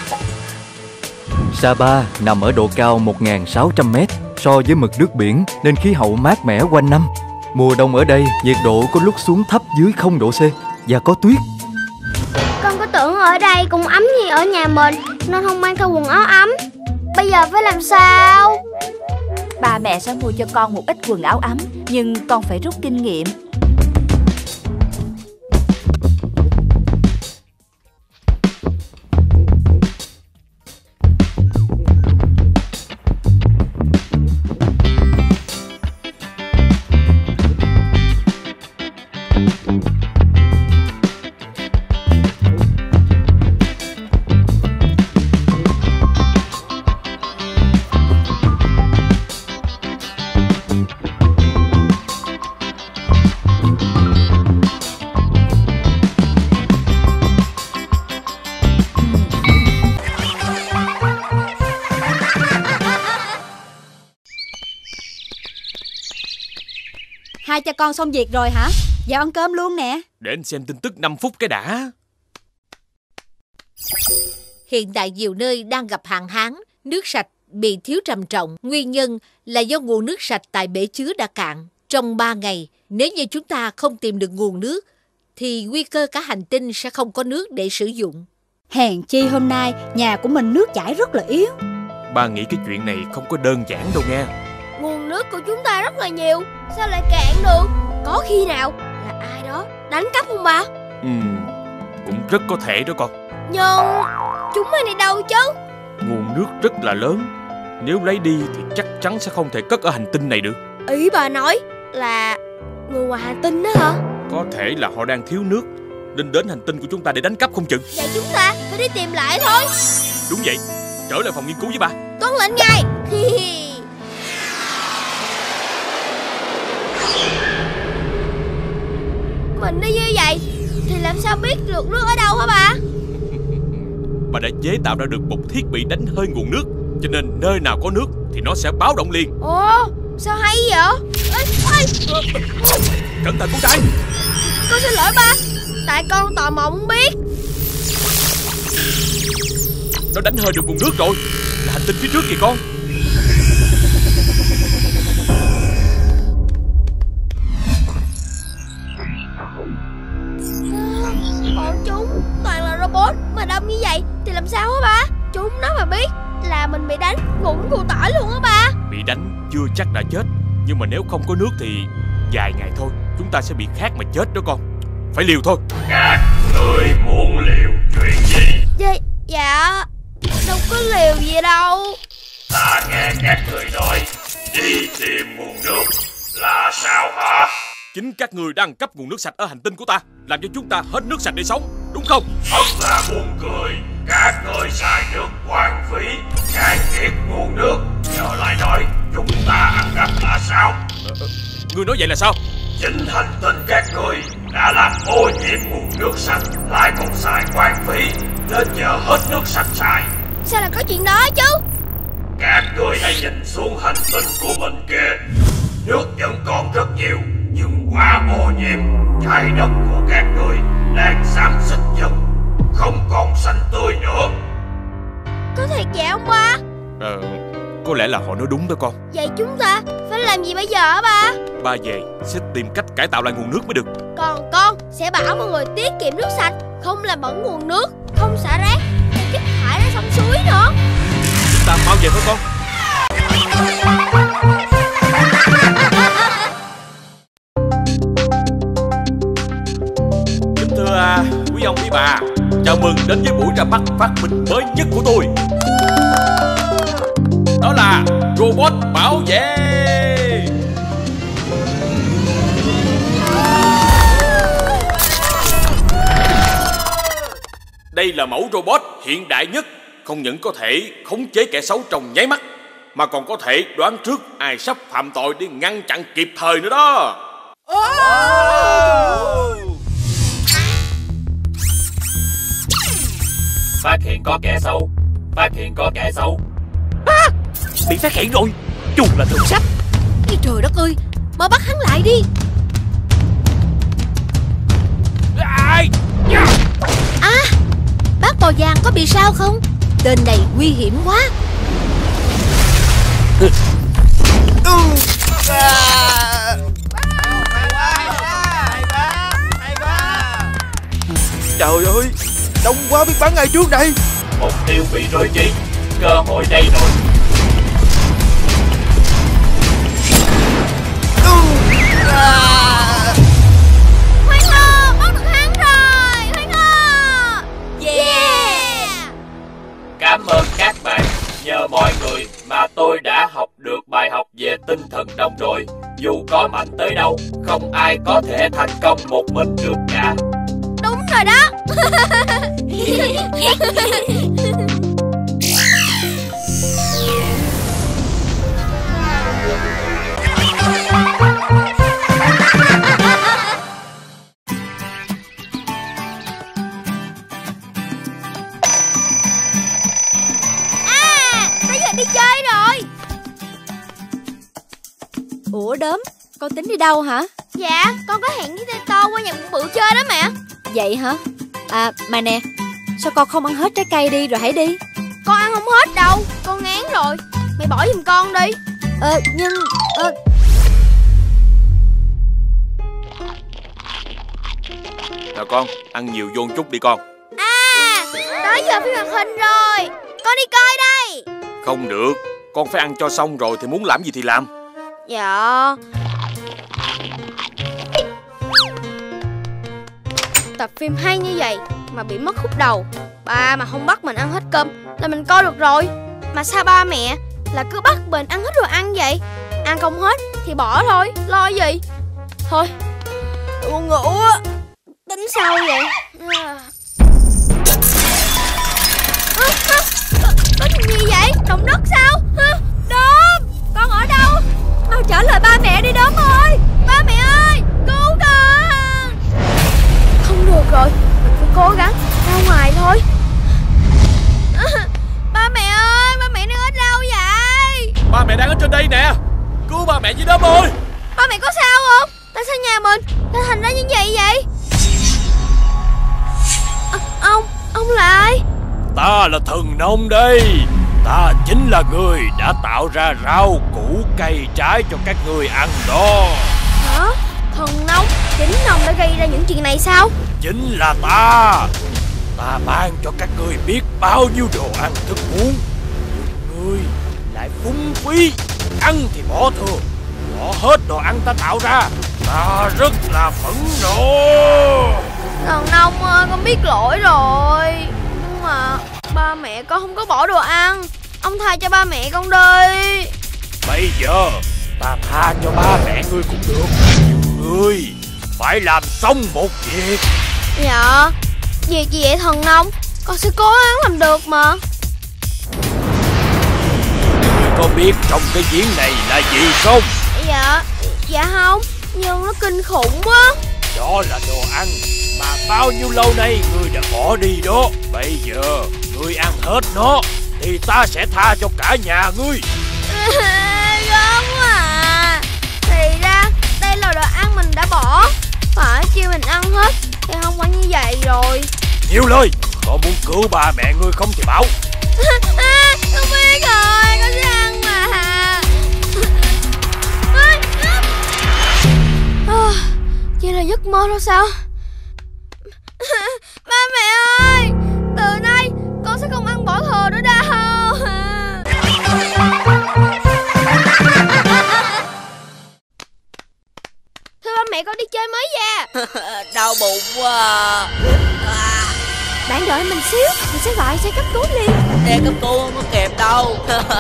Sapa nằm ở độ cao 1.600m so với mực nước biển nên khí hậu mát mẻ quanh năm. Mùa đông ở đây nhiệt độ có lúc xuống thấp dưới 0 độ C và có tuyết. Con có tưởng ở đây cũng ấm như ở nhà mình nên không mang theo quần áo ấm. Bây giờ phải làm sao? Ba mẹ sẽ mua cho con một ít quần áo ấm, nhưng con phải rút kinh nghiệm. Hai cha con xong việc rồi hả? Vào ăn cơm luôn nè. Để anh xem tin tức 5 phút cái đã. Hiện tại nhiều nơi đang gặp hạn hán, nước sạch bị thiếu trầm trọng. Nguyên nhân là do nguồn nước sạch tại bể chứa đã cạn. Trong 3 ngày, nếu như chúng ta không tìm được nguồn nước, thì nguy cơ cả hành tinh sẽ không có nước để sử dụng. Hèn chi hôm nay nhà của mình nước chảy rất là yếu. Ba nghĩ cái chuyện này không có đơn giản đâu nghe. Nguồn nước của chúng ta rất là nhiều, sao lại cạn được? Có khi nào là ai đó đánh cắp không ba? Cũng rất có thể đó con. Nhưng chúng mình đi đâu chứ? Nguồn nước rất là lớn, nếu lấy đi thì chắc chắn sẽ không thể cất ở hành tinh này được. Ý bà nói là người ngoài hành tinh đó hả? Có thể là họ đang thiếu nước nên đến hành tinh của chúng ta để đánh cắp không chừng. Vậy chúng ta phải đi tìm lại thôi. Đúng vậy, trở lại phòng nghiên cứu với ba. Tuân lệnh ngay. Mình đi như vậy thì làm sao biết được nước ở đâu hả ba? Bà đã chế tạo ra được một thiết bị đánh hơi nguồn nước, cho nên nơi nào có nước thì nó sẽ báo động liền. Ồ, sao hay vậy? Cẩn thận con trai. Con xin lỗi ba, tại con tò mò muốn biết. Nó đánh hơi được nguồn nước rồi, là hành tinh phía trước kìa con. Bọn chúng toàn là robot mà đông như vậy thì làm sao hả ba? Chúng nó mà biết là mình bị đánh cũng củ tỏi luôn á ba. Bị đánh chưa chắc đã chết, nhưng mà nếu không có nước thì vài ngày thôi chúng ta sẽ bị khát mà chết đó con. Phải liều thôi. Các người muốn liều chuyện gì? Dạ đâu có liều gì đâu. Ta nghe các người nói đi tìm nguồn nước là sao hả? Chính các người đang cấp nguồn nước sạch ở hành tinh của ta, làm cho chúng ta hết nước sạch để sống, đúng không? Thật là buồn cười. Các người xài nước hoang phí, cạn kiệt nguồn nước, giờ lại nói chúng ta ăn cắp là sao? Ngươi nói vậy là sao? Chính hành tinh các người đã làm ô nhiễm nguồn nước sạch, lại còn xài hoang phí, nên giờ hết nước sạch xài. Sao lại có chuyện đó chứ? Các người hãy nhìn xuống hành tinh của mình kìa. Nước vẫn còn rất nhiều, nhưng quá ô nhiễm. Trái đất của các người đang xám xịt dần, không còn xanh tươi nữa. Có thiệt vậy không ba? Có lẽ là họ nói đúng đó con. Vậy chúng ta phải làm gì bây giờ hả ba? Ba về sẽ tìm cách cải tạo lại nguồn nước mới được. Còn con sẽ bảo mọi người tiết kiệm nước sạch, không làm bẩn nguồn nước, không xả rác hay chất thải ra sông suối nữa. Chúng ta mau về thôi con. Kính thưa quý ông quý bà, chào mừng đến với buổi ra mắt phát minh mới nhất của tôi. Đó là robot bảo vệ. Đây là mẫu robot hiện đại nhất, không những có thể khống chế kẻ xấu trong nháy mắt, mà còn có thể đoán trước ai sắp phạm tội để ngăn chặn kịp thời nữa đó. Phát hiện có kẻ xấu. Phát hiện có kẻ xấu. Bị phát hiện rồi. Chuột là thượng sách. Ây trời đất ơi, mau bắt hắn lại đi. À, bác bò vàng có bị sao không? Tên này nguy hiểm quá. Trời ơi, đông quá biết bắn ai trước đây. Mục tiêu bị rơi chi. Cơ hội đây rồi. Hoan hô, bắt được hắn rồi. Hoan hô. Yeah. Cảm ơn các bạn. Nhờ mọi người mà tôi đã học được bài học về tinh thần đồng đội. Dù có mạnh tới đâu, không ai có thể thành công một mình được cả. Đúng rồi đó. Tới giờ đi chơi rồi. Ủa Đốm, con tính đi đâu hả? Dạ, con có hẹn với To qua nhà bự chơi đó mẹ. Vậy hả? À mà nè, sao con không ăn hết trái cây đi rồi hãy đi? Con ăn không hết đâu, con ngán rồi. Mày bỏ giùm con đi. Nhưng Nào con, ăn nhiều vô chút đi con. À, tới giờ phim hoạt hình rồi. Con đi coi đây. Không được, con phải ăn cho xong rồi thì muốn làm gì thì làm. Dạ. Tập phim hay như vậy mà bị mất khúc đầu. Ba mà không bắt mình ăn hết cơm là mình coi được rồi. Mà sao ba mẹ là cứ bắt mình ăn hết đồ ăn vậy? Ăn không hết thì bỏ thôi, lo gì. Thôi, buồn ngủ á. Tính sao vậy? Có chuyện gì vậy? Động đất sao? Đốm, con ở đâu? mau trả lời ba mẹ đi Đốm ơi. Ba mẹ ơi, cứu con. Không được rồi, mình phải cố gắng ra ngoài thôi. Ba mẹ ơi, ba mẹ đang ở đâu vậy? Ba mẹ đang ở trên đây nè. Cứu ba mẹ với Đốm ơi. Ba mẹ có sao không? Tại sao nhà mình lại thành ra như vậy? Ông là ai? Ta là thần nông đây. Ta chính là người đã tạo ra rau củ cây trái cho các ngươi ăn đó. Hả? Thần nông? Chính ông đã gây ra những chuyện này sao? Chính là ta. Ta mang cho các ngươi biết bao nhiêu đồ ăn thức uống, nhưng ngươi lại phung phí, ăn thì bỏ thừa, bỏ hết đồ ăn ta tạo ra. Ta rất là phẫn nộ. Thần nông ơi, con biết lỗi rồi. Nhưng mà ba mẹ con không có bỏ đồ ăn. Ông tha cho ba mẹ con đi. Bây giờ ta tha cho ba mẹ ngươi cũng được, nhưng ngươi phải làm xong một việc. Dạ, việc gì vậy thần nông? Con sẽ cố gắng làm được mà. Ngươi có biết trong cái giếng này là gì không? Dạ không, nhưng nó kinh khủng quá. Đó là đồ ăn mà bao nhiêu lâu nay ngươi đã bỏ đi đó. Bây giờ ngươi ăn hết nó thì ta sẽ tha cho cả nhà ngươi. Gớm à. Thì ra đây là đồ ăn mình đã bỏ, phải kêu mình ăn hết thì không phải như vậy rồi. Nhiều lời, con muốn cứu ba mẹ ngươi không thì bảo. Con biết rồi, con sẽ ăn mà. Chỉ là giấc mơ thôi sao? Ba mẹ ơi, từ nay con sẽ không ăn bỏ thừa nữa đâu. Thưa ba mẹ, con đi chơi mới về. Đau bụng quá. Bạn đợi mình xíu, mình sẽ gọi xe cấp cứu liền. Xe cấp cứu không có kịp đâu.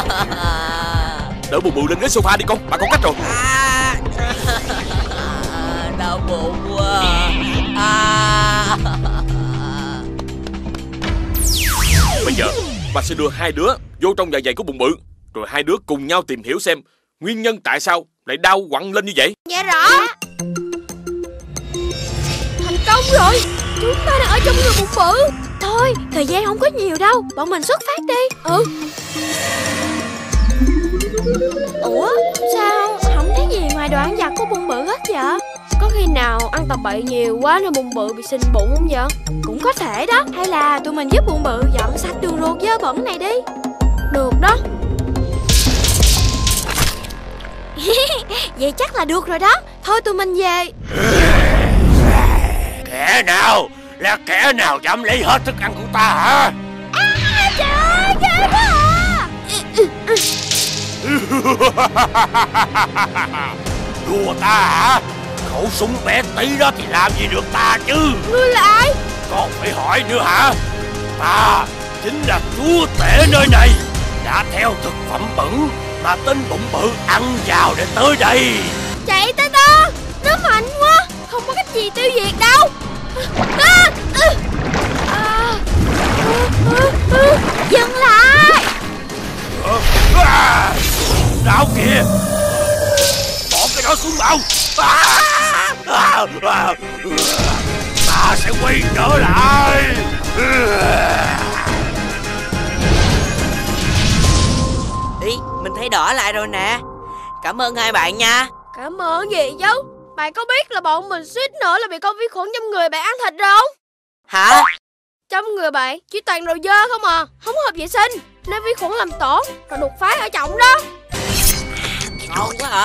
Đỡ bù bù lên ghế sofa đi con, bà con cách rồi. Đau bụng quá. Bây giờ bà sẽ đưa hai đứa vô trong dạ dày của bụng bự, rồi hai đứa cùng nhau tìm hiểu xem nguyên nhân tại sao lại đau quặn lên như vậy. Dạ rõ. Thành công rồi, chúng ta đang ở trong người bụng bự. Thôi Thôi, thời gian không có nhiều đâu, bọn mình xuất phát đi. Ừ. Ủa, sao không thấy gì ngoài đồ ăn vặt của bụng bự hết vậy? Có khi nào ăn tầm bậy nhiều quá nên bụng bự bị sình bụng không vậy? Cũng có thể đó. Hay là tụi mình giúp bụng bự dọn sạch đường ruột dơ bẩn này đi. Được đó. Vậy chắc là được rồi đó. Thôi tụi mình về. Kẻ nào? Là kẻ nào dám lấy hết thức ăn của ta hả? Trời ơi, ghê quá à. Đùa ta hả? Khẩu súng bé tí đó thì làm gì được ta chứ? Ngươi là ai? Còn phải hỏi nữa hả? Ta chính là chúa tể nơi này, đã theo thực phẩm bẩn mà tên bụng bự ăn vào để tới đây. Chạy tới đó, nó mạnh quá, không có cách gì tiêu diệt đâu. Dừng lại. Đau kìa, bỏ cái đó xuống bao. Ta sẽ quay trở lại. Ý, mình thấy đỏ lại rồi nè. Cảm ơn hai bạn nha. Cảm ơn gì chứ? Bạn có biết là bọn mình suýt nữa là bị con vi khuẩn trong người bạn ăn thịt rồi không? Hả? Trong người bạn chỉ toàn đồ dơ không à, không hợp vệ sinh, nên vi khuẩn làm tổn rồi đột phá ở trọng đó. Ngon quá hả?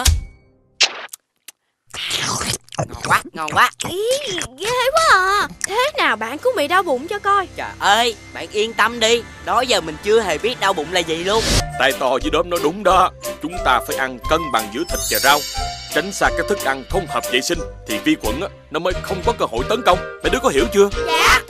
Ngon quá. Ý, ghê quá à. Thế nào bạn cũng bị đau bụng cho coi. Trời ơi, bạn yên tâm đi, đó giờ mình chưa hề biết đau bụng là gì luôn. Tai to với đốm nói đúng đó. Chúng ta phải ăn cân bằng giữa thịt và rau, tránh xa các thức ăn không hợp vệ sinh thì vi khuẩn nó mới không có cơ hội tấn công. Mấy đứa có hiểu chưa? Dạ.